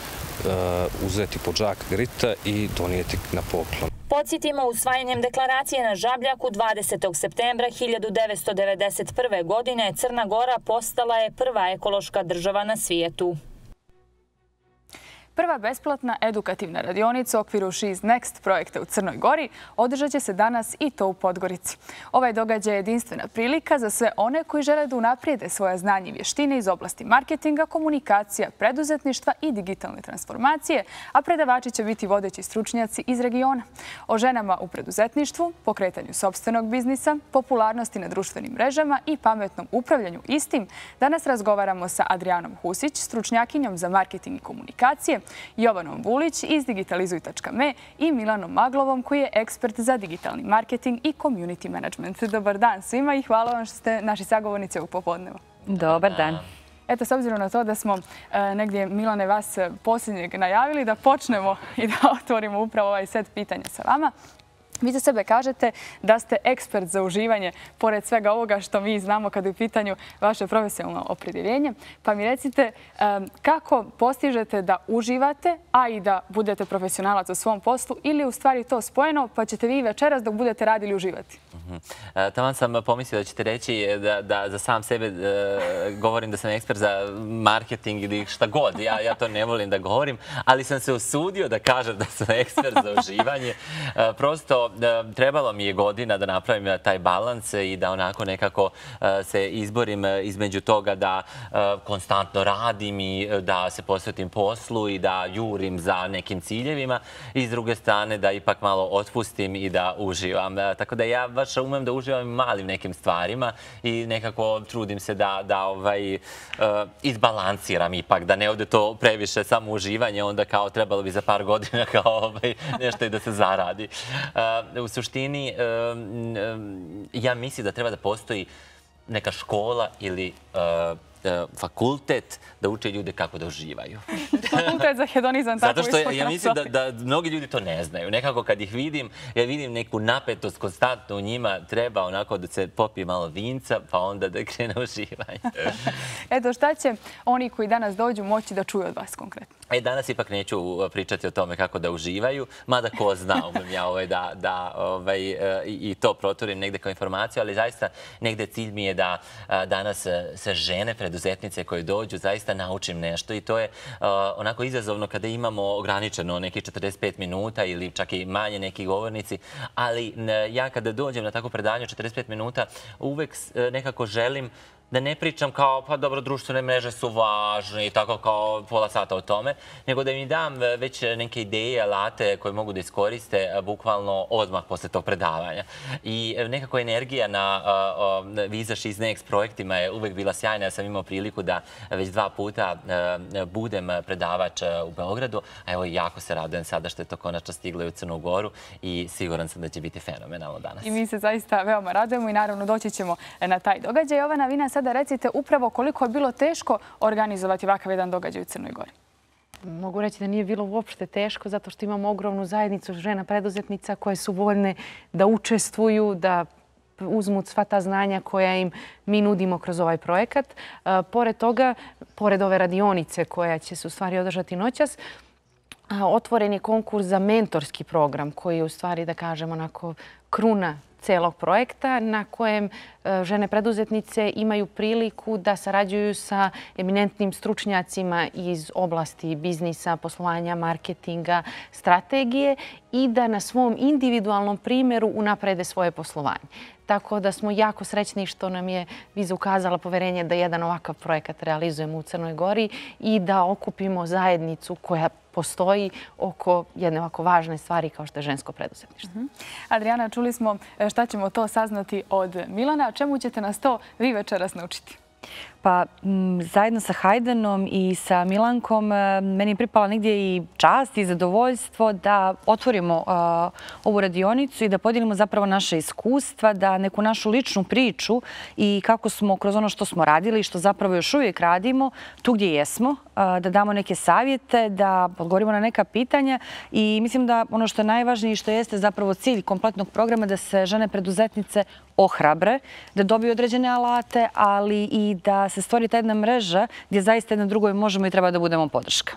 uzeti pod džak grita i donijeti na poklon. Podsjetimo, usvajanjem deklaracije na Žabljaku dvadesetog septembra hiljadu devetsto devedeset prve. godine Crna Gora postala je prva ekološka država na svijetu. Prva besplatna edukativna radionica u okviru She's Next projekta u Crnoj Gori održat će se danas i to u Podgorici. Ovaj događaj je jedinstvena prilika za sve one koji žele da unaprijede svoje znanje i vještine iz oblasti marketinga, komunikacija, preduzetništva i digitalne transformacije, a predavači će biti vodeći stručnjaci iz regiona. O ženama u preduzetništvu, pokretanju sopstvenog biznisa, popularnosti na društvenim mrežama i pametnom upravljanju istim danas razgovaramo sa Adrijanom Husić, stručnjakinjom za marketing i komunikacije, Jovanom Vulić iz digitalizuj tačka me i Milanom Maglovom koji je ekspert za digitalni marketing i community management. Dobar dan svima i hvala vam što ste naši sagovornici ovog popodneva. Dobar dan. Eto, s obzirom na to da smo negdje, Milane, vas posljednjeg najavili da počnemo i da otvorimo upravo ovaj set pitanja sa vama. Vi za sebe kažete da ste ekspert za uživanje, pored svega ovoga što mi znamo kada je u pitanju vaše profesionalno opredjeljenje. Pa mi recite kako postižete da uživate, a i da budete profesionalac u svom poslu, ili u stvari to spojeno, pa ćete vi večeras dok budete radili uživati? Taman sam pomislio da ćete reći da za sam sebe govorim da sam ekspert za marketing ili šta god. Ja to ne volim da govorim, ali sam se usudio da kažem da sam ekspert za uživanje. Prosto trebalo mi je godina da napravim taj balans i da onako nekako se izborim između toga da konstantno radim i da se posvetim poslu i da jurim za nekim ciljevima i s druge strane da ipak malo otpustim i da uživam. Tako da ja baš umem da uživam malim nekim stvarima i nekako trudim se da, da ovaj, izbalansiram ipak, da ne ode to previše samo uživanje, onda kao trebalo bi za par godina kao ovaj, nešto i da se zaradi. U suštini, ja mislim da treba da postoji neka škola ili fakultet da uče ljude kako da uživaju. Fakultet za hedonizam, tako Zato što ja mislim da, da mnogi ljudi to ne znaju. Nekako kad ih vidim, ja vidim neku napetost konstantno u njima, treba onako da se popije malo vinca, pa onda da krene uživanje. Eto, šta će oni koji danas dođu moći da čuju od vas konkretno? E, danas ipak neću pričati o tome kako da uživaju, mada ko zna, umem ja ovaj, da, da ovaj, i, i to proturim negde kao informaciju, ali zaista negde cilj mi je da danas se žene preduzetnice koje dođu zaista naučim nešto i to je uh, onako izazovno kada imamo ograničeno nekih četrdeset pet minuta ili čak i manje neki govornici, ali ja kada dođem na tako predanje četrdeset pet minuta uvek nekako želim da ne pričam kao, pa dobro, društvene mreže su važne i tako kao pola sata o tome, nego da mi dam već neke ideje, alate koje mogu da iskoriste bukvalno odmah posle tog predavanja. I nekako energija na Vizaš iz Next projektima je uvek bila sjajna. Ja sam imao priliku da već dva puta budem predavač u Beogradu, a evo jako se radujem sada što je to konačno stiglo i u Crnu Goru i siguran sam da će biti fenomenalno danas. I mi se zaista veoma radujemo i naravno doći ćemo na taj događaj. Ova novina sada recite upravo koliko je bilo teško organizovati ovakav jedan događaj u Crnoj Gori. Mogu reći da nije bilo uopšte teško zato što imamo ogromnu zajednicu žena preduzetnica koje su voljne da učestvuju, da uzmu sva ta znanja koja im mi nudimo kroz ovaj projekat. Pored toga, pored ove radionice koja će se u stvari održati noćas, otvoren je konkurs za mentorski program koji je u stvari, da kažem, onako kruna celog projekta na kojem žene preduzetnice imaju priliku da sarađuju sa eminentnim stručnjacima iz oblasti biznisa, poslovanja, marketinga, strategije i da na svom individualnom primjeru unaprede svoje poslovanje. Tako da smo jako srećni što nam je Viza ukazala poverenje da jedan ovakav projekat realizujemo u Crnoj Gori i da okupimo zajednicu koja postoji oko jedne ovako važne stvari kao što je žensko preduzetništvo. Adriana, čuli smo šta ćemo to saznati od Milana. Čemu ćete nas to vi večeras naučiti? Pa zajedno sa Hajdenom i sa Milankom meni je pripala negdje i čast i zadovoljstvo da otvorimo ovu radionicu i da podijelimo zapravo naše iskustva, da neku našu ličnu priču i kako smo kroz ono što smo radili i što zapravo još uvijek radimo, tu gdje jesmo, da damo neke savjete, da odgovorimo na neka pitanja i mislim da ono što je najvažnije i što jeste zapravo cilj kompletnog programa da se žene preduzetnice ohrabre, da dobiju određene alate, ali i da se stvori ta jedna mreža gdje zaista jedna drugoj možemo i treba da budemo podrška.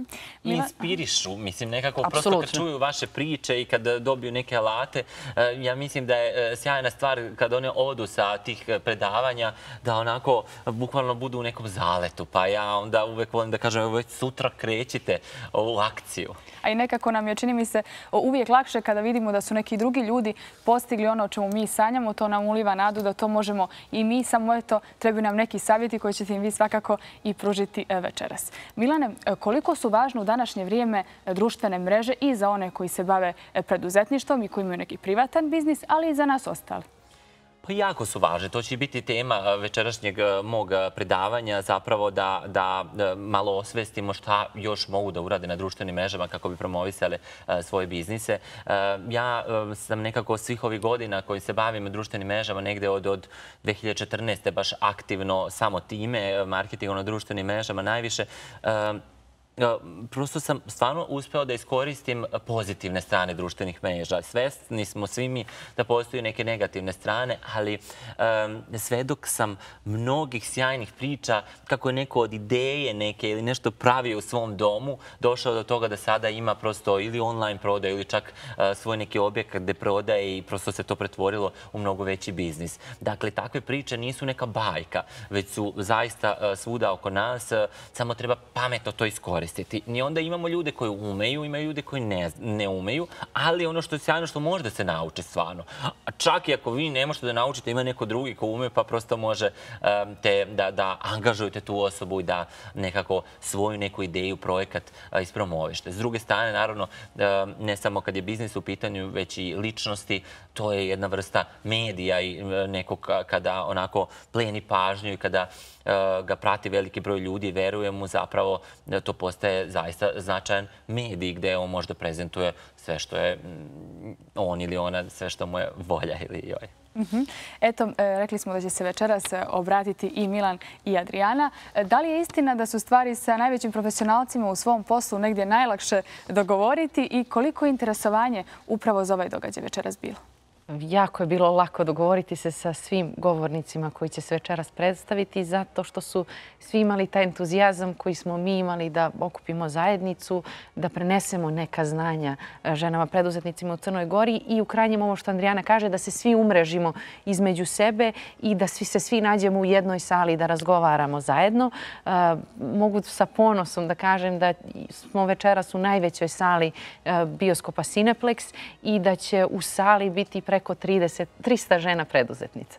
Inspirišu, mislim, nekako prosto kad čuju vaše priče i kad dobiju neke alate, ja mislim da je sjajna stvar kad one odu sa tih predavanja, da onako bukvalno budu u nekom zaletu, pa ja onda uvek volim da kažem, već sutra krećite u akciju. A i nekako nam je, čini mi se, uvijek lakše kada vidimo da su neki drugi ljudi postigli ono o čemu mi sanjamo, to nam uliva nadu da to možemo i mi, samo eto, trebaju nam neki savjeti koji ćete im vi svakako i pružiti večeras. Milane, koliko su važne u današnje vrijeme društvene mreže i za one koji se bave preduzetništvom i koji imaju neki privatan biznis, ali i za nas ostali? Pa jako su važne. To će biti tema večerašnjeg mog predavanja, zapravo da, da malo osvestimo šta još mogu da urade na društvenim mrežama kako bi promovisale svoje biznise. Ja sam nekako svih ovih godina koji se bavim društvenim mrežama, negde od, od dve hiljade četrnaeste. baš aktivno samo time, marketingom na društvenim mrežama najviše, prosto sam stvarno uspeo da iskoristim pozitivne strane društvenih mreža. Svesni smo svi mi da postoji neke negativne strane, ali sve dok sam mnogih sjajnih priča kako je neko od ideje neke ili nešto pravio u svom domu, došao do toga da sada ima prosto ili online prodaje ili čak svoj neki objekat gde prodaje i prosto se to pretvorilo u mnogo veći biznis. Dakle, takve priče nisu neka bajka, već su zaista svuda oko nas, samo treba pametno to iskoristiti. koristiti. I onda imamo ljude koji umeju, imaju ljude koji ne umeju, ali ono što je sjajno što može da se nauči stvarno. Čak i ako vi ne možete da naučite, ima neko drugi ko ume, pa prosto može da angažujete tu osobu i da nekako svoju neku ideju, projekat ispromovište. S druge strane, naravno, ne samo kad je biznis u pitanju, već i ličnosti, to je jedna vrsta medija i nekog kada onako pleni pažnju i kada ga prati veliki broj ljudi i veruje mu, zapravo to postaje zaista značajan medij gde on možda prezentuje sve što je on ili ona, sve što mu je volja ili joj. Eto, rekli smo da će se večeras obratiti i Milan i Adriana. Da li je istina da su stvari sa najvećim profesionalcima u svom poslu negdje najlakše dogovoriti i koliko je interesovanje upravo za ovaj događaj večeras bilo? Jako je bilo lako dogovoriti se sa svim govornicima koji će se večeras predstaviti zato što su svi imali taj entuzijazam koji smo mi imali da okupimo zajednicu, da prenesemo neka znanja ženama preduzetnicima u Crnoj Gori i u krajnjem ovo što Adriana kaže, da se svi umrežimo između sebe i da svi se svi nađemo u jednoj sali da razgovaramo zajedno. Mogu sa ponosom da kažem da smo večeras u najvećoj sali bioskopa Cineplex i da će u sali biti preko trista žena preduzetnica.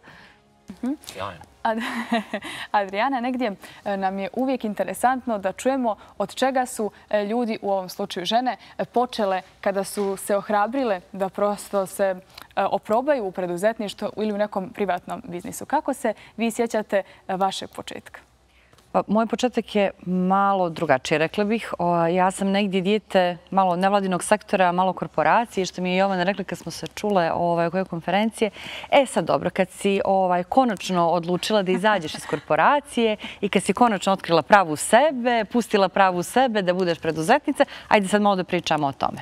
Adriana, negdje nam je uvijek interesantno da čujemo od čega su ljudi, u ovom slučaju žene, počele kada su se ohrabrile da prosto se oprobaju u preduzetništvu ili u nekom privatnom biznisu. Kako se vi sjećate vašeg početka? Moj početak je malo drugačiji, rekla bih. Ja sam negdje dijete malo nevladinog sektora, malo korporacije, što mi je Jovana rekla kad smo se čule o kojoj konferencije. E sad dobro, kad si konačno odlučila da izađeš iz korporacije i kad si konačno otkrila pravu sebe, pustila pravu sebe da budeš preduzetnica, ajde sad malo da pričamo o tome.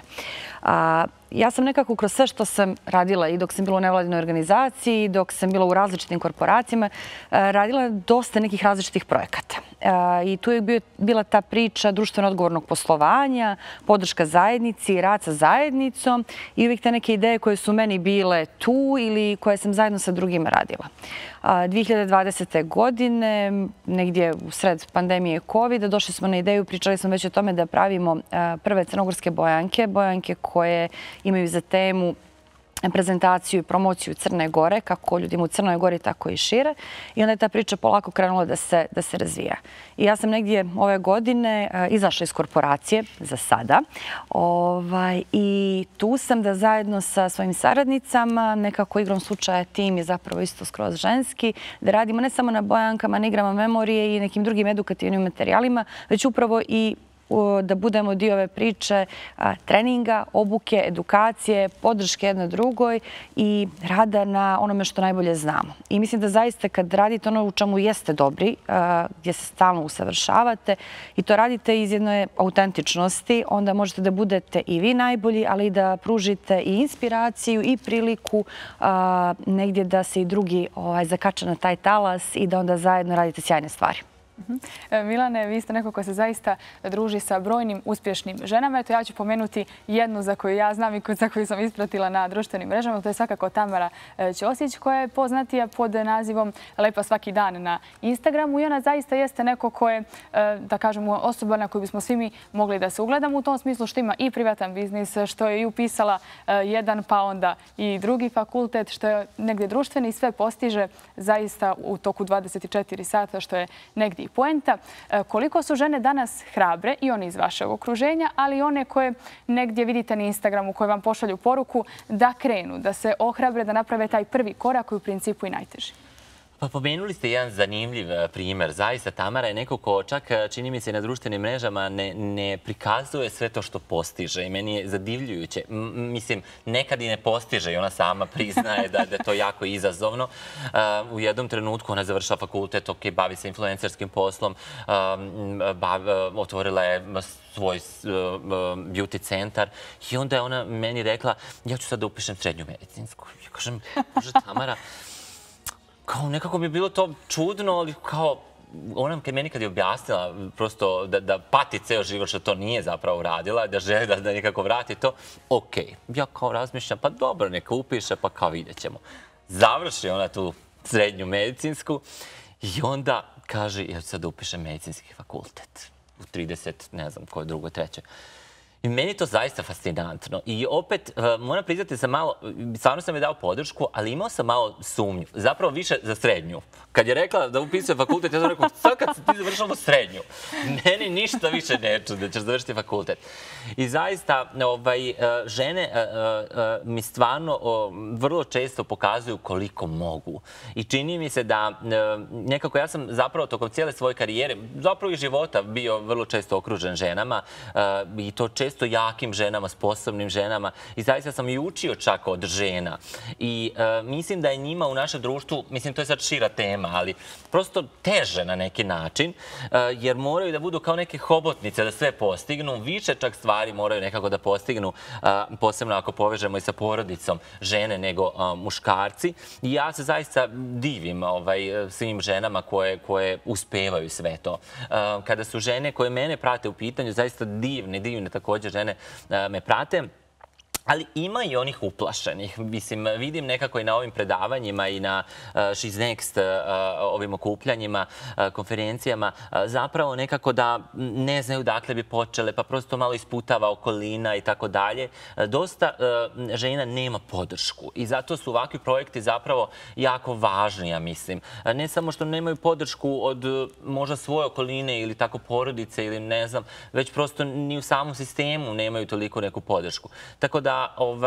Ja sam nekako kroz sve što sam radila i dok sam bila u nevladinoj organizaciji, dok sam bila u različitim korporacijama, radila dosta nekih različitih projekata. I tu je bila ta priča društveno odgovornog poslovanja, podrška zajednici, rad sa zajednicom i uvijek te neke ideje koje su meni bile tu ili koje sam zajedno sa drugima radila. dvije hiljade dvadesete. godine, negdje u sred pandemije kovida, došli smo na ideju, pričali smo već o tome da pravimo prve crnogorske bojanke, bojanke koje imaju za temu prezentaciju i promociju Crne Gore, kako ljudima u Crnoj Gori, tako i šire. I onda je ta priča polako krenula da se, da se razvija. I ja sam negdje ove godine izašla iz korporacije, za sada. Ovaj, I tu sam da zajedno sa svojim saradnicama, nekako igrom slučaja tim je zapravo isto skroz ženski, da radimo ne samo na bojankama, na igrama memorije i nekim drugim edukativnim materijalima, već upravo i da budemo dio ove priče treninga, obuke, edukacije, podrške jedne drugoj i rada na onome što najbolje znamo. I mislim da zaista kad radite ono u čemu jeste dobri, gdje se stalno usavršavate i to radite iz jedne autentičnosti, onda možete da budete i vi najbolji, ali i da pružite i inspiraciju i priliku negdje da se i drugi zakače na taj talas i da onda zajedno radite sjajne stvari. Milane, vi ste neko ko se zaista druži sa brojnim uspješnim ženama. Eto, ja ću pomenuti jednu za koju ja znam i za koju sam ispratila na društvenim mrežama. To je svakako Tamara Ćosić, koja je poznatija pod nazivom Lepa svaki dan na Instagramu. I ona zaista jeste neko ko je, da kažemo, osoba na koju bismo svi mi mogli da se ugledamo u tom smislu što ima i privatan biznis, što je i upisala jedan pa onda i drugi fakultet, što je negdje društveni i sve postiže zaista u toku dvadeset četiri sata, što je negdje i poenta. Koliko su žene danas hrabre, i one iz vašeg okruženja, ali i one koje negdje vidite na Instagramu, koje vam pošalju poruku da krenu, da se ohrabre, da naprave taj prvi korak koji u principu i najteži? Pa pomenuli ste jedan zanimljiv primjer. Zaista Tamara je neko ko čak, čini mi se, na društvenim mrežama ne prikazuje sve to što postiže i meni je zadivljujuće. Mislim, nekad i ne postiže i ona sama priznaje da je to jako izazovno. U jednom trenutku ona završila fakultet, ok, bavi se influencerskim poslom, otvorila je svoj beauty centar i onda je ona meni rekla, ja ću sad da upišem srednju medicinsku. Ja kažem, bože Tamara, kao nekako mi je bilo to čudno, ali kao ona meni kad je objasnila prosto da pati ceo život što to nije zapravo uradila, da želi da nekako vrati to, ok. Ja kao razmišljam, pa dobro, neka upiše, pa kao vidjet ćemo. Završi ona tu srednju medicinsku i onda kaže, ja ću sad da upišem medicinski fakultet. trideset, ne znam, koje drugo, treće. I meni je to zaista fascinantno. I opet, moram priznati sam malo, stvarno sam je dao podršku, ali imao sam malo sumnju. Zapravo više za srednju. Kad je rekla da upisuje fakultet, ja sam rekao, sad kad ti završamo srednju, meni ništa više neću da ćeš završiti fakultet. I zaista, žene mi stvarno vrlo često pokazuju koliko mogu. I čini mi se da nekako ja sam zapravo tokom cijele svoje karijere, zapravo i života, bio vrlo često okružen ženama i to često isto jakim ženama, sposobnim ženama i zaista sam i učio čak od žena. I mislim da je njima u našem društvu, mislim to je sad šira tema, ali prosto teže na neki način, jer moraju da budu kao neke hobotnice da sve postignu, više čak stvari moraju nekako da postignu, posebno ako povežemo i sa porodicom žene nego muškarci. I ja se zaista divim svim ženama koje uspevaju sve to. Kada su žene koje mene prate u pitanju, zaista divne, divne također žene me prate, ali ima i onih uplašenih. Mislim, vidim nekako i na ovim predavanjima i na She's Next ovim okupljanjima, konferencijama, zapravo nekako da ne znaju dakle bi počele, pa prosto malo isputava okolina i tako dalje. Dosta žena nema podršku i zato su ovakvi projekti zapravo jako važni, ja mislim. Ne samo što nemaju podršku od možda svoje okoline ili tako porodice ili ne znam, već prosto ni u samom sistemu nemaju toliko neku podršku. Tako da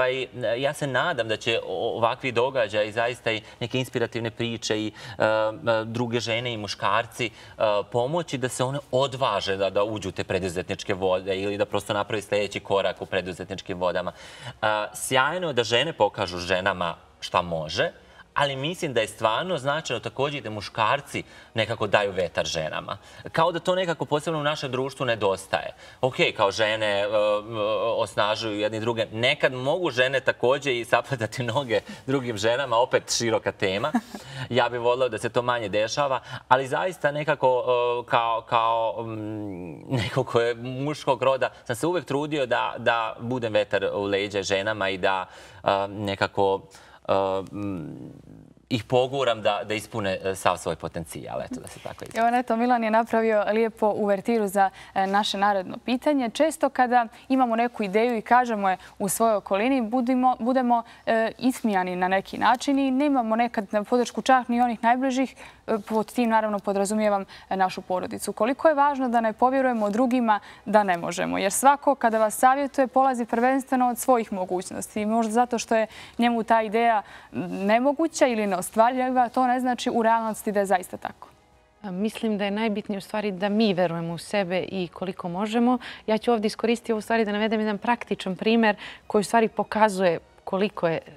ja se nadam da će ovakvi događaji, zaista i neke inspirativne priče i druge žene i muškarci pomoći da se one odvaže da uđu u te preduzetničke vode ili da prosto napravi sljedeći korak u preduzetničkim vodama. Sjajno je da žene pokažu ženama šta može, ali mislim da je stvarno značajno također i da muškarci nekako daju vetar ženama. Kao da to nekako posebno u našem društvu nedostaje. Ok, kao žene osnažuju jedni druge. Nekad mogu žene također i sapletati noge drugim ženama, opet široka tema. Ja bih volio da se to manje dešava, ali zaista nekako kao neko ko je muškog roda sam se uvek trudio da budem vetar u leđa ženama i da nekako ih poguram da ispune sav svoj potencijal. Eto, da se tako izgleda. Evo, neto, Milan je napravio lijepo uvertiru za naše naredno pitanje. Često kada imamo neku ideju i kažemo je u svojoj okolini, budemo ismijani na neki način i nemamo nekad podršku čak ni onih najbližih. Pod tim, naravno, podrazumijevam našu porodicu. Koliko je važno da ne povjerujemo drugima da ne možemo? Jer svako kada vas savjetuje polazi prvenstveno od svojih mogućnosti. Možda zato što je njemu ta ideja nemoguća ili neostvarljiva, to ne znači u realnosti da je zaista tako. Mislim da je najbitnije u stvari da mi verujemo u sebe i koliko možemo. Ja ću ovdje iskoristiti ovu stvari da navedem jedan praktičan primjer koji u stvari pokazuje koliko je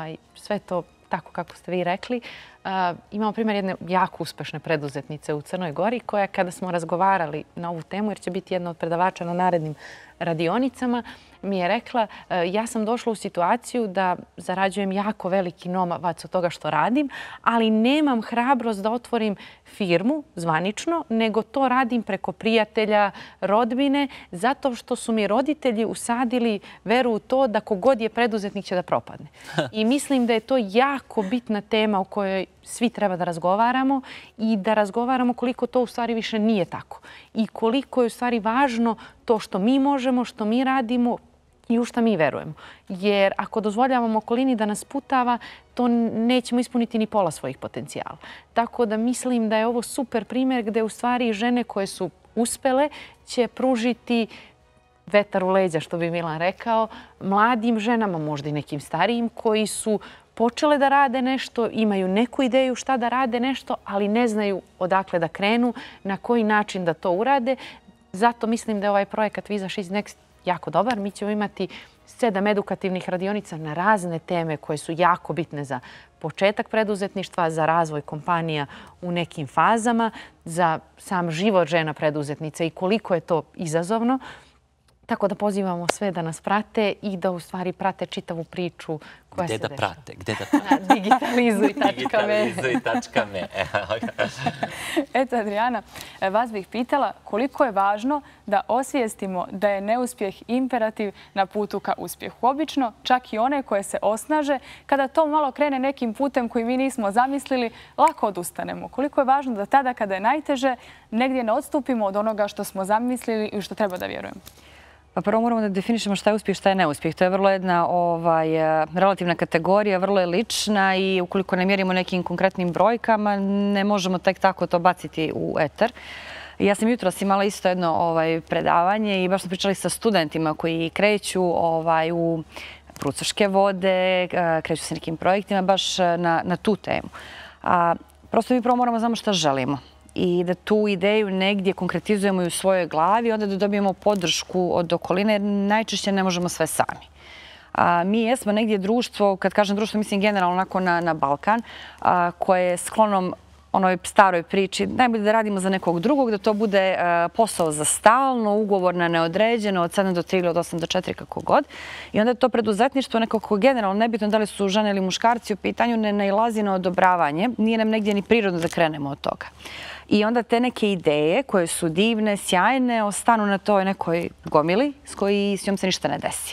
sve to tako kako ste vi rekli. Imamo primjer jedne jako uspešne preduzetnice u Crnoj Gori koja kada smo razgovarali na ovu temu, jer će biti jedna od predavača na narednim radionicama, mi je rekla ja sam došla u situaciju da zarađujem jako veliki novac od toga što radim, ali nemam hrabrost da otvorim firmu zvanično, nego to radim preko prijatelja, rodbine, zato što su mi roditelji usadili veru u to da kogod je preduzetnik će da propadne. I mislim da je to jako bitna tema o kojoj svi treba da razgovaramo i da razgovaramo koliko to u stvari više nije tako. I koliko je u stvari važno to što mi možemo, što mi radimo i u što mi verujemo. Jer ako dozvoljavamo okolini da nas putava, to nećemo ispuniti ni pola svojih potencijala. Tako da mislim da je ovo super primjer gde u stvari žene koje su uspele će pružiti vetar u leđa, što bi Milan rekao, mladim ženama, možda i nekim starijim, koji su počele da rade nešto, imaju neku ideju šta da rade nešto, ali ne znaju odakle da krenu, na koji način da to urade. Zato mislim da je ovaj projekat Visa She's Next jako dobar. Mi ćemo imati sedam edukativnih radionica na razne teme koje su jako bitne za početak preduzetništva, za razvoj kompanija u nekim fazama, za sam život žena preduzetnica i koliko je to izazovno. Tako da pozivamo sve da nas prate i da u stvari prate čitavu priču koja se dešava. Gde da prate? Gde da prate? Digitalizuj tačka me. Digitalizuj tačka me. Eto, Adriana, vas bih pitala koliko je važno da osvijestimo da je neuspjeh imperativ na putu ka uspjehu. Obično, čak i one koje se osnaže, kada to malo krene nekim putem koji mi nismo zamislili, lako odustanemo. Koliko je važno da tada kada je najteže, negdje ne odstupimo od onoga što smo zamislili i što treba da vjerujemo. Pa prvo moramo da definišemo šta je uspjeh, šta je neuspjeh. To je vrlo jedna relativna kategorija, vrlo je lična i ukoliko ne mjerimo nekim konkretnim brojkama, ne možemo tek tako to baciti u eter. Ja sam jutros imala isto jedno predavanje i baš smo pričali sa studentima koji kreću u Prucoške vode, kreću se nekim projektima baš na tu temu. Prosto mi prvo moramo znamo šta želimo i da tu ideju negdje konkretizujemo i u svojoj glavi, onda da dobijemo podršku od okoline, jer najčešće ne možemo sve sami. Mi jesmo negdje društvo, kad kažem društvo, mislim generalno onako na Balkan, koje je sklonom onoj staroj priči, najbolje da radimo za nekog drugog, da to bude posao za stalno, ugovor na neodređeno, od sedam do tri ili od osam do četiri, kako god. I onda je to preduzetništvo nekako generalno, nebitno da li su žene ili muškarci u pitanju, ne nailazi na odobravanje. Nije nam negdje ni prirodno da krenemo od toga. I onda te neke ideje koje su divne, sjajne, ostanu na toj nekoj gomili s kojom se ništa ne desi.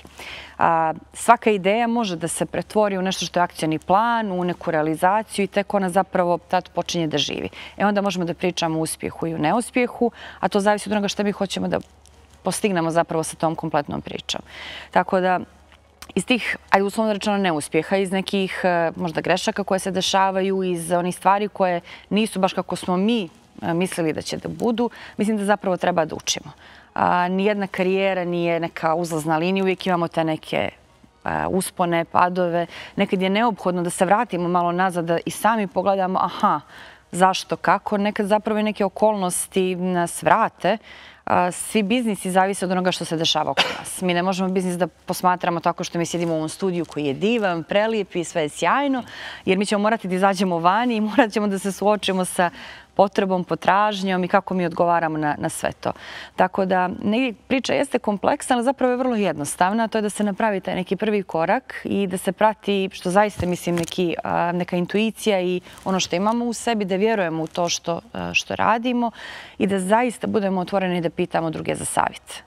Svaka ideja može da se pretvori u nešto što je akcioni plan, u neku realizaciju i tek ona zapravo tad počinje da živi. E onda možemo da pričamo o uspjehu i o neuspjehu, a to zavisi od onoga što mi hoćemo da postignemo zapravo sa tom kompletnom pričom. Tako da iz tih, ajde uslovno rečeno, neuspjeha, iz nekih možda grešaka koje se dešavaju, iz onih stvari koje nisu baš kako smo mi mislili da će da budu, mislim da zapravo treba da učimo. Nijedna karijera nije neka uzlazna linija, uvijek imamo te neke uspone, padove. Nekad je neophodno da se vratimo malo nazad, da i sami pogledamo, aha, zašto, kako. Nekad zapravo i neke okolnosti nas vrate. Svi biznisi zavise od onoga što se dešava oko nas. Mi ne možemo biznis da posmatramo tako što mi sjedimo u ovom studiju koji je divan, prelijep i sve je sjajno, jer mi ćemo morati da izađemo vani i morat ćemo da se suočimo sa potrebom, potražnjom i kako mi odgovaramo na sve to. Tako da priča jeste kompleksna, ali zapravo je vrlo jednostavna. To je da se napravi taj neki prvi korak i da se prati, što zaista mislim, neka intuicija i ono što imamo u sebi, da vjerujemo u to što radimo i da zaista budemo otvoreni da pitamo druge za savjet.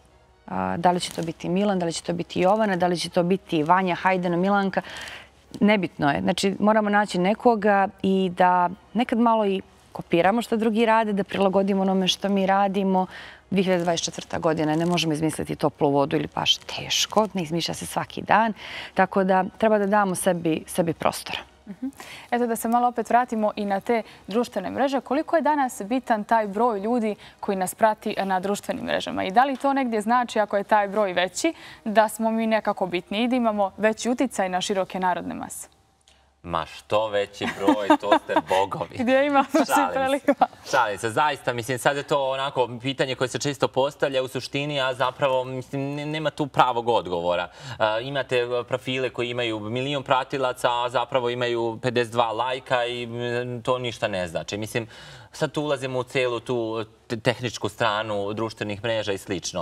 Da li će to biti Milan, da li će to biti Jovana, da li će to biti Vanja, Hajdana, Milanka. Nebitno je. Znači, moramo naći nekoga i da nekad malo i kopiramo što drugi rade, da prilagodimo onome što mi radimo. dvije hiljade dvadeset četvrta. godina, ne možemo izmisliti toplu vodu ili baš teško, ne izmišlja se svaki dan, tako da treba da damo sebi prostora. Eto da se malo opet vratimo i na te društvene mreže. Koliko je danas bitan taj broj ljudi koji nas prati na društvenim mrežama? I da li to negdje znači, ako je taj broj veći, da smo mi nekako bitni i da imamo veći uticaj na široke narodne mase? Ma što veći broj, to ste bogovi. Gdje imamo si prelika? Šalim se, zaista. Mislim, sad je to onako pitanje koje se često postavlja u suštini, a zapravo nema tu pravog odgovora. Imate profile koji imaju milion pratilaca, a zapravo imaju pedeset dva lajka i to ništa ne znači. Mislim, sad tu ulazimo u celu tu tehničku stranu društvenih mreža i slično.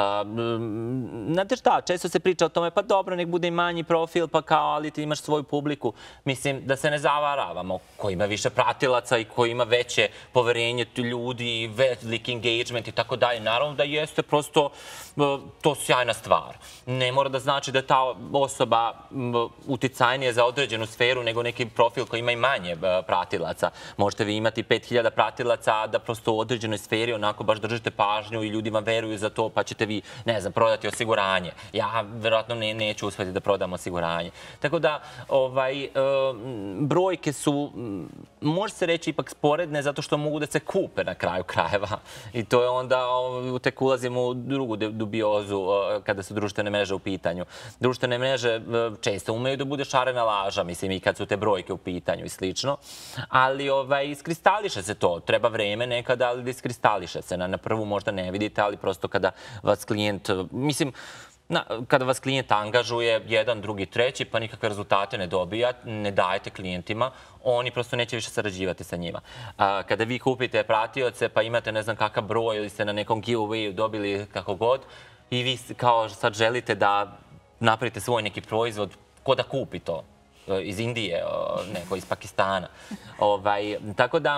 Znate šta, često se priča o tome, pa dobro, nek bude i manji profil, pa kao, ali ti imaš svoju publiku. Mislim, da se ne zavaravamo. Ko ima više pratilaca i ko ima veće poverenje ljudi, veliki engagement i tako dalje. Naravno da jeste prosto to sjajna stvar. Ne mora da znači da ta osoba uticajnija za određenu sferu nego neki profil koji ima i manje pratilaca. Možete vi imati pet hiljada pratilaca da prosto u određenoj sferi onako baš držite pažnju i ljudi vam veruju za to, pa ćete vi, ne znam, prodati osiguranje. Ja verovatno neću uspjeti da prodam osiguranje. Tako da, brojke su, može se reći, ipak sporedne zato što mogu da se kupe na kraju krajeva. I to je onda, tek ulazimo u drugu dubiozu kada su društvene mreže u pitanju. Društvene mreže često umeju da bude šarena laža, mislim, i kad su te brojke u pitanju i slično. Ali iskristališe se to. Treba vreme nekada, ali da iskristališe se. Na prvu možda ne vidite, ali prosto kada vas klijent, mislim, kada vas klijent angažuje, jedan, drugi, treći, pa nikakve rezultate ne dobija, ne dajete klijentima, oni prosto neće više sarađivati sa njima. Kada vi kupite pratioce, pa imate ne znam kakav broj ili ste na nekom giveawayu dobili kako god, i vi kao sad želite da napravite svoj neki proizvod, ko da kupi to? Iz Indije, neko iz Pakistana. Tako da,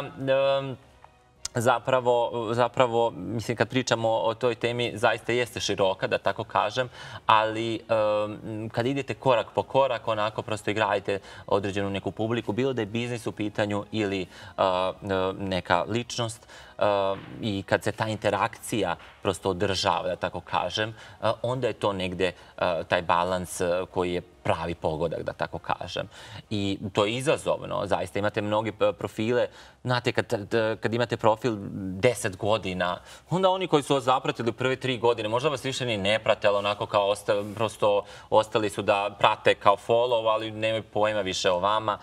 zapravo, zapravo, mislim, kad pričamo o toj temi, zaista jeste široka, da tako kažem, ali kad idete korak po korak, onako prosto i gradite određenu neku publiku, bilo da je biznis u pitanju ili neka ličnost, i kad se ta interakcija prosto održava, da tako kažem, onda je to negde taj balans koji je pravi pogodak, da tako kažem. I to je izazovno, zaista. Imate mnogi profile, znate, kad imate profil deset godina, onda oni koji su vas zapratili prve tri godine, možda vas više ni ne prate, ali onako kao prosto ostali su da prate kao follow, ali nemaju pojma više o vama.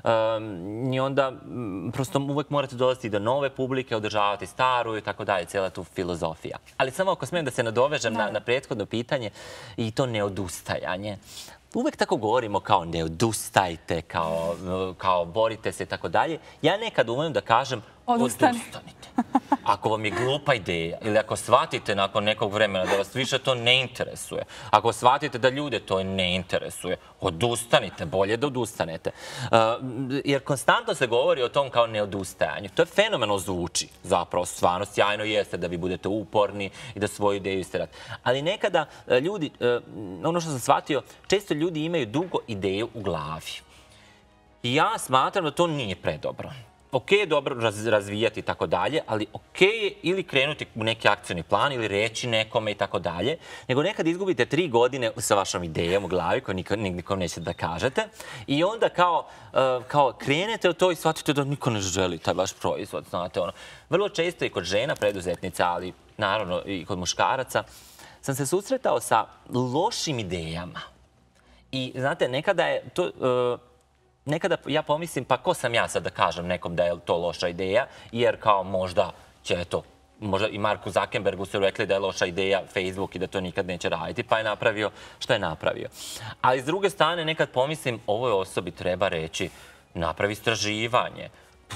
I onda prosto uvek morate dolaziti do nove publike, održavati staru i tako dalje, cijela tu filozofija. Ali samo ako smijem da se nadovežem na prethodno pitanje i to neodustajanje. Uvek tako govorimo kao ne odustajte, kao borite se i tako dalje. Ja nekad umem da kažem odustanite. Ako vam je glupa ideja ili ako shvatite nakon nekog vremena da vas više to ne interesuje, ako shvatite da ljude to ne interesuje, odustanite, bolje da odustanete. Jer konstantno se govori o tom kao neodustajanju. To je fenomenalno zvuči, zapravo stvarno sjajno jeste da vi budete uporni i da svoju ideju isterate. Ali nekada ljudi, ono što sam shvatio, često ljudi imaju dugo ideju u glavi. I ja smatram da to nije predobro. Ok je dobro razvijati i tako dalje, ali ok je ili krenuti u neki akcioni plan ili reći nekome i tako dalje, nego nekad izgubite tri godine sa vašom idejom u glavi koju nikom nećete da kažete i onda kao krenete u to i shvatite da niko ne želi taj vaš proizvod, znate ono. Vrlo često i kod žena preduzetnica, ali naravno i kod muškaraca, sam se susretao sa lošim idejama. I znate, nekada je to... Nekada ja pomislim, pa ko sam ja sad da kažem nekom da je to loša ideja, jer kao možda će to, možda i Marku Zuckerbergu su rekli da je loša ideja Facebook i da to nikad neće raditi, pa je napravio što je napravio. Ali s druge strane nekad pomislim, ovoj osobi treba reći, napravi istraživanje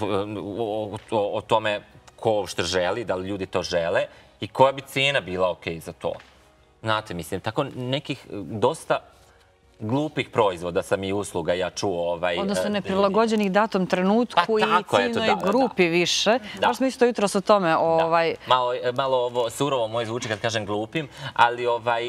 o tome ko što želi, da li ljudi to žele i koja bi cijena bila ok za to. Znate, mislim, tako nekih dosta glupih proizvoda sam i usluga ja čuo. Odnosno neprilagođenih datom trenutku i ciljnoj grupi više. Baš smo isto jutro o tome. Malo ovo surovo moje zvuči kad kažem glupim, ali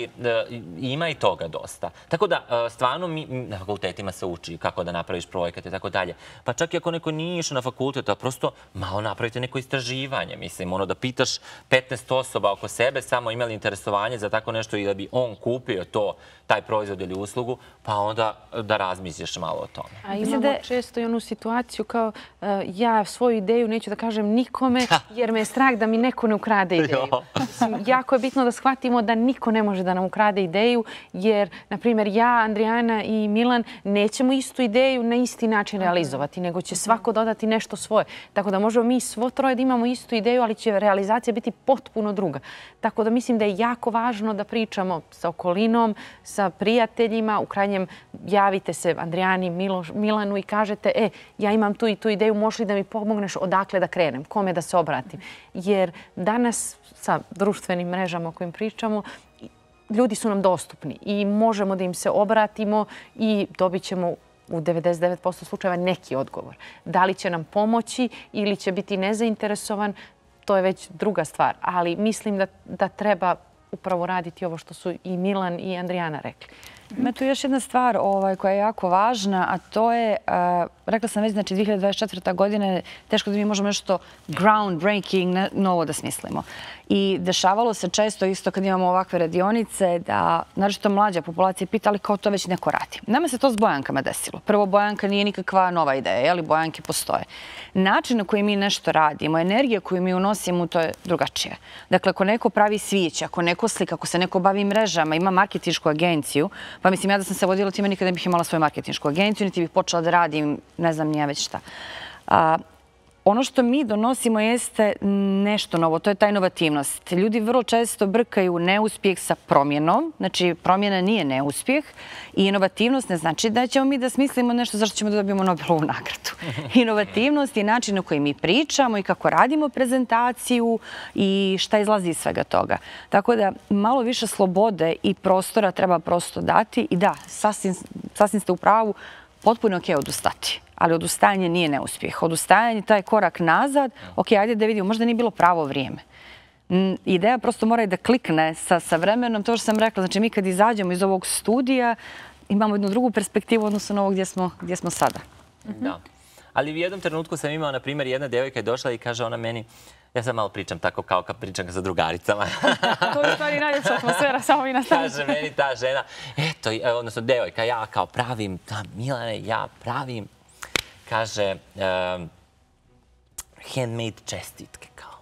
ima i toga dosta. Tako da, stvarno na fakultetima se uči kako da napraviš projekat i tako dalje. Pa čak i ako neko nije išao na fakultet, a prosto malo napravite neko istraživanje. Mislim, ono da pitaš petnaest osoba oko sebe, samo imali interesovanje za tako nešto i da bi on kupio to, taj proizvod ili uslugu, pa onda da razmisliš malo o tome. A imamo često i onu situaciju kao ja svoju ideju neću da kažem nikome jer me je strah da mi neko ne ukrade ideju. Jako je bitno da shvatimo da niko ne može da nam ukrade ideju jer, na primjer, ja, Andrijana i Milan nećemo istu ideju na isti način realizovati, nego će svako dodati nešto svoje. Tako da možemo mi svo troje da imamo istu ideju, ali će realizacija biti potpuno druga. Tako da mislim da je jako važno da pričamo sa okolinom, sa prijateljima, u krajnjem javite se Andrijani, Milanu i kažete e, ja imam tu i tu ideju, možeš li da mi pomogneš odakle da krenem, kome da se obratim. Jer danas sa društvenim mrežama o kojim pričamo, ljudi su nam dostupni i možemo da im se obratimo i dobit ćemo u devedeset devet posto slučajeva neki odgovor. Da li će nam pomoći ili će biti nezainteresovan, to je već druga stvar. Ali mislim da treba upravo raditi ovo što su i Milan i Andrijana rekli. Ima tu još jedna stvar koja je jako važna, a to je, rekla sam već, znači dvije hiljade dvadeset četvrta godina je teško da mi možemo nešto groundbreaking novo da smislimo. I dešavalo se često isto kad imamo ovakve radionice da, naročito mlađa populacija pita ali kao to već neko radi. Nama se to s bojankama desilo. Prvo, bojanka nije nikakva nova ideja, ali bojanke postoje. Način na koji mi nešto radimo, energija koju mi unosimo, to je drugačije. Dakle, ako neko pravi svijeće, ako neko slika, ako se neko bavi mrežama, ima marketinšku agenciju, pa mislim ja da sam se vodila time nikada ne bih imala svoju marketinšku agenciju, niti bih počela da radim, ne znam nija već šta. ono što mi donosimo jeste nešto novo, to je ta inovativnost. Ljudi vrlo često brkaju neuspjeh sa promjenom, znači promjena nije neuspjeh i inovativnost ne znači da ćemo mi da smislimo nešto zašto ćemo da dobijemo Nobelovu nagradu. Inovativnost je način na koji mi pričamo i kako radimo prezentaciju i šta izlazi iz svega toga. Tako da malo više slobode i prostora treba prosto dati i da, sasvim, sasvim ste u pravu, potpuno je okej odustati. Ali odustajanje nije neuspjeh. Odustajanje, taj korak nazad, ok, ajde da vidimo, možda nije bilo pravo vrijeme. Ideja prosto mora i da klikne sa, sa vremenom, to što sam rekla, znači mi kad izađemo iz ovog studija, imamo jednu drugu perspektivu odnosno na ovo gdje smo, gdje smo sada. Da. Ali u jednom trenutku sam imao, na primjer, jedna djevojka je došla i kaže ona meni, ja sad malo pričam tako kao kad pričam sa drugaricama. To je stvari najljepša atmosfera, samo vi nastavite. Kaže meni ta žena, eto, odnosno djevojka, ja kao pravim, ta Milane, ja pravim, kaže, um, handmade čestitke, kao.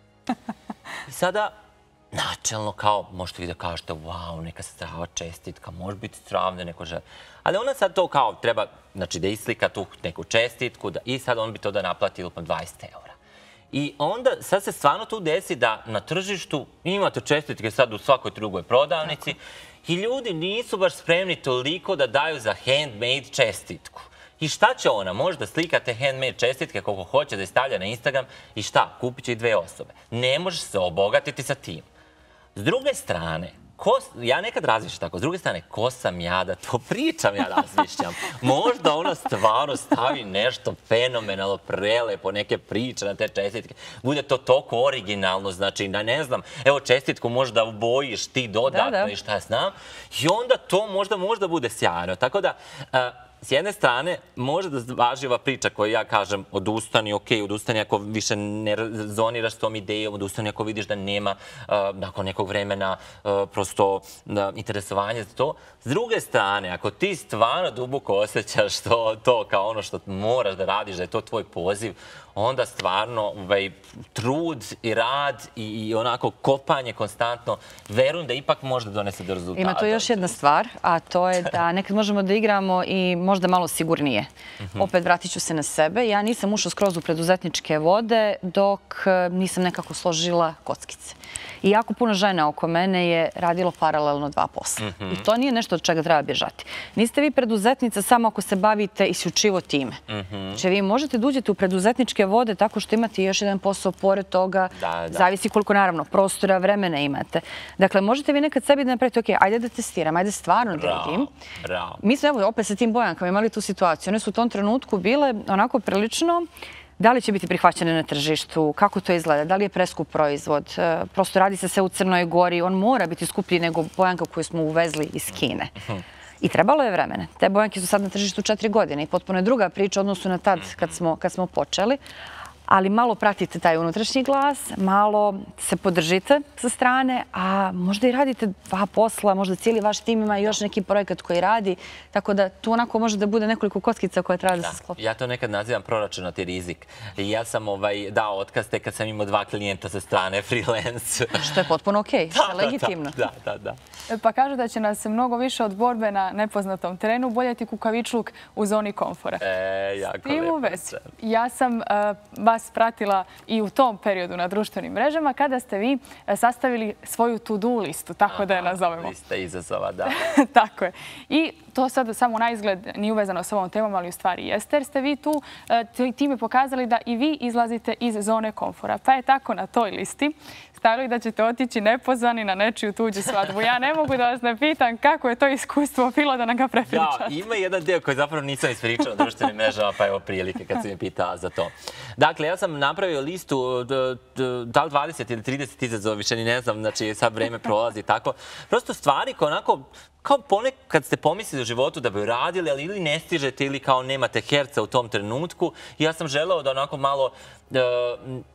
I sada, načelno, kao, možete vi da kažete, wow, neka strava čestitka, može biti stravne, neko žele. Ali ona sad to kao treba, znači da islika tu neku čestitku da, i sad on bi to da naplati po dvadeset eura. I onda sad se stvarno tu desi da na tržištu imate čestitke sad u svakoj drugoj prodavnici i ljudi nisu baš spremni toliko da daju za handmade čestitku. I šta će ona? Možda slikate handmade čestitke koliko hoće da je stavlja na Instagram i šta? Kupit će i dve osobe. Ne možeš se obogatiti sa tim. S druge strane, ko, ja nekad razmišljam tako, s druge strane, ko sam ja da to pričam, ja razmišljam. Možda ona stvarno stavi nešto fenomenalno, prelepo, neke priče na te čestitke. Bude to toliko originalno, znači, da ne znam, evo čestitku možda ubojiš ti dodatno da, da. I šta ja znam. I onda to možda, možda bude sjajno. Tako da, uh, s jedne strane, može da važi ova priča koju ja kažem odustani, ok, odustani ako više ne rezoniraš s tom idejom, odustani ako vidiš da nema uh, nakon nekog vremena uh, prosto uh, interesovanja za to. S druge strane, ako ti stvarno duboko osjećaš to, to kao ono što moraš da radiš, da je to tvoj poziv, onda stvarno ovaj, trud i rad i, i onako kopanje konstantno, verujem da ipak možda donese do rezultata. Ima to još jedna stvar, a to je da nekad možemo da igramo i možda malo sigurnije. Opet vratit ću se na sebe. Ja nisam ušla skroz u preduzetničke vode dok nisam nekako složila kockice. I jako puno žena oko mene je radilo paralelno dva posla. I to nije nešto od čega treba bježati. Niste vi preduzetnica samo ako se bavite isključivo time. Znači vi možete da uđete u preduzetničke vode tako što imate još jedan posao pored toga. Da, da. Zavisi koliko naravno prostora, vremena imate. Dakle, možete vi nekad sebi da napravite, ok, ajde da testiram, ajde stvarno da vidim. Bravo. Mi smo evo opet sa tim Bojankama imali tu situaciju. One su u tom trenutku bile onako prilično da li će biti prihvaćene na tržištu, kako to izgleda, da li je preskup proizvod. Prosto radi se sve u Crnoj Gori, on mora biti skuplji nego bojanka koju smo uvezli iz Kine. I trebalo je vremena. Te bojanke su sad na tržištu četiri godine i potpuno je druga priča odnosu na tad kad smo, kad smo počeli. Ali malo pratite taj unutrašnji glas, malo se podržite sa strane, a možda i radite dva posla, možda cijeli vaš tim ima još neki projekat koji radi, tako da tu onako može da bude nekoliko kockica koje treba da, da se sklopi. Ja to nekad nazivam proračunati rizik. I ja sam ovaj, dao otkaz tek kad sam imao dva klijenta sa strane, freelance. Što je potpuno okej, što je legitimno. Da, da, da. Pa kaže da će nas mnogo više od borbe na nepoznatom terenu boljeti kukavičluk u zoni komfora. E, jako lepo. Ja sam uh, vas pratila i u tom periodu na društvenim mrežama kada ste vi sastavili svoju to-do listu, tako Aha, da je nazovemo. Lista izazova, da. Tako je. I to sad samo na izgled nije uvezano s ovom temom, ali u stvari jeste, jer ste vi tu time pokazali da i vi izlazite iz zone komfora. Pa je tako na toj listi stavili da ćete otići nepozvani na nečiju tuđu svadbu. Ja ne mogu da vas ne pitam kako je to iskustvo bilo da nam ga prepričate. Da, ima jedan dio koji zapravo nisam ispričao na društvenim mrežama, pa evo prilike kad si mi pitala za to. Dakle, ja sam napravio listu da li dvadeset ili trideset izazova, više ni ne znam, znači sad vreme prolazi tako. Prosto stvari koje onako, kao ponekad ste pomislili u životu da bi uradili, ali ili ne stižete ili kao nemate herca u tom trenutku. Ja sam želeo da onako malo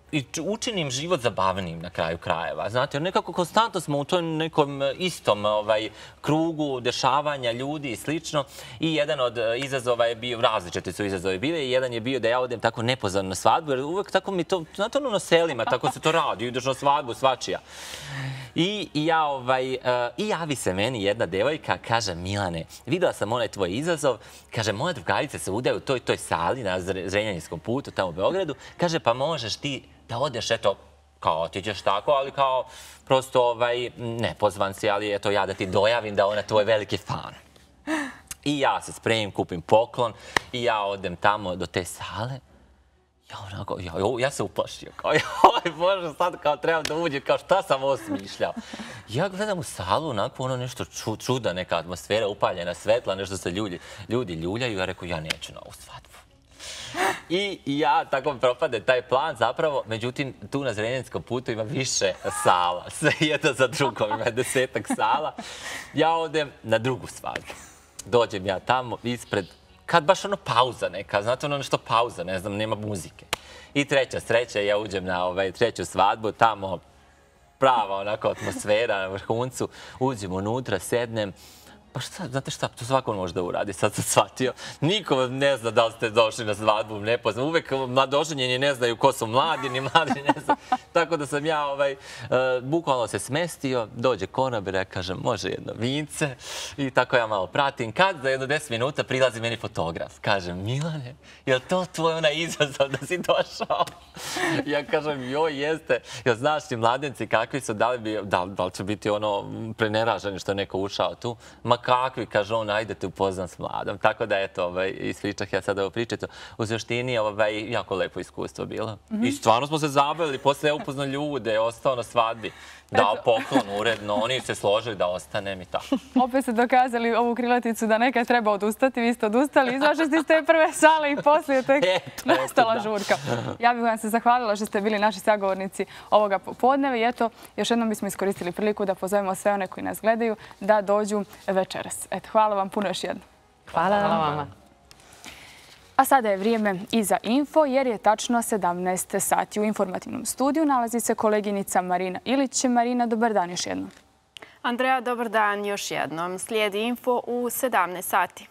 i učinim život zabavnim na kraju krajeva. Znate, nekako konstantno smo u tom nekom istom krugu dešavanja ljudi i slično. I jedan od izazova je bio, različite su izazove bile, i jedan je bio da ja odem tako nepozvan na svadbu, jer uvek tako mi to, znate ono na selima, tako se to radi, ideš na svadbu, svačija. I ja, ovaj, i javi se meni jedna devojka, kaže, Milane, videla sam onaj tvoj izazov, kaže, moja drugarica se udaje u toj toj sali na Zrenjaninskom putu, tamo u Beogradu, kaže, pa možeš ti da odeš, eto, kao ti ćeš tako, ali kao prosto, ovaj, ne pozvan si, ali eto ja da ti dojavim da ona tvoj veliki fan. I ja se spremim, kupim poklon i ja odem tamo do te sale. Ja onako, ja, ja se uplašio, kao, joj Bože, sad kao trebam da uđem, kao šta sam ovo smišljao. Ja gledam u salu, onako ono nešto čuda, neka atmosfera, upaljena svetla, nešto se ljudi, ljudi ljuljaju, ja rekao, ja neću na ovu svadbu. I ja tako propade taj plan zapravo, međutim tu na Zrenjaninskom putu ima više sala, sve jedna za drugom, ima desetak sala. Ja odem na drugu svadbu, dođem ja tamo ispred, kad baš ono pauza neka, znate ono nešto pauza, ne znam, nema muzike. I treća sreća, ja uđem na ovaj, treću svadbu, tamo prava onako atmosfera na vrhuncu, uđem unutra, sednem. Pa šta, znate šta, to svako može da uradi, sad sam shvatio. Niko ne zna da li ste došli na svadbu, ne poznam. Uvek mladoženjeni ne znaju ko su mladi, ni mladi ne znam. Tako da sam ja ovaj, bukvalno se smestio, dođe konobar, ja kažem, može jedno vince. I tako ja malo pratim. Kad za jedno deset minuta prilazi meni fotograf. Kažem, Milane, je li to tvoj onaj izazov da si došao? Ja kažem, joj, jeste. Ja znaš ti mladenci kakvi su, da li, bi, da, da li će biti ono preneraženi što je neko ušao tu? Ma kakvi, kaže on, ajde te upoznam s mladom. Tako da, eto, ovaj, ispričah ja sad ovo pričetu. U suštini, ovaj, jako lepo iskustvo bilo. I stvarno smo se zabavili, posle je upoznao ljude, ostao na svadbi. Dao poklon uredno, oni se složili da ostanem i tako. Opet ste dokazali ovu krilaticu da nekad treba odustati, vi ste odustali, izašli ste iz te prve sale i poslije tek nastala žurka. Ja bih vam se zahvalila što ste bili naši sagovornici ovoga popodneva i eto, još jednom bismo iskoristili priliku da pozovemo sve one koji nas gledaju da dođu večeras. Eto, hvala vam puno još jednom. Hvala vama. A sada je vrijeme i za info, jer je tačno sedamnaest sati. U informativnom studiju nalazi se koleginica Marina Ilić. Marina, dobar dan još jednom. Andreja, dobar dan još jednom. Slijedi info u sedamnaest sati.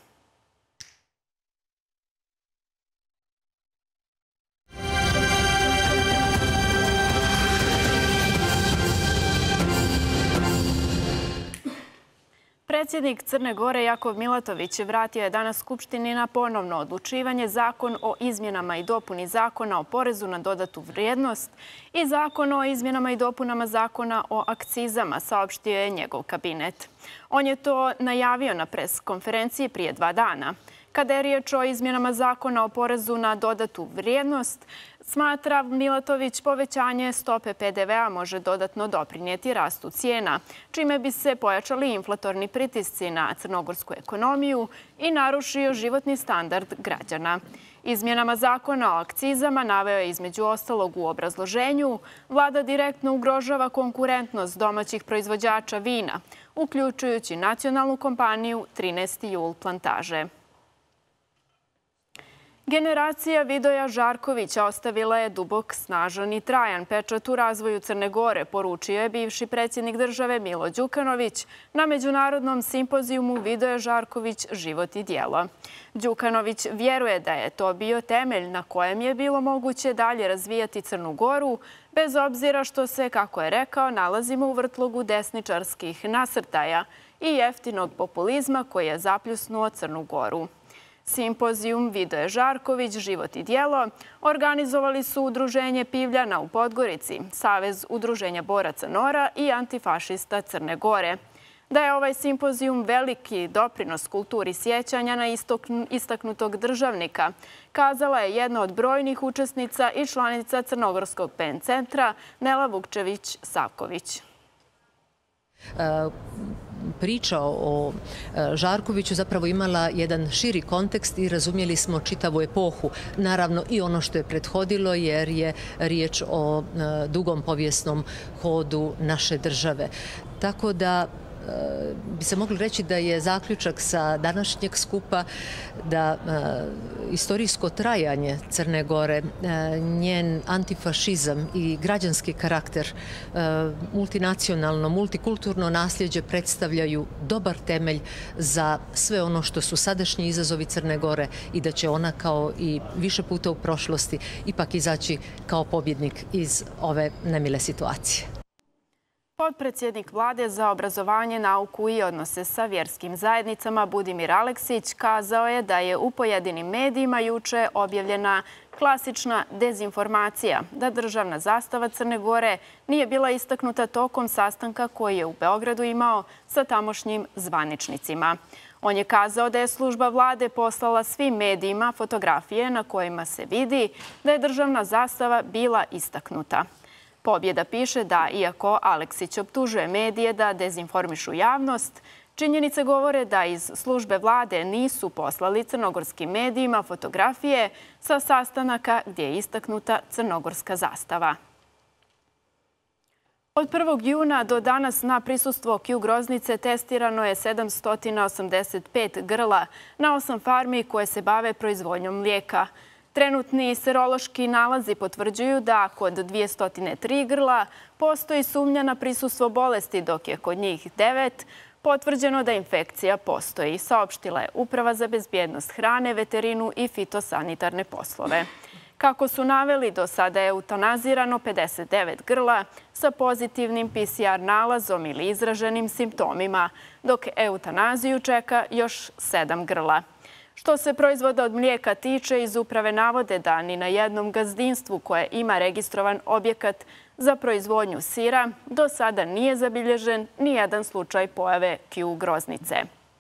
Predsjednik Crne Gore Jakov Milatović vratio je danas Skupštini na ponovno odlučivanje Zakon o izmjenama i dopuni Zakona o porezu na dodatu vrijednost i Zakon o izmjenama i dopunama Zakona o akcizama, saopštio je njegov kabinet. On je to najavio na pres konferenciji prije dva dana. Kada je riječ o izmjenama Zakona o porezu na dodatu vrijednost, smatra Milatović povećanje stope P D V-a može dodatno doprinijeti rastu cijena, čime bi se pojačali inflatorni pritisci na crnogorsku ekonomiju i narušio životni standard građana. Izmjenama Zakona o akcizama, naveo je između ostalog u obrazloženju, vlada direktno ugrožava konkurentnost domaćih proizvođača vina, uključujući nacionalnu kompaniju trinaesti jul Plantaže. Generacija Vidoja Žarkovića ostavila je dubok, snažan i trajan pečat u razvoju Crne Gore, poručio je bivši predsjednik države Milo Đukanović na međunarodnom simpozijumu Vidoja Žarković život i djelo. Đukanović vjeruje da je to bio temelj na kojem je bilo moguće dalje razvijati Crnu Goru, bez obzira što se, kako je rekao, nalazimo u vrtlogu desničarskih nasrtaja i jeftinog populizma koji je zapljusnuo Crnu Goru. Simpozijum Vidoje Žarković, život i djelo organizovali su Udruženje Pivljana u Podgorici, Savez udruženja boraca Nora i antifašista Crne Gore. Da je ovaj simpozijum veliki doprinos kulturi sjećanja na istaknutog državnika, kazala je jedna od brojnih učesnica i članica Crnogorskog P E N centra Nela Vukčević-Savković. Priča o Žarkoviću zapravo imala jedan širi kontekst i razumjeli smo čitavu epohu. Naravno i ono što je prethodilo, jer je riječ o dugom povijesnom hodu naše države. Tako da bi se mogli reći da je zaključak sa današnjeg skupa da istorijsko trajanje Crne Gore, njen antifašizam i građanski karakter, multinacionalno, multikulturno nasljeđe predstavljaju dobar temelj za sve ono što su sadašnji izazovi Crne Gore i da će ona kao i više puta u prošlosti ipak izaći kao pobjednik iz ove nemile situacije. Potpredsjednik Vlade za obrazovanje, nauku i odnose sa vjerskim zajednicama Budimir Aleksić kazao je da je u pojedinim medijima juče objavljena klasična dezinformacija, da državna zastava Crne Gore nije bila istaknuta tokom sastanka koji je u Beogradu imao sa tamošnjim zvaničnicima. On je kazao da je služba vlade poslala svim medijima fotografije na kojima se vidi da je državna zastava bila istaknuta. Pobjeda piše da, iako Aleksić optužuje medije da dezinformišu javnost, činjenice govore da iz službe vlade nisu poslali crnogorskim medijima fotografije sa sastanaka gdje je istaknuta crnogorska zastava. Od prvog juna do danas na prisustvo Q groznice testirano je sedamsto osamdeset pet grla na osam farmi koje se bave proizvodnjom mlijeka. Trenutni serološki nalazi potvrđuju da kod dvjesto tri grla postoji sumnja na prisustvo bolesti, dok je kod njih devet potvrđeno da infekcija postoji, saopštila je Uprava za bezbjednost hrane, veterinu i fitosanitarne poslove. Kako su naveli, do sada je eutanazirano pedeset devet grla sa pozitivnim P C R nalazom ili izraženim simptomima, dok eutanaziju čeka još sedam grla. Što se proizvoda od mlijeka tiče, iz uprave navode da ni na jednom gazdinstvu koje ima registrovan objekat za proizvodnju sira do sada nije zabilježen ni jedan slučaj pojave Q groznice.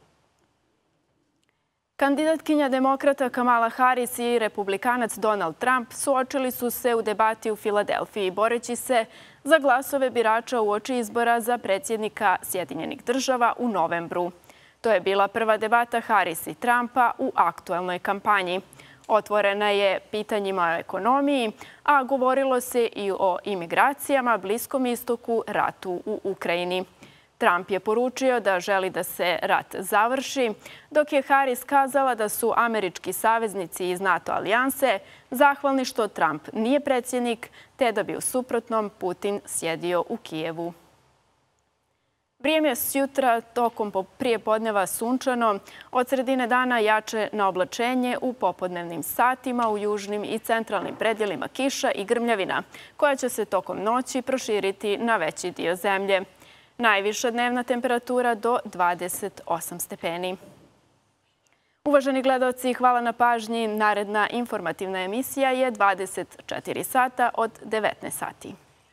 Kandidatkinja demokrata Kamala Harris i republikanac Donald Trump suočili su se u debati u Filadelfiji, boreći se za glasove birača uoči izbora za predsjednika Sjedinjenih država u novembru. To je bila prva debata Harris i Trumpa u aktuelnoj kampanji. Otvorena je pitanjima o ekonomiji, a govorilo se i o imigracijama, Bliskom istoku, ratu u Ukrajini. Trump je poručio da želi da se rat završi, dok je Harris kazala da su američki saveznici iz NATO alijanse zahvalni što Trump nije predsjednik, te da bi u suprotnom Putin sjedio u Kijevu. Vrijeme je sjutra tokom prijepodneva sunčano, od sredine dana jače na oblačenje, u popodnevnim satima u južnim i centralnim predjelima kiša i grmljavina, koja će se tokom noći proširiti na veći dio zemlje. Najviša dnevna temperatura do dvadeset osam stepeni. Uvaženi gledalci, hvala na pažnji. Naredna informativna emisija je dvadeset četiri sata od devetnaest sati.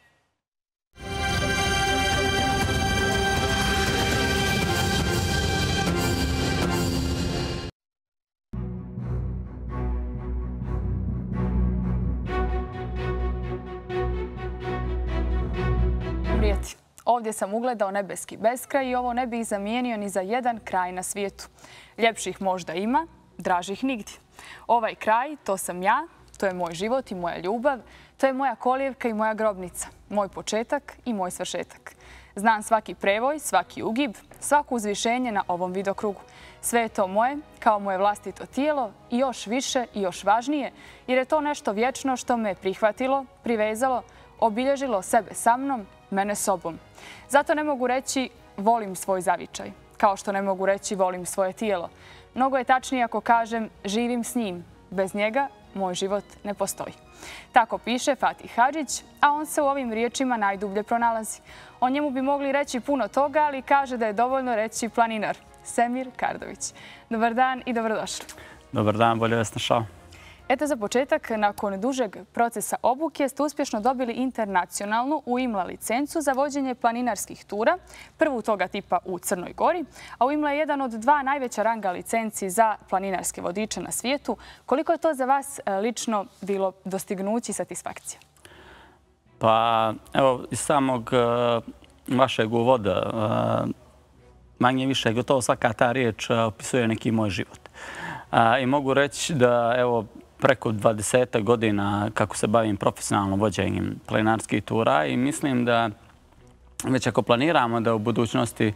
Ovdje sam ugledao nebeski beskraj i ovo ne bih zamijenio ni za jedan kraj na svijetu. Ljepših možda ima, dražih nigdje. Ovaj kraj, to sam ja, to je moj život i moja ljubav, to je moja kolijevka i moja grobnica, moj početak i moj svršetak. Znam svaki prevoj, svaki ugib, svako uzvišenje na ovom vidokrugu. Sve je to moje, kao moje vlastito tijelo i još više i još važnije, jer je to nešto vječno što me prihvatilo, privezalo, obilježilo sebe sa mnom, mene sobom. Zato ne mogu reći volim svoj zavičaj, kao što ne mogu reći volim svoje tijelo. Mnogo je tačnije ako kažem živim s njim. Bez njega moj život ne postoji. Tako piše Fatih Hadžić, a on se u ovim riječima najdublje pronalazi. O njemu bi mogli reći puno toga, ali kaže da je dovoljno reći planinar. Semir Kardović. Dobar dan i dobrodošli. Dobar dan, bolje vas našao. Eto, za početak, nakon dužeg procesa obuke ste uspješno dobili internacionalnu U I M L A licencu za vođenje planinarskih tura, prvu toga tipa u Crnoj Gori, a U I M L A je jedan od dva najveća ranga licenci za planinarske vodiče na svijetu. Koliko je to za vas lično bilo dostignuće i satisfakcija? Pa, evo, iz samog vašeg uvoda, manje više, gotovo svaka ta riječ opisuje neki moj život. I mogu reći da, evo, preko dvadeset godina kako se bavim profesionalno vođenjem planinarskih tura i mislim da već ako planiramo da u budućnosti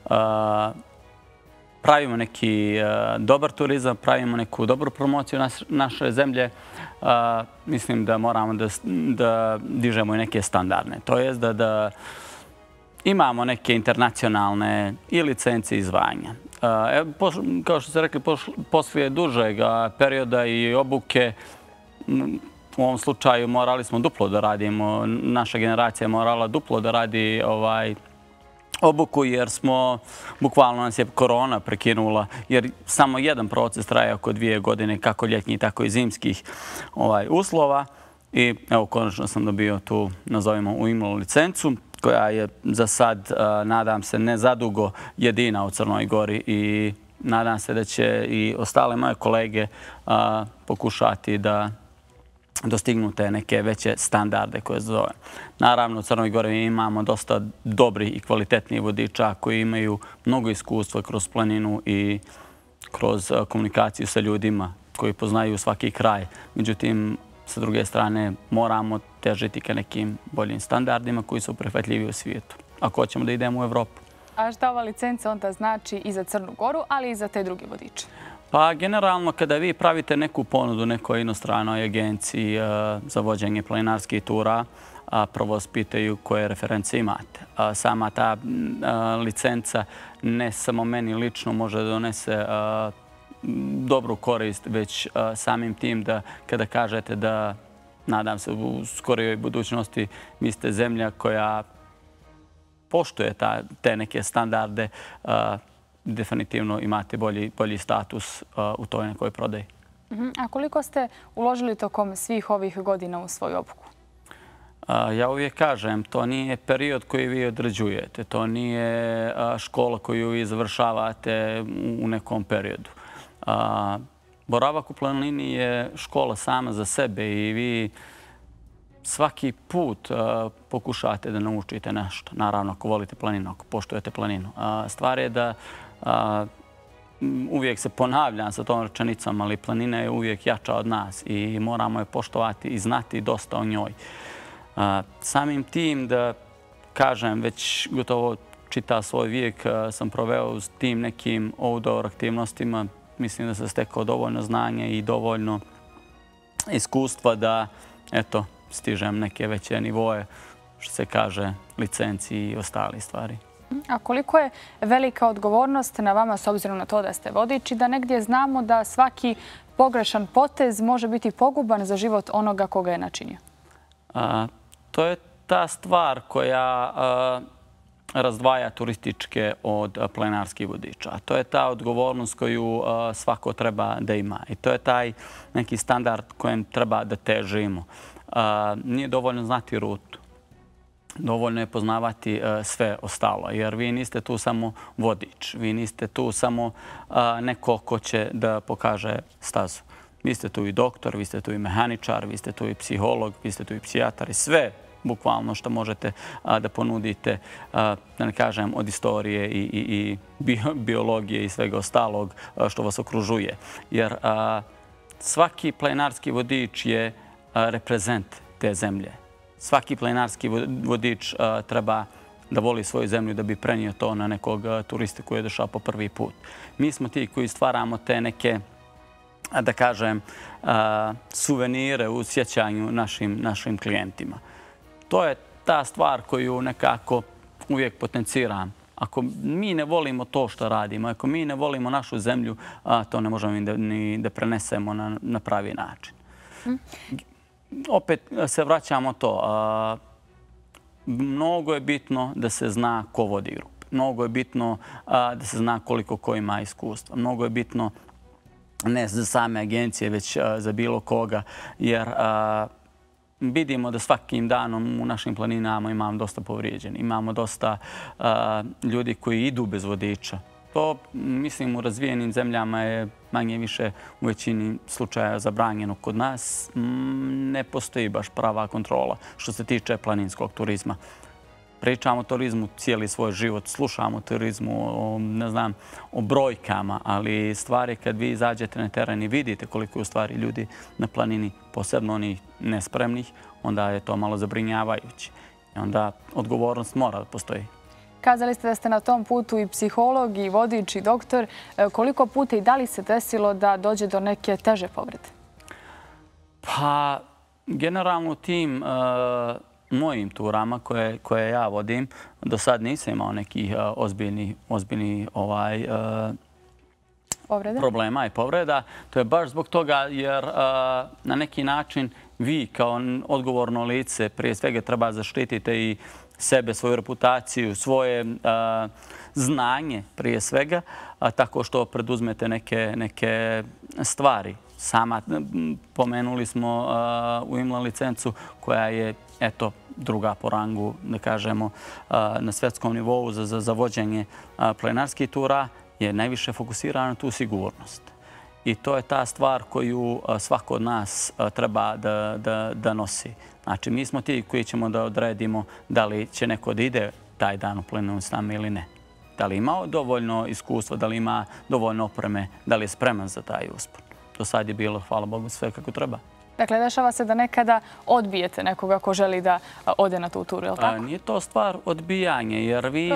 pravimo neki dobar turizam, pravimo neku dobru promociju naše zemlje, mislim da moramo da dižemo i neke standardne. To je da imamo neke internacionalne i licence i zvanja. Kao što ste rekli, poslije dužeg perioda i obuke, u ovom slučaju morali smo duplo da radimo, naša generacija je morala duplo da radi obuku jer smo, bukvalno nas je korona prekinula, jer samo jedan proces traje oko dvije godine, kako ljetnjih, tako i zimskih uslova. I evo, konačno sam dobio tu, nazovimo, U I M L licencu, koja je za sad, nadam se, ne zadugo jedina u Crnoj Gori i nadam se da će i ostale moje kolege pokušati da dostignu te neke veće standarde koje zove. Naravno, u Crnoj Gori imamo dosta dobrih i kvalitetnih vodiča koji imaju mnogo iskustva kroz planinu i kroz komunikaciju sa ljudima koji poznaju svaki kraj. Međutim, sa druge strane, moramo težiti ka nekim boljim standardima koji su prihvatljivi u svijetu, ako hoćemo da idemo u Evropu. A šta ova licenca onda znači i za Crnu Goru, ali i za te druge vodiče? Pa generalno, kada vi pravite neku ponudu nekoj inostranoj agenciji za vođenje planinarskih tura, prvo vas pitaju koje reference imate. Sama ta licenca ne samo meni lično može da donese dobru korist, već samim tim da kada kažete da, nadam se, u skorijoj budućnosti vi ste zemlja koja poštuje te neke standarde, definitivno imate bolji status u toj nekoj prodaji. A koliko ste uložili tokom svih ovih godina u svoju obuku? Ja uvijek kažem, to nije period koji vi određujete. To nije škola koju vi završavate u nekom periodu. Boravak u planini je škola sama za sebe i vi svaki put pokušate da naučite nešto. Naravno, ako volite planinu, ako poštujete planinu. Stvar je da uvijek se ponavljam sa tom rečenicom, ali planina je uvijek jača od nas i moramo je poštovati i znati dosta o njoj. Samim tim da kažem, već gotovo čita svoj vijek sam proveo s tim nekim outdoor aktivnostima. Mislim da sam stekao dovoljno znanja i dovoljno iskustva da, eto, stižem neke veće nivoje, što se kaže, licenci i ostali stvari. A koliko je velika odgovornost na vama, s obzirom na to da ste vodič, i da negdje znamo da svaki pogrešan potez može biti poguban za život onoga koga je načinio? To je ta stvar koja razdvaja turističke od planarskih vodiča. To je ta odgovornost koju svako treba da ima. I to je taj neki standard kojem treba da težimo. Nije dovoljno znati rutu. Dovoljno je poznavati sve ostalo, jer vi niste tu samo vodič. Vi niste tu samo neko ko će da pokaže stazu. Vi ste tu i doktor, vi ste tu i mehaničar, vi ste tu i psiholog, vi ste tu i psihijatar i sve bukvalno što možete da ponudite, da ne kažem, od istorije i biologije i svega ostalog što vas okružuje. Jer svaki planinarski vodič je reprezent te zemlje. Svaki planinarski vodič treba da voli svoju zemlju da bi prenio to na nekog turista koji je došao po prvi put. Mi smo ti koji stvaramo te neke, da kažem, suvenire u sjećanju našim klijentima. To je ta stvar koju nekako uvijek potenciram. Ako mi ne volimo to što radimo, ako mi ne volimo našu zemlju, to ne možemo ni da prenesemo na pravi način. Opet se vraćamo to. Mnogo je bitno da se zna ko vodi grupu. Mnogo je bitno da se zna koliko ko ima iskustva. Mnogo je bitno ne za same agencije, već za bilo koga, jer vidimo da svakim danom u našim planinama imamo dosta povrijeđeni. Imamo dosta ljudi koji idu bez vodiča. To, mislim, u razvijenim zemljama je manje više u većini slučaja zabranjeno. Kod nas ne postoji baš prava kontrola što se tiče planinskog turizma. Pričamo o turizmu cijeli svoj život, slušamo o turizmu, ne znam, o brojkama, ali stvari kad vi izađete na teren i vidite koliko je u stvari ljudi na planini, posebno onih nespremnih, onda je to malo zabrinjavajuće. I onda odgovornost mora da postoji. Kazali ste da ste na tom putu i psiholog, i vodič, i doktor. Koliko puta i da li se desilo da dođe do neke teže povrede? Pa, generalno tim mojim turama koje ja vodim, do sad nisam imao nekih ozbiljnih problema i povreda. To je baš zbog toga jer na neki način vi kao odgovorno lice prije svega treba zaštititi i sebe, svoju reputaciju, svoje znanje prije svega, tako što preduzmete neke stvari. Sama pomenuli smo u IMLA licencu koja je, eto, druga po rangu, da kažemo, na svjetskom nivou za vođenje planinarskih tura, je najviše fokusirana na tu sigurnost. I to je ta stvar koju svako od nas treba da nosi. Znači, mi smo ti koji ćemo da odredimo da li će neko da ide taj dan u planinu s nama ili ne. Da li ima dovoljno iskustva, da li ima dovoljno opreme, da li je spreman za taj uspon. Do sad je bilo, hvala Bogu, sve kako treba. Dakle, dešava se da nekada odbijete nekoga ko želi da ode na tu turu, je li tako? Nije to stvar odbijanje, jer vi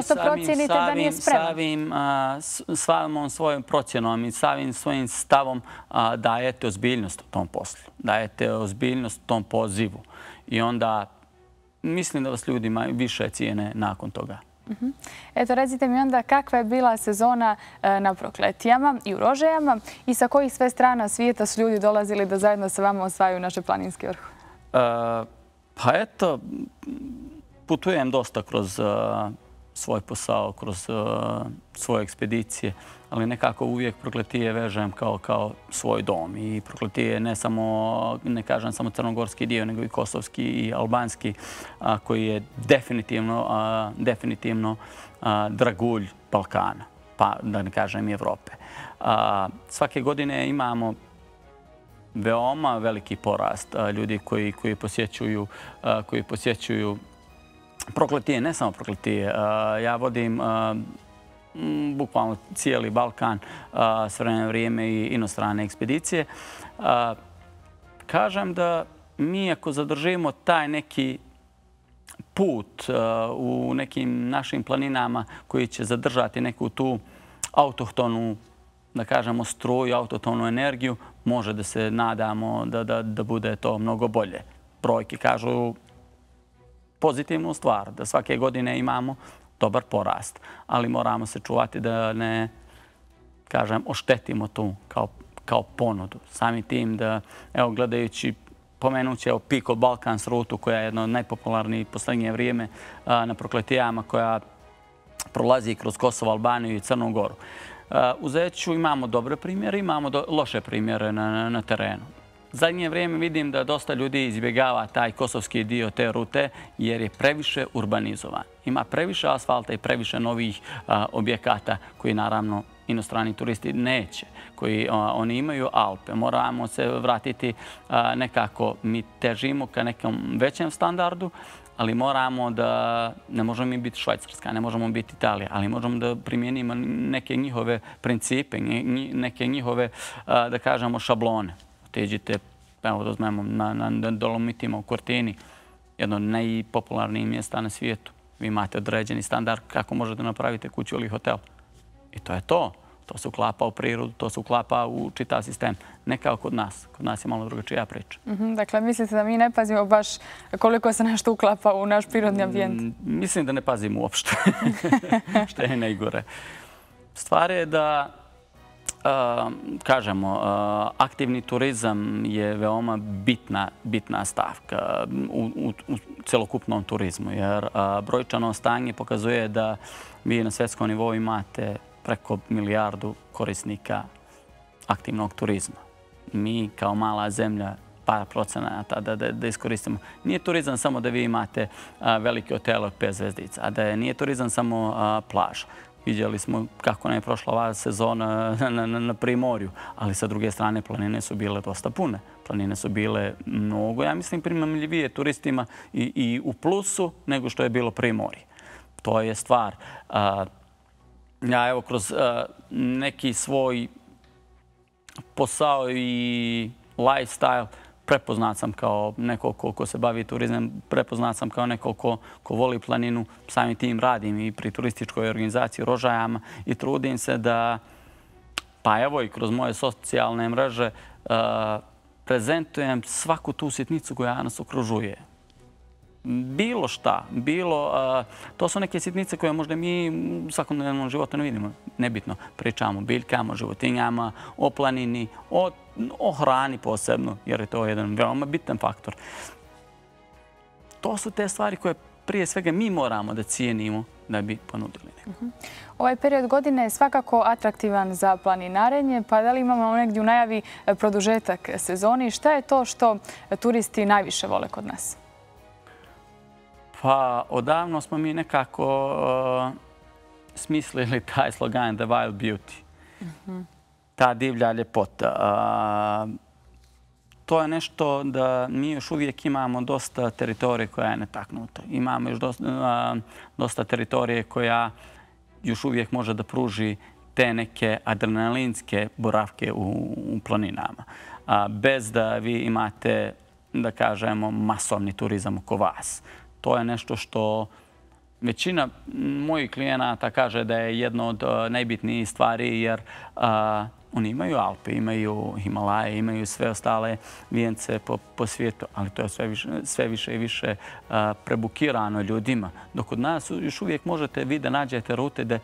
samim svojom procjenom i samim svojim stavom dajete ozbiljnost u tom poslu. Dajete ozbiljnost u tom pozivu. I onda mislim da vas ljudi više cijene nakon toga. Eto, recite mi onda kakva je bila sezona na Prokletijama i u Rožajama i sa kojih sve strana svijeta su ljudi dolazili da zajedno sa vama osvajaju naše planinske vrhove? Pa eto, putujem dosta kroz svoj posao, kroz svoje ekspedicije, ali nekako uvijek Prokletije vežem kao svoj dom. I Prokletije ne samo, ne kažem samo crnogorski dio, nego i kosovski i albanski, koji je definitivno dragulj Balkana, pa da ne kažem i Evrope. Svake godine imamo veoma veliki porast ljudi koji posjećuju Prokletije, ne samo Prokletije. Ja vodim bukvalno cijeli Balkan s vremena vrijeme i inostrane ekspedicije. Kažem da mi ako zadržimo taj neki put u nekim našim planinama koji će zadržati neku tu autohtonu, da kažemo, struju, autohtonu energiju, može da se nadamo da bude to mnogo bolje. Brojke kažu pozitivnu stvar, da svake godine imamo dobar porast, ali moramo se čuvati da ne, kažem, oštetimo tu kao ponudu. Samim tim da, evo, gledajući, pomenući evo Pico Balkans rutu koja je jedna od najpopularnijih posljednje vrijeme na Prokletijama, koja prolazi kroz Kosovo, Albaniju i Crnu Goru. U Zeću imamo dobre primjere, imamo loše primjere na terenu. Zadnje vrijeme vidim da dosta ljudi izbjegava taj kosovski dio te rute jer je previše urbanizovan. Ima previše asfalta i previše novih objekata koji naravno inostrani turisti neće, koji oni imaju Alpe. Moramo se vratiti nekako, mi težimo ka nekom većem standardu, ali moramo da, ne možemo mi biti Švajcarska, ne možemo biti Italija, ali možemo da primijenimo neke njihove principe, neke njihove, da kažemo, šablone. Otiđite, evo da uzmemo na Dolomitima u Cortini, jedno od najpopularnijih mjesta na svijetu. Vi imate određeni standard kako možete napraviti kuću ili hotel. I to je to. To se uklapa u prirodu, to se uklapa u čitav sistem. Ne kao kod nas. Kod nas je malo drugačija priča. Dakle, mislite da mi ne pazimo baš koliko se nešto uklapa u naš prirodni ambijent? Mislim da ne pazimo uopšte. Što je najgore. Stvar je da, kažemo, aktivni turizam je veoma bitna stavka u celokupnom turizmu. Jer brojčano stanje pokazuje da vi na svjetskom nivou imate preko milijardu korisnika aktivnog turizma. Mi kao mala zemlja par procenata da iskoristimo. Nije turizam samo da vi imate veliki hotel od pet zvezdica, a da nije turizam samo plaža. Vidjeli smo kako nam je prošla ova sezona na Primorju, ali sa druge strane planine su bile dosta pune. Planine su bile mnogo, ja mislim, primamljivije turistima i u plusu nego što je bilo Primorje. To je stvar. Ja evo kroz neki svoj posao i lifestyle prepoznat sam kao neko ko se bavi turizmom, prepoznat sam kao neko ko voli planinu. Samim tim radim i pri turističkoj organizaciji Rožajama i trudim se da, pa evo i kroz moje socijalne mreže, prezentujem svaku tu sitnicu koja nas okružuje. Bilo šta, bilo... To su neke sitnice koje možda mi u svakodnevnom životu ne vidimo. Nebitno, pričamo o biljkama, o životinjama, o planini, o hrani posebno, jer je to jedan veoma bitan faktor. To su te stvari koje prije svega mi moramo da cijenimo da bi ponudili neko. Ovaj period godine je svakako atraktivan za planinarenje, pa da li imamo negdje u najavi produžetak sezoni? Šta je to što turisti najviše vole kod nas? Pa odavno smo mi nekako smislili taj slogan The Wild Beauty. Ta divlja ljepota. To je nešto da mi još uvijek imamo dosta teritorije koja je netaknuta. Imamo još dosta teritorije koja još uvijek može da pruži te neke adrenalinske boravke u planinama. Bez da vi imate, da kažemo, masovni turizam oko vas. To je nešto što većina mojih klijenata kaže da je jedno od najbitnijih stvari, jer oni imaju Alpe, imaju Himalaje, imaju sve ostale vijence po svijetu, ali to je sve više i više prebukirano ljudima. Dok od nas još uvijek možete vi da nađete rute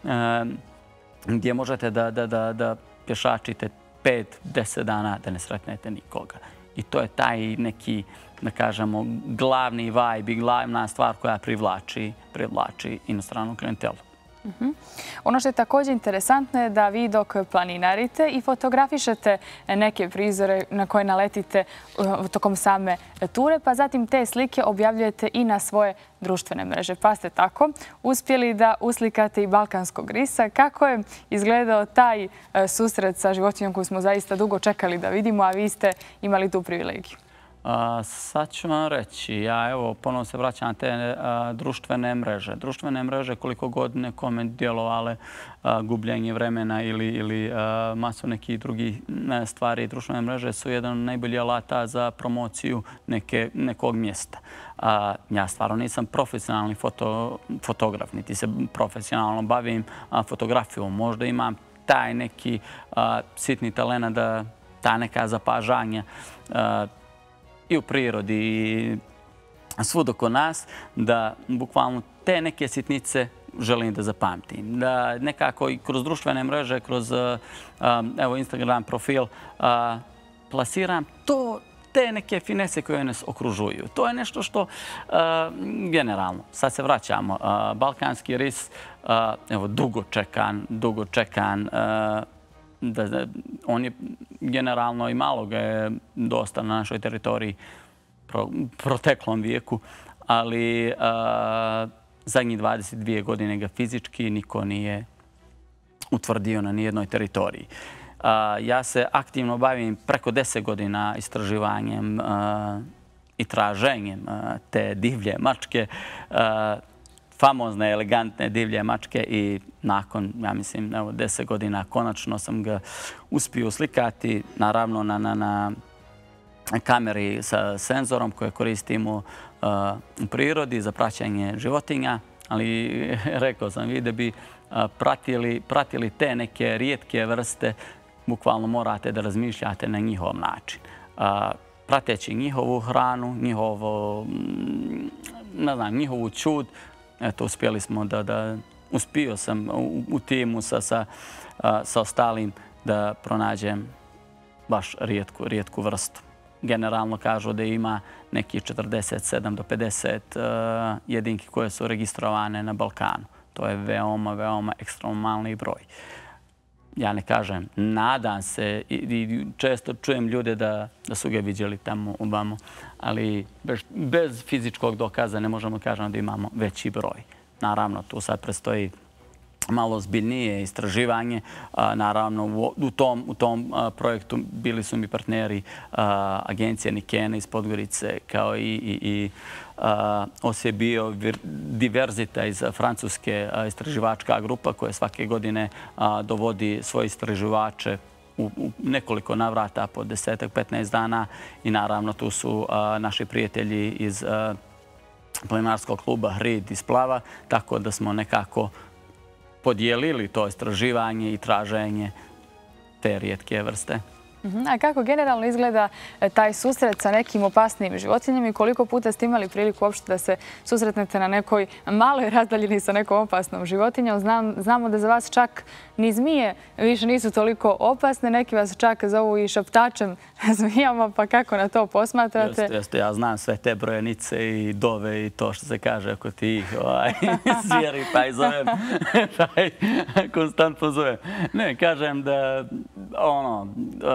gdje možete da pješačite pet do deset dana da ne sretnete nikoga. I to je taj neki, da kažemo, glavni vibe i glavna stvar koja privlači inostranu klijentelu. Ono što je također interesantno je da vi dok planinarite i fotografišete neke prizore na koje naletite tokom same ture, pa zatim te slike objavljujete i na svoje društvene mreže. Pa ste tako uspjeli da uslikate i balkanskog risa. Kako je izgledao taj susret sa životinjom koju smo zaista dugo čekali da vidimo, a vi ste imali tu privilegiju? Sad ću vam reći, ja evo ponovno se vraćam na te društvene mreže. Društvene mreže koliko god nekome djelovale gubljenje vremena ili masu nekih drugih stvari, društvene mreže su jedan od najboljih alata za promociju nekog mjesta. Ja stvarno nisam profesionalni fotograf, niti se profesionalno bavim fotografijom. Možda imam taj neki sitni talent da ta neka zapažanja i u prirodi i svud oko nas, da bukvalno te neke sitnice želim da zapamtim. Da nekako i kroz društvene mreže, kroz Instagram profil, plasiram to, te neke finese koje nas okružuju. To je nešto što generalno, sad se vraćamo, balkanski ris, evo, dugo čekan, dugo čekan, on je generalno i malo ga je dosta na našoj teritoriji proteklom vijeku, ali zadnjih dvadeset dvije godine ga fizički niko nije utvrdio na nijednoj teritoriji. Ja se aktivno bavim preko deset godina istraživanjem i traženjem te divlje mačke, famozne, elegantne divlje mačke i nakon, ja mislim, deset godina konačno sam ga uspio slikati, naravno na kameri sa senzorom koje koristimo u prirodi za praćenje životinja, ali rekao sam vi da bi pratili te neke rijetke vrste, bukvalno morate da razmišljate na njihov način. Prateći njihovu hranu, njihovu čud, eto, uspjeli smo da, uspio sam u timu sa ostalim da pronađem baš rijetku vrstu. Generalno kažu da ima nekih četrdeset sedam do pedeset jedinki koje su registrovane na Balkanu. To je veoma, veoma ekstremalni broj. Ja ne kažem, nadam se i često čujem ljude da su ga viđali tamo u Bamu, ali bez fizičkog dokaza ne možemo kažem da imamo veći broj. Naravno, tu sad prestoji malo zbiljnije istraživanje. Naravno, u tom projektu bili su mi partneri agencije Nikena iz Podgorice, kao i Ose Biodiverzita iz francuske istraživačka grupa koja svake godine dovodi svoje istraživače u nekoliko navrata po desetak, petnaest dana i naravno tu su naši prijatelji iz planinarskog kluba Hrid iz Plava, tako da smo nekako podijelili to istraživanje i traženje te rijetke vrste. A kako generalno izgleda taj susret sa nekim opasnijim životinjama i koliko puta ste imali priliku uopšte da se susretnete na nekoj maloj razdaljini sa nekom opasnom životinjom? Znamo da za vas čak ni zmije više nisu toliko opasne, neki vas čak zovu i šaptačem zmijama, pa kako na to posmatrate? Jeste, jeste, ja znam sve te brojenice i dove i to što se kaže oko tih zvijeri, pa i zovem, taj konstantno zovem. Ne, kažem da ono,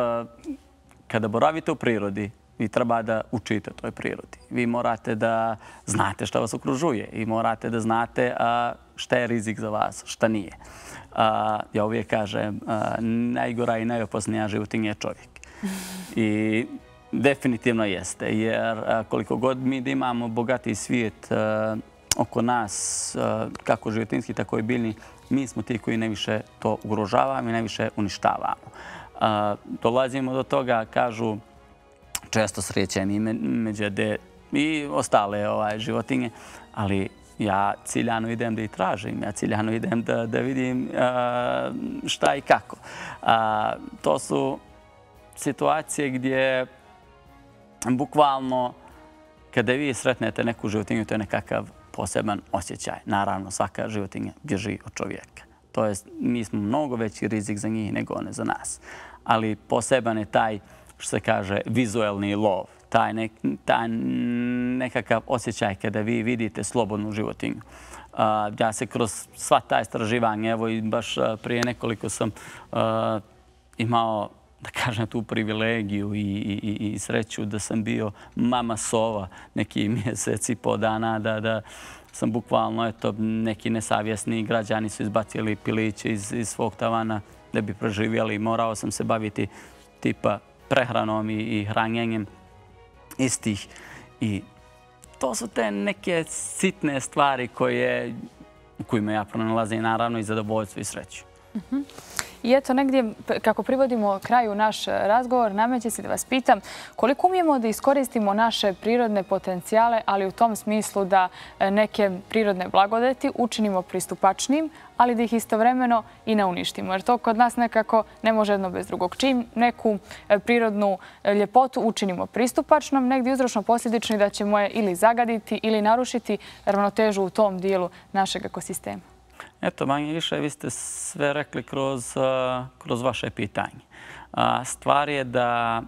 kada boravite u prirodi, vi treba da učite toj prirodi. Vi morate da znate šta vas okružuje i morate da znate šta je rizik za vas, šta nije. Ja uvijek kažem, najgora i najopasnija životinja je čovjek. I definitivno jeste, jer koliko god mi da imamo bogatiji svijet oko nas, kako životinjski, tako i biljni, mi smo ti koji najviše to ugrožavamo i najviše uništavamo. Dolazimo do toga, kažu, često srećem i međede i ostale životinje, ali ja ciljano idem da ih tražim, ja ciljano idem da vidim šta i kako. To su situacije gdje bukvalno kada vi sretnete neku životinju, to je nekakav poseban osjećaj. Naravno, svaka životinja bježi od čovjeka. To jest, mi smo mnogo veći rizik za njih nego one za nas. Ali poseban je taj, što se kaže, vizualni lov. Taj nekakav osjećaj kada vi vidite slobodnu životinju. Ja se kroz sva ta istraživanja, evo i baš prije nekoliko sam imao, da kažem, tu privilegiju i sreću da sam bio mama sova neki mjesec i po dana, da sam bukvalno, eto, neki nesavjesni građani su izbacili piliće iz svog tavana da bi preživjeli. Morao sam se baviti tipa prehranom i hranjenjem istih. I to su te neke sitne stvari koje, u kojima ja pronalazim naravno i zadovoljstvo i sreću. I eto, negdje, kako privodimo kraju naš razgovor, nameće se da vas pitam koliko umijemo da iskoristimo naše prirodne potencijale, ali u tom smislu da neke prirodne blagodeti učinimo pristupačnim, ali da ih istovremeno i ne uništimo. Jer to kod nas nekako ne može jedno bez drugog. Čim neku prirodnu ljepotu učinimo pristupačnom, negdje uzročno posljedični da ćemo je ili zagaditi ili narušiti ravnotežu u tom dijelu našeg ekosistema. Eto, manje više, vi ste sve rekli kroz vaše pitanje. Stvar je da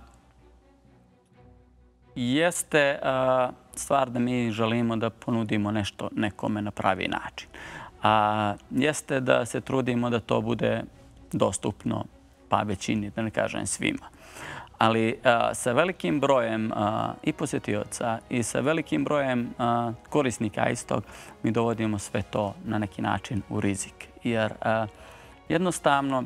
jeste stvar da mi želimo da ponudimo nešto nekome na pravi način. Jeste da se trudimo da to bude dostupno pa većini, da ne kažem svima. Ali sa velikim brojem i posjetioca i sa velikim brojem korisnika istog mi dovodimo sve to na neki način u rizik. Jer jednostavno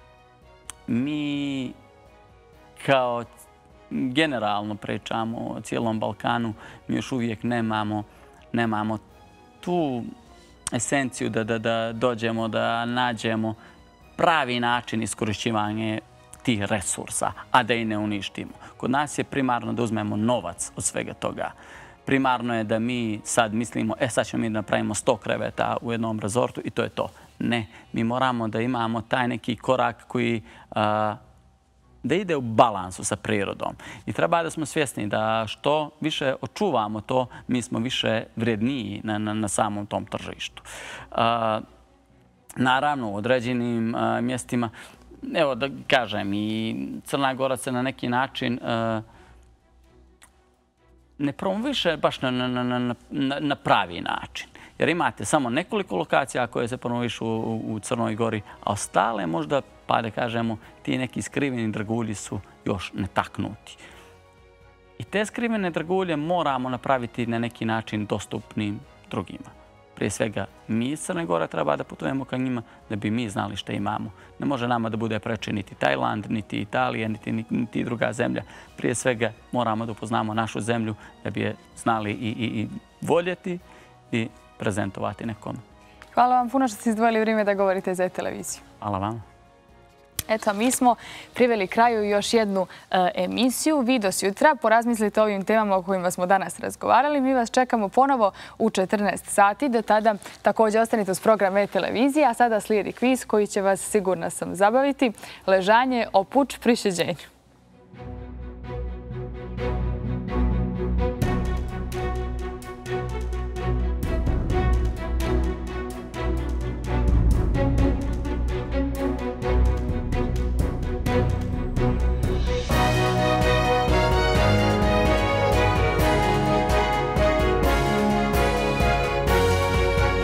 mi kao generalno pričamo o cijelom Balkanu, mi još uvijek nemamo tu esenciju da dođemo, da nađemo pravi način iskorišćivanja tih resursa, a da i ne uništimo. Kod nas je primarno da uzmemo novac od svega toga. Primarno je da mi sad mislimo, e sad ćemo mi da napravimo sto kreveta u jednom rezortu i to je to. Ne, mi moramo da imamo taj neki korak koji da ide u balansu sa prirodom. I treba da smo svjesni da što više očuvamo to, mi smo više vredniji na samom tom tržištu. Naravno, u određenim mjestima, evo da kažem, i Crna Gora se na neki način ne promoviše baš na pravi način. Jer imate samo nekoliko lokacija koje se promovišu u Crnoj Gori, a ostale možda, pa da kažemo, ti neki skriveni dragulji su još netaknuti. I te skrivene dragulje moramo napraviti na neki način dostupnim drugima. Prije svega, mi iz Crne Gore treba da putujemo ka njima da bi mi znali šta imamo. Ne može nama da bude preče niti Tajland, niti Italija, niti druga zemlja. Prije svega, moramo da upoznamo našu zemlju da bi je znali i voljeti i prezentovati nekome. Hvala vam puno što ste izdvojili vrijeme da govorite za televiziju. Hvala vam. Eto, mi smo priveli kraju još jednu emisiju. Vi do sutra porazmislite o ovim temama o kojima smo danas razgovarali. Mi vas čekamo ponovo u četrnaest sati. Do tada također ostanite uz program E-televizije, a sada slijedi kviz koji će vas, sigurna sam, zabaviti. Ležanje, opuč, prišeđenju.